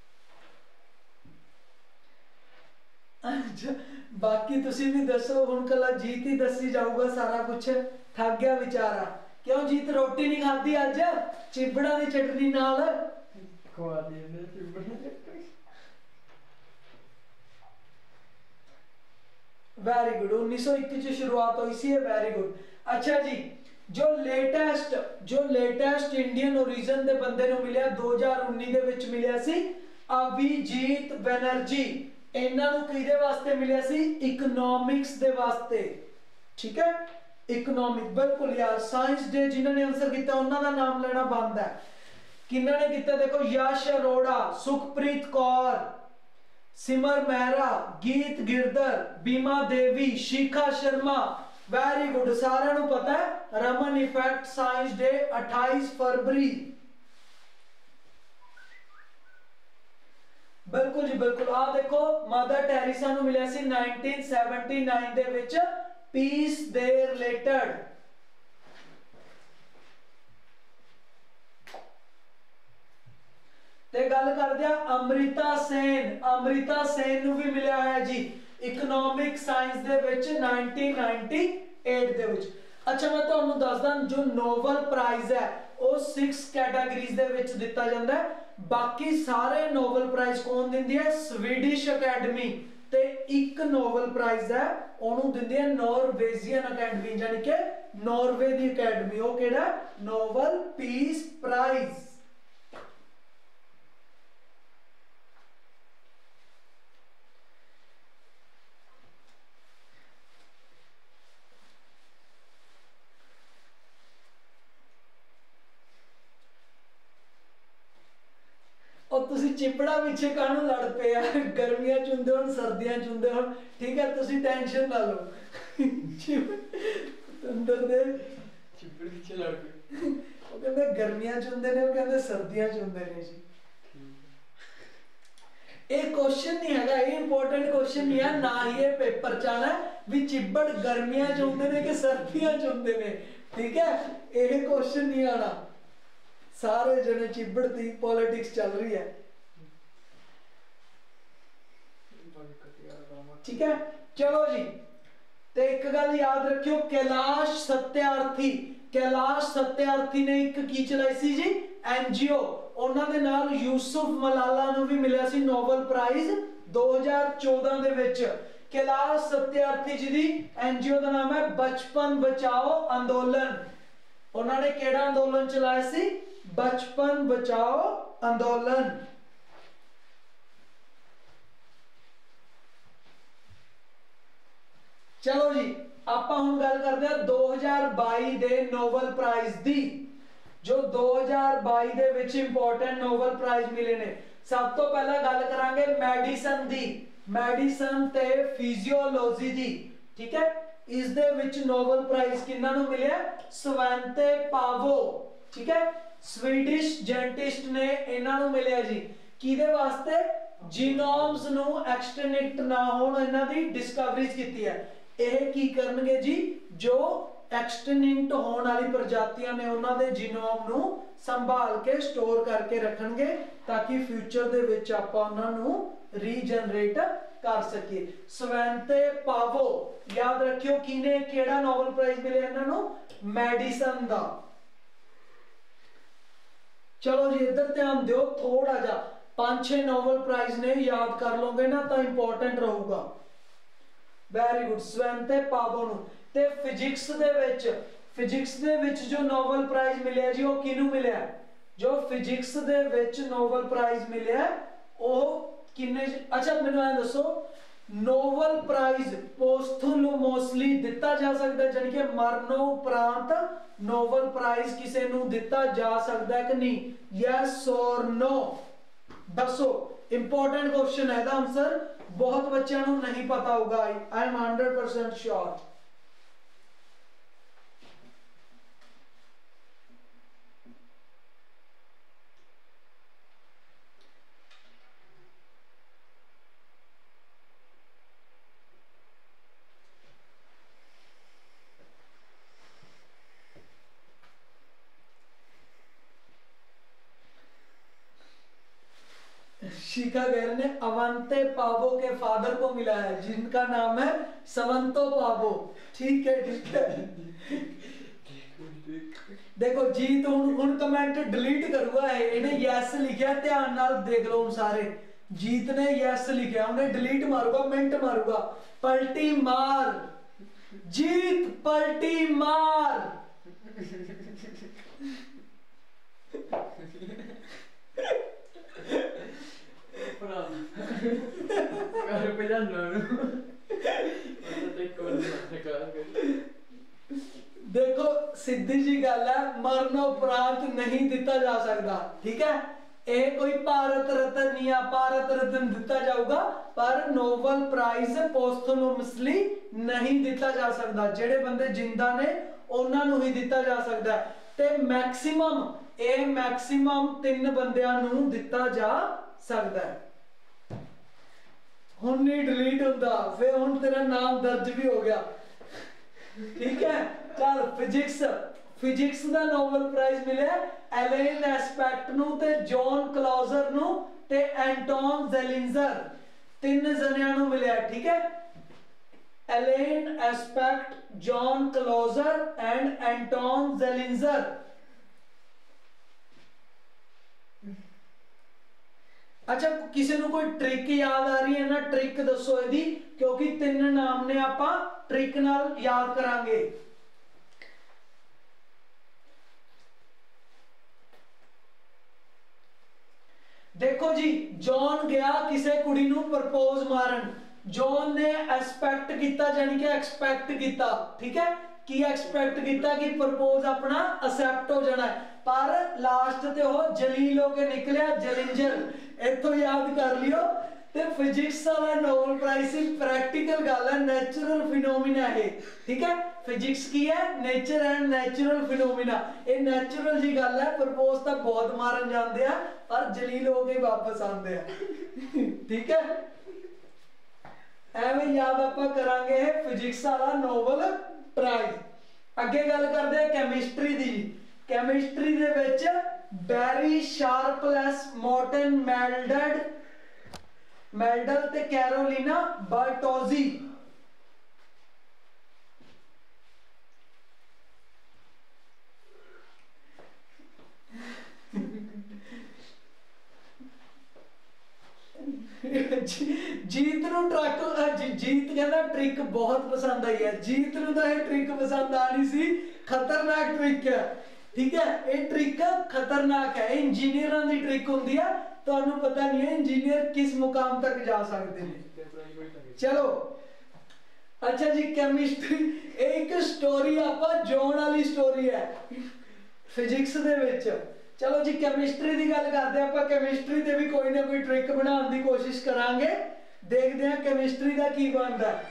ਬਾਕੀ ਤੁਸੀਂ ਵੀ ਦੱਸੋ, ਹੁਣ ਕੱਲਾ ਜੀਤ ਹੀ ਦੱਸੀ ਜਾਊਗਾ ਸਾਰਾ ਕੁਝ। ਥੱਕ ਗਿਆ ਵਿਚਾਰਾ। ਕਿਉਂ ਜੀਤ, ਰੋਟੀ ਨਹੀਂ ਖਾਧੀ ਅੱਜ? ਚਿਬੜਾਂ ਦੀ ਚਟਨੀ ਨਾਲ ਖਵਾ ਦੇ ਨੇ ਚਿਬੜਾਂ। Very good. 1901 ਚ शुरुआत हुई सी। Very good. अच्छा जी, जो लेटेस्ट इंडियन ओरिजिन दे बंदे ਨੂੰ ਮਿਲਿਆ 2019 ਦੇ ਵਿੱਚ ਮਿਲਿਆ ਸੀ ਅਭਿਜੀਤ ਬੈਨਰਜੀ। ਇਹਨਾਂ ਨੂੰ ਕਿਹਦੇ ਵਾਸਤੇ ਮਿਲਿਆ ਸੀ? ਇਕਨੋਮਿਕਸ ਦੇ ਵਾਸਤੇ। ਠੀਕ ਹੈ, ਇਕਨੋਮਿਕ। ਬਿਲਕੁਲ ਯਾਰ, ਸਾਇੰਸ ਡੇ ਜਿਨ੍ਹਾਂ ਨੇ ਆਨਸਰ ਕੀਤਾ ਉਹਨਾਂ ਦਾ ਨਾਮ ਲੈਣਾ ਬੰਦ ਹੈ। ਕਿਹਨਾਂ ਨੇ ਕੀਤਾ? ਦੇਖੋ, ਯਸ਼ ਅਰੋੜਾ, ਸੁਖਪ੍ਰੀਤ ਕੌਰ, सिमर मेहरा, गीत गिरधर, बीमा देवी, शिखा शर्मा। Very good. सारे नू पता है रमन इफेक्ट साइंस डे 28 फरवरी। बिल्कुल जी बिल्कुल। आ देखो, मदर टेरेसा नू मिलिया सी 1979 दे विच पीस दे रिलेटेड। ते गल करदे आ अमृता सेन। अमृता सेन नू भी मिलिया है जी इकनॉमिक साइंस दे विच 1998 दे विच। अच्छा, मैं तुहानू दसदा जो नोबल प्राइज है वो 6 कैटेगरीज दे विच दिता जांदा है। बाकी सारे नोबल प्राइज कौन दिंदी है? Swedish academy. ते एक नोबल प्राइज है ओनू दिंदी है नॉर्वेजियन अकैडमी, यानी कि नॉर्वे दी अकैडमी। वो केड़ा? Nobel peace prize. और तुसी चिपड़ा पीछे कानू लड़ पे आ? गर्मियां चुंदे हो, सर्दियां चुंदे हो। ठीक है, तुसी टेंशन ना लो। अंदर दे चिपड़ पीछे लड़ पे। वो कहंदे गर्मियां चुंदे ने, वो कहंदे सर्दियां चुंदे ने जी। ਇਹ क्वेश्चन नहीं हैगा, ये इंपॉर्टेंट क्वेश्चन नहीं है, ना ही ये पेपर च आना भी चिब्बड़ गर्मियां च हुंदे ने कि सर्दियां च हुंदे ने। ठीक है, ये क्वेश्चन नहीं आना। सारे जने चिब्बड़ दी पॉलिटिक्स चल रही है। ठीक है, चलो जी। ते एक गल याद रखियो, कैलाश सत्यार्थी। कैलाश सत्यार्थी ने एक की चलाई सी जी एनजीओ। ਉਹਨਾਂ ਦੇ ਨਾਲ ਯੂਸਫ ਮਲਾਲਾ ਨੂੰ ਵੀ ਮਿਲਿਆ ਸੀ ਨੋਬਲ ਪ੍ਰਾਈਜ਼ 2014 ਦੇ ਵਿੱਚ। कैलाश सत्यार्थी जी ਦੀ एनजीओ ਦਾ ਨਾਮ ਹੈ ਬਚਪਨ ਬਚਾਓ ਅੰਦੋਲਨ। ਉਹਨਾਂ ਨੇ ਕਿਹੜਾ ਅੰਦੋਲਨ ਚਲਾਇਆ ਸੀ? ਬਚਪਨ ਬਚਾਓ ਅੰਦੋਲਨ। ਚਲੋ ਜੀ, ਆਪਾਂ ਹੁਣ ਗੱਲ ਕਰਦੇ ਹਾਂ 2022 ਦੇ ਨੋਬਲ ਪ੍ਰਾਈਜ਼ ਦੀ। जो 2022 ਦੇ ਵਿੱਚ ਇੰਪੋਰਟੈਂਟ ਨੋਬਲ ਪ੍ਰਾਈਜ਼ ਮਿਲੇ ਨੇ। ਸਭ ਤੋਂ ਪਹਿਲਾਂ ਗੱਲ ਕਰਾਂਗੇ ਮੈਡੀਸਨ ਦੀ। ਮੈਡੀਸਨ ਤੇ ਫਿਜ਼ੀਓਲੋਜੀ ਦੀ। ਠੀਕ ਹੈ, ਇਸ ਦੇ ਵਿੱਚ ਨੋਬਲ ਪ੍ਰਾਈਜ਼ ਕਿਹਨਾਂ ਨੂੰ ਮਿਲਿਆ? ਸਵੈਂਤੇ ਪਾਵੋ। ਠੀਕ ਹੈ, ਸਵੀਡਿਸ਼ ਜੈਂਟਿਸਟ ਨੇ ਇਹਨਾਂ ਨੂੰ ਮਿਲਿਆ ਜੀ। ਕਿਹਦੇ ਵਾਸਤੇ? ਜੀਨੋਮਸ ਨੂੰ ਐਕਸਟਿੰਕਟ ਨਾ ਹੋਣ ਇਹਨਾਂ ਦੀ ਡਿਸਕਵਰੀਜ਼ ਕੀਤੀ ਹੈ। ਇਹ ਕੀ ਕਰਨਗੇ ਜੀ? ਜੋ एक्सटिंक्ट होने वाली प्रजातियां ने उन्होंने जीनोम नू संभाल के स्टोर करके रखणगे ताकि फ्यूचर दे विच आपां उन्हां नू रीजनरेट कर सके। स्वैंते पावो याद रखियो किने केड़ा नोबल प्राइज मिले इन्हां नूं, मेडिसन दा। चलो जी इधर ध्यान दियो थोड़ा जा, 5-6 नोबल प्राइज ने याद कर लोगे ना तो इंपॉर्टेंट रहूगा। Very good. स्वैंते पावो नूं ते फिजिक्स दे विच जो नोबल प्राइज मिले जी वो किनू मिले, जो फिजिक्स दे विच नोबल प्राइज मिले वो किन्ने। अच्छा मैनू ऐ दसो नोबल प्राइज पोस्टुलोमोसली दिता जा सकता है, जानी कि मरणोपरांत नोबल प्राइज किसी नू दिता जा सकता है कि नहीं, यस और नो दसो। इंपॉर्टेंट क्वेश्चन है, आंसर बहुत बच्चों को नहीं पता होगा, आई एम 100% श्योर। शिखा कह रहे हैं अवंते पावो के फादर को मिला है जिनका नाम है सवंतो पावो। ठीक है ठीक है। देखो जीत हुन कमेंट डिलीट करूंगा, इन्हें यस लिखा ध्यान नाल देख लो सारे। जीत ने यस लिखा, उन्हें डिलीट मारूंगा, मिंट मारूंगा। पलटी मार जीत, पलटी मार। देखो सीधी जी गल है, मरणोपरांत नहीं दिता जा सकता। ठीक है, ये कोई भारत रत्न नहीं है, भारत रत्न दिता जाऊगा पर नोबल प्राइज पोस्टुलोमसली नहीं दिता जा सकता। जेड़े बंदे जिंदा ने उन्हां नूं ही दिता जा सकता है ते मैक्सिमम 3 बंदियां नूं दिता जा सकता है। हुण नहीं डिलीट होंदा, फिर हुण तेरा नाम दर्ज भी हो गया। ठीक है चल फिजिक्स का नोबल प्राइज मिले एलेन एस्पेक्ट नूं ते जॉन क्लॉजर नूं ते एंटोन जेलिंजर, 3 जणियां नूं मिले। ठीक है, Alain Aspect, John Clauser and Anton Zeilinger. अच्छा किसी को कोई ट्रिक याद आ रही है ना, ट्रिक दसो यदि, क्योंकि 3 नाम ने आपां ट्रिक नाल याद करांगे। देखो जी जॉन गया किसी कुड़ी नूं प्रपोज मारन, जॉन ने एक्सपेक्ट किया जानी कि एक्सपेक्ट किया। ठीक है, की एक्सपेक्ट किया कि प्रपोज अपना एक्सेप्ट हो जाना है, पर लास्ट ते वो जलील होके निकलिया जलिंजर। इथों याद कर लियो। ते फिजिक्स वाला नोबल प्राइज से प्रैक्टिकल गल है, नेचुरल फिनोमिना है। ठीक है, फिजिक्स की है नेचर एंड नेचुरल फिनोमिना, ये नेचुरल जी गल है। प्रपोज तो बहुत मारन जाते हैं पर जलील होके वापस आते हैं। ठीक है, एवं याद आप करांगे फिजिक्स वाला नोबल प्राइज। अगे गल करते हैं केमिस्ट्री दी। केमिस्ट्री दे विच बैरी शार्पलेस, मॉर्टन मेल्डल ते कैरोलिना बर्टोजी। जीत नूं जीत कहना ट्रिक बहुत पसंद आई है। जीत नूं तां ये ट्रिक पसंद आनी सी, खतरनाक ट्रिक है। ठीक है, ये ट्रिक खतरनाक है, इंजीनियरां दी ट्रिक हुंदी है। तुहानूं पता नहीं है इंजीनियर किस मुकाम तक जा सकते हैं। चलो अच्छा जी केमिस्ट्री, एक स्टोरी आपां जॉन वाली स्टोरी है फिजिक्स दे विच। चलो जी केमिस्ट्री की गल करते हैं, आप केमिस्ट्री से भी कोई ना कोई ट्रिक बनाने की कोशिश करांगे, देखते हैं केमिस्ट्री का की बनता है।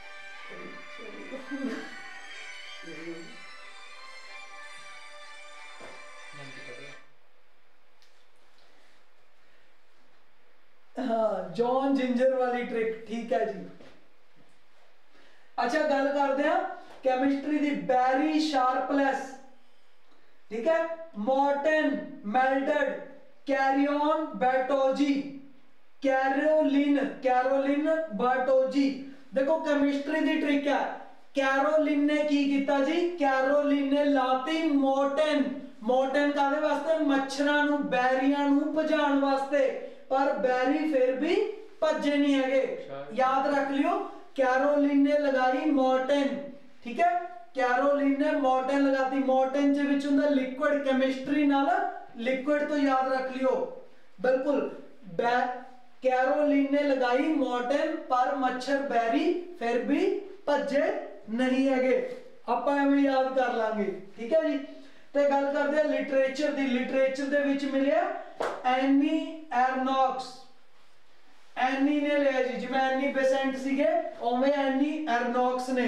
हाँ जॉन जिंजर वाली ट्रिक, ठीक है जी। अच्छा गल करते हैं केमिस्ट्री की, बैरी शार्पलेस, ठीक है, Morten Meldal, Carolyn Bertozzi. Carolyn Bertozzi. देखो केमिस्ट्री दी ट्रिक है, कैरोलिन ने की कीता जी, कैरोलिन ने लाती मोर्टेन कादे वास्ते, मच्छरां नूं बैरियां नूं भजाण वास्ते, पर बैरी फिर भी भज्जे नहीं हैगे। याद रख लियो, कैरोलिन ने लगाई मोर्टेन, ठीक है, कैरोलिन ने मोर्टेन लगाती। मोर्टेन च विच हुंदा लिक्विड, केमिस्ट्री नाल लिक्विड तो याद रख लियो बिल्कुल। कैरोलिन ने लगाई मोर्टेन, पर मच्छर बैरी फिर भी भज्जे नहीं हैगे। आपां एवें याद कर लांगे, ठीक है जी। ते गल करदे आ लिटरेचर दी। लिटरेचर दे विच मिलिया एनी एरनॉक्स। एनी ने लिया जी, जिवें एनी बेसेंट सीगे उवें एनी एरनॉक्स ने।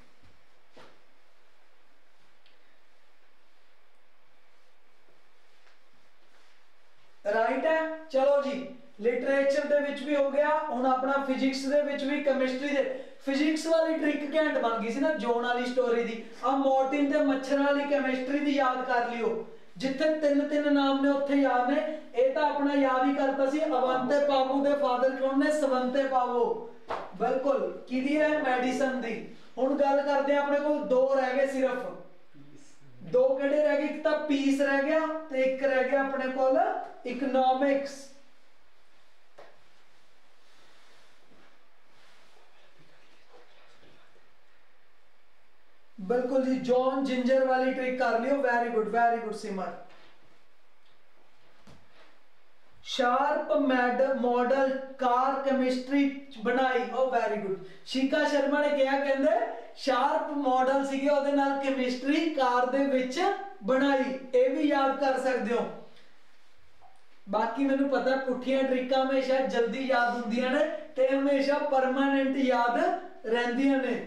राइट है, चलो जी। लिटरेचर दे विच भी हो गया। हुण अपना फिजिक्स दे विच भी, केमिस्ट्री दे, फिजिक्स वाली ट्रिक घैंट बन गई सी ना जोन वाली स्टोरी दी। आ मोर्टिन ते मच्छर वाली केमिस्ट्री दी याद कर लियो, जिथे तीन नाम ने उत्थे याद ने। ये तो अपना याद ही करता सी। अवंते पावो दे फादर कौन ने? स्वंते पावो, बिल्कुल। किदी है? मेडिसन दी। हुण गल करदे अपने कोल दो रह गए सिर्फ। दो किहड़े रह गए? एक तो पीस रह गया ते एक रह गया अपने कोल इकोनॉमिक्स। बिल्कुल जी, जॉन जिंजर वाली ट्रिक कर लियो। Very good Simar. Sharp model car chemistry बनाई। Oh very good. Shikha Sharma ने क्या कहंदे, शार्प मॉडल सीगे ओदे नाल केमिस्ट्री कार दे विच बनाई। ये भी याद कर सकते हो। बाकी मैनू पता पुठियां ट्रिकां हमेशा जल्दी याद हुंदियां ने ते हमेशा परमानेंट याद रहिंदियां ने।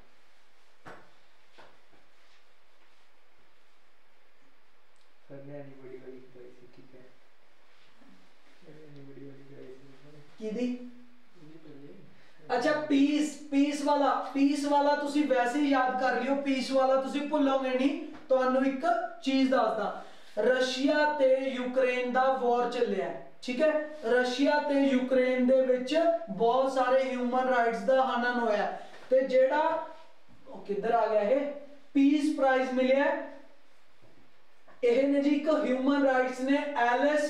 अच्छा, पीस वाला तुसी वैसे ही याद कर लियो। पीस वाला तुसी भुलोगे नहीं। तुहानू एक चीज दसदा, रशिया ते यूक्रेन दा वॉर चलिया है, ठीक है। रशिया ते यूक्रेन दे विच बहुत सारे ह्यूमन राइट्स दा हनन होया ते जेड़ा किधर आ गया है, पीस प्राइज मिलिया ने जी एक ह्यूमन राइट्स ने एलिस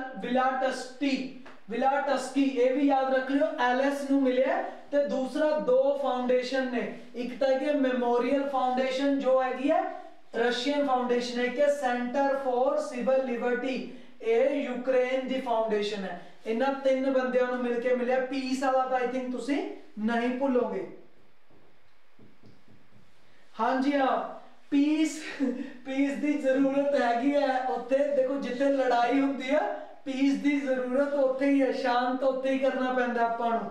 विलाटस्की। ये भी याद रख लियो, एलिस नू मिले। ते दूसरा दो फाउंडेशन ने, एक तो है मेमोरियल फाउंडेशन जो है रशियन फाउंडेशन है, कि सेंटर फॉर सिविल लिबर्टी, ये यूक्रेन दी फाउंडेशन है। इन्हां तीन बंदियां नू मिलके मिले। पीस वाला तो आई थिंक तुसी नहीं भूलोगे। हाँ जी हाँ, पीस दी जरूरत हैगी है उत्थे। देखो जिथे लड़ाई हुंदी है पीस दी जरूरत उत्थे ही है। शांत उत्थे ही करना पैंदा आपां नूं।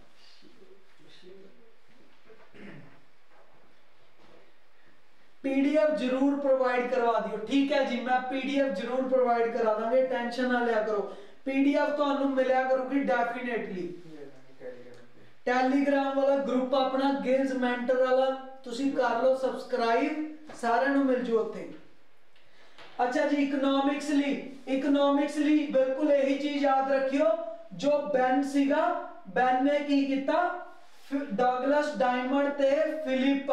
पीडीएफ जरूर प्रोवाइड करवा दियो, ठीक है जी। मैं पीडीएफ जरूर प्रोवाइड करा दांगे, टेंशन ना लिया करो। पीडीएफ तुहानू मिलिया करूगी डेफिनेटली। टेलीग्राम वाला ग्रुप अपना गिल्स मेंटर वाला तुसी कर लो सब्सक्राइब, सारे नू मिल जू उत्थे। अच्छा जी, इकोनॉमिक्स ली बिल्कुल यही चीज याद रखियो जो बेन सीगा। बेन ने की किया, डगलस डायमंड ते फिलिप।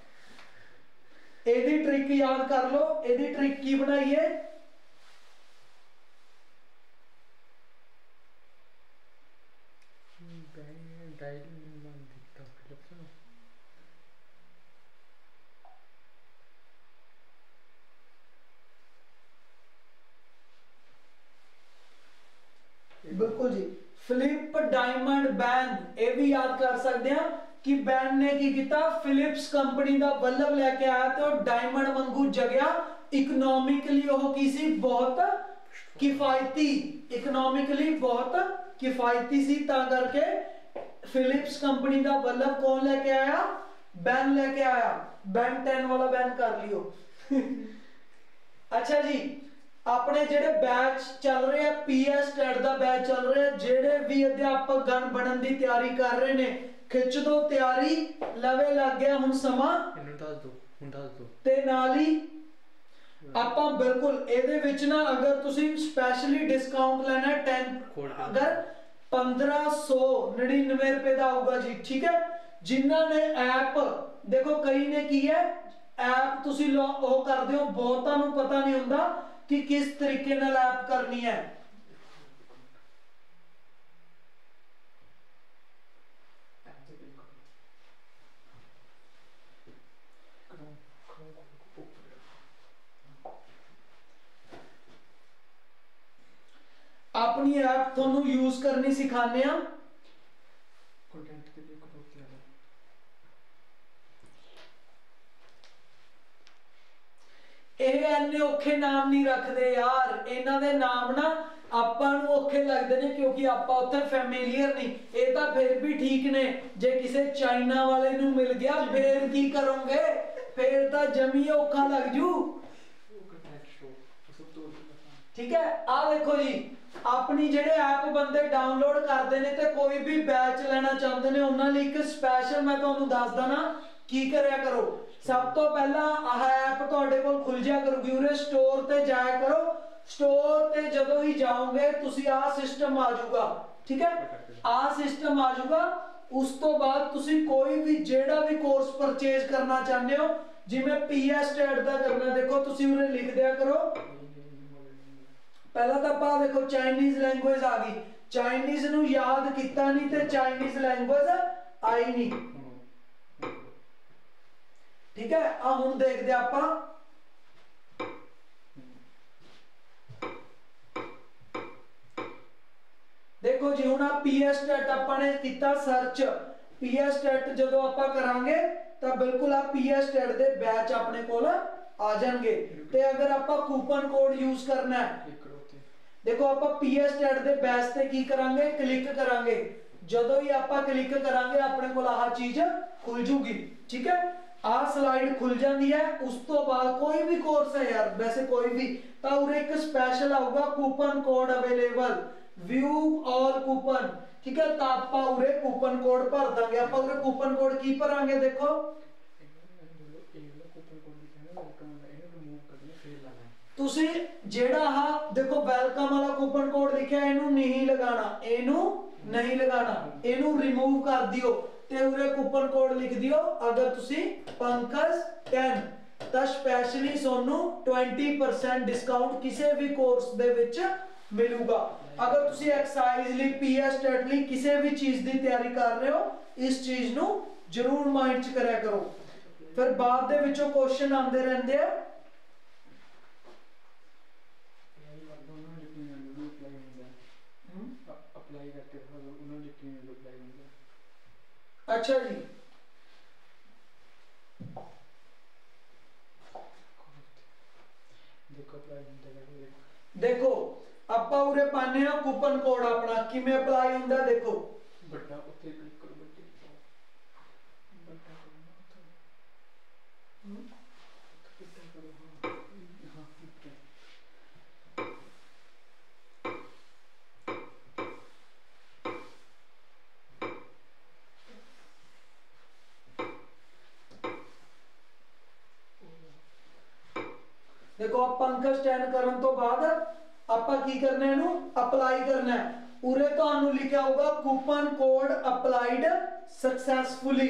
एदी ट्रिक याद कर लो। एदी ट्रिक की बनाई है? बिल्कुल जी, फिलिप डायमंड बैन। ये भी याद कर सकते हैं कि बैन ने की किया, फिलिप्स कंपनी का बल्ब लेके आया तो डायमंड वांगू जगया। इकोनॉमिकली वो किसी बहुत किफायती, इकोनॉमिकली बहुत किफायती सी, ता करके फिलिप्स कंपनी का बल्ब कौन लेके आया? बैन लेके आया। बैन 10 वाला बैन कर लियो। अच्छा जी, अपने जेडे बैच चल रहे हैं, पीएस टेट दा बैच चल रहे हैं, जेडे भी अध्यापक गण बनन दी तैयारी कर रहे ने, खिच दो तैयारी, लवे लग गया हुण समा। ते नाल ही आपां बिल्कुल एदे विच ना, अगर तुसी स्पेशली डिस्काउंट लेना है 10, अगर 1599 रुपए का आऊगा जी। ठीक है, जिन्होंने ऐप देखो कई ने की है ऐप तुसी वो कर दो, बहुतां नूं पता नहीं हुंदा कि किस तरीके नाल ऐप करनी है। अपनी ऐप थोनू यूज करनी सिखाने आ। कंटेंट के लिए करो क्या है। ਇਹ ਇੰਨੇ ਔਖੇ ਨਾਮ ਨਹੀਂ ਰੱਖਦੇ ਯਾਰ, ਇਹਨਾਂ ਦੇ ਨਾਮ ਨਾ ਆਪਾਂ ਨੂੰ ਔਖੇ ਲੱਗਦੇ ਨੇ ਕਿਉਂਕਿ ਆਪਾਂ ਉੱਥੇ ਫੈਮਿਲੀਅਰ ਨਹੀਂ। ਇਹ ਤਾਂ ਫਿਰ ਵੀ ਠੀਕ ਨੇ, ਜੇ ਕਿਸੇ ਚਾਈਨਾ ਵਾਲੇ ਨੂੰ ਮਿਲ ਗਿਆ ਫੇਰ ਕੀ ਕਰੋਗੇ, ਫੇਰ ਤਾਂ ਜਮੀ ਔਖਾ ਲੱਗ ਜੂ। ठीक है, आ देखो जी अपनी जेडे ऐप बंदे डाउनलोड करते हैं तो कोई भी बैच लेना चाहते हैं उन्होंने लिए एक स्पैशल मैं तुहानू दसदा ना की करया करो। सब तो पहला आह ऐप तुहाडे कोल खुल जाया करूगी, उरे स्टोर ते जाया करो, स्टोर ते जदों ही जाओगे तुसी आ सिस्टम आ जाऊगा। ठीक है, आ सिस्टम आ जाऊगा। उस तो बाद तुसी कोई भी जेड़ा भी कोर्स परचेज करना चाहते हो, जिवें PS टेट दा करना, देखो तुसी उरे लिख दिया करो। पहला तो आप देखो चाइनीज लैंग्वेज आ गई, चाइनीज नू याद किता नहीं ते चाइनीज लैंग्वेज आई नहीं। ठीक है, आ हुण देखदे आपां देखो जी हुण आ PS टेट आपां ने किता सर्च, PS टेट जदों आपां करांगे तां बिल्कुल आ PS टेट दे बैच अपने कोल आ जाणगे। ते अगर आपां कूपन कोड यूज करना है, देखो आप PS टेट दे बैच ते की करांगे, क्लिक करांगे, जदों ही आप क्लिक करांगे अपने को आह चीज खुल जूगी। ठीक है, आ स्लाइड खुल जाती है। उस तो बाद कोई भी कोर्स है यार, वैसे कोई भी तो उरे एक स्पेशल आऊगा coupon code available, view all coupon. ठीक है, तो आप उरे कूपन कोड भर देंगे। आप उरे कूपन कोड की भरांगे, देखो तुसी जेड़ा हा देखो वेलकम वाला कूपन कोड लिखा है, इनू नहीं लगाना, इनू नहीं लगाना, इनू रिमूव कर दियो ते उरे कूपन कोड लिख दियो। अगर तुसी पंकज 10 ਤਾਂ स्पेशली सोनू 20% डिस्काउंट किसी भी कोर्स दे विच मिलूगा। अगर तुसी एक्सरसाइज ਲਈ PS टेट ਲਈ किसी भी चीज ਦੀ ਤਿਆਰੀ ਕਰ ਰਹੇ ਹੋ, इस चीज ਨੂੰ जरूर माइंड ਚ ਕਰਿਆ ਕਰੋ। फिर बाद ਦੇ ਵਿੱਚੋਂ क्वेश्चन आंदे रहंदे आ। अच्छा जी, देखो आपां उरे पाने आ कूपन कोड अपना किवें अप्लाई हुंदा, देखो बड़ा उत्ते क्लिक करो, बड़ा देखो आप पंकज 10 करन तो बाद आपां की करना है, अप्लाई करना है। उरे तुहानू लिखा होगा कूपन कोड अप्लाइड सक्सेसफुली।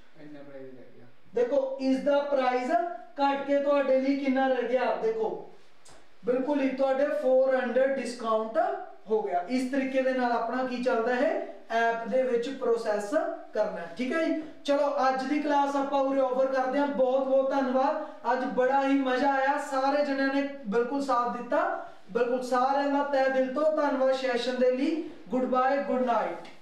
देखो इस दा प्राइस घट के तुहाडे लिए कितना रह गया, देखो बिल्कुल ही तुहाडे 400 डिस्काउंट हो गया। इस तरीके दे नाल अपना की चलदा है ऐप दे विच प्रोसैस करना है। ठीक है जी, चलो अज दी क्लास आपां उरे ओवर करदे हां। बहुत बहुत धन्नवाद, अज बड़ा ही मजा आया, सारे जणियां ने बिल्कुल साथ दिता, बिल्कुल सारे दा तहे दिल तो धन्नवाद सैशन दे लई। Good bye, good night.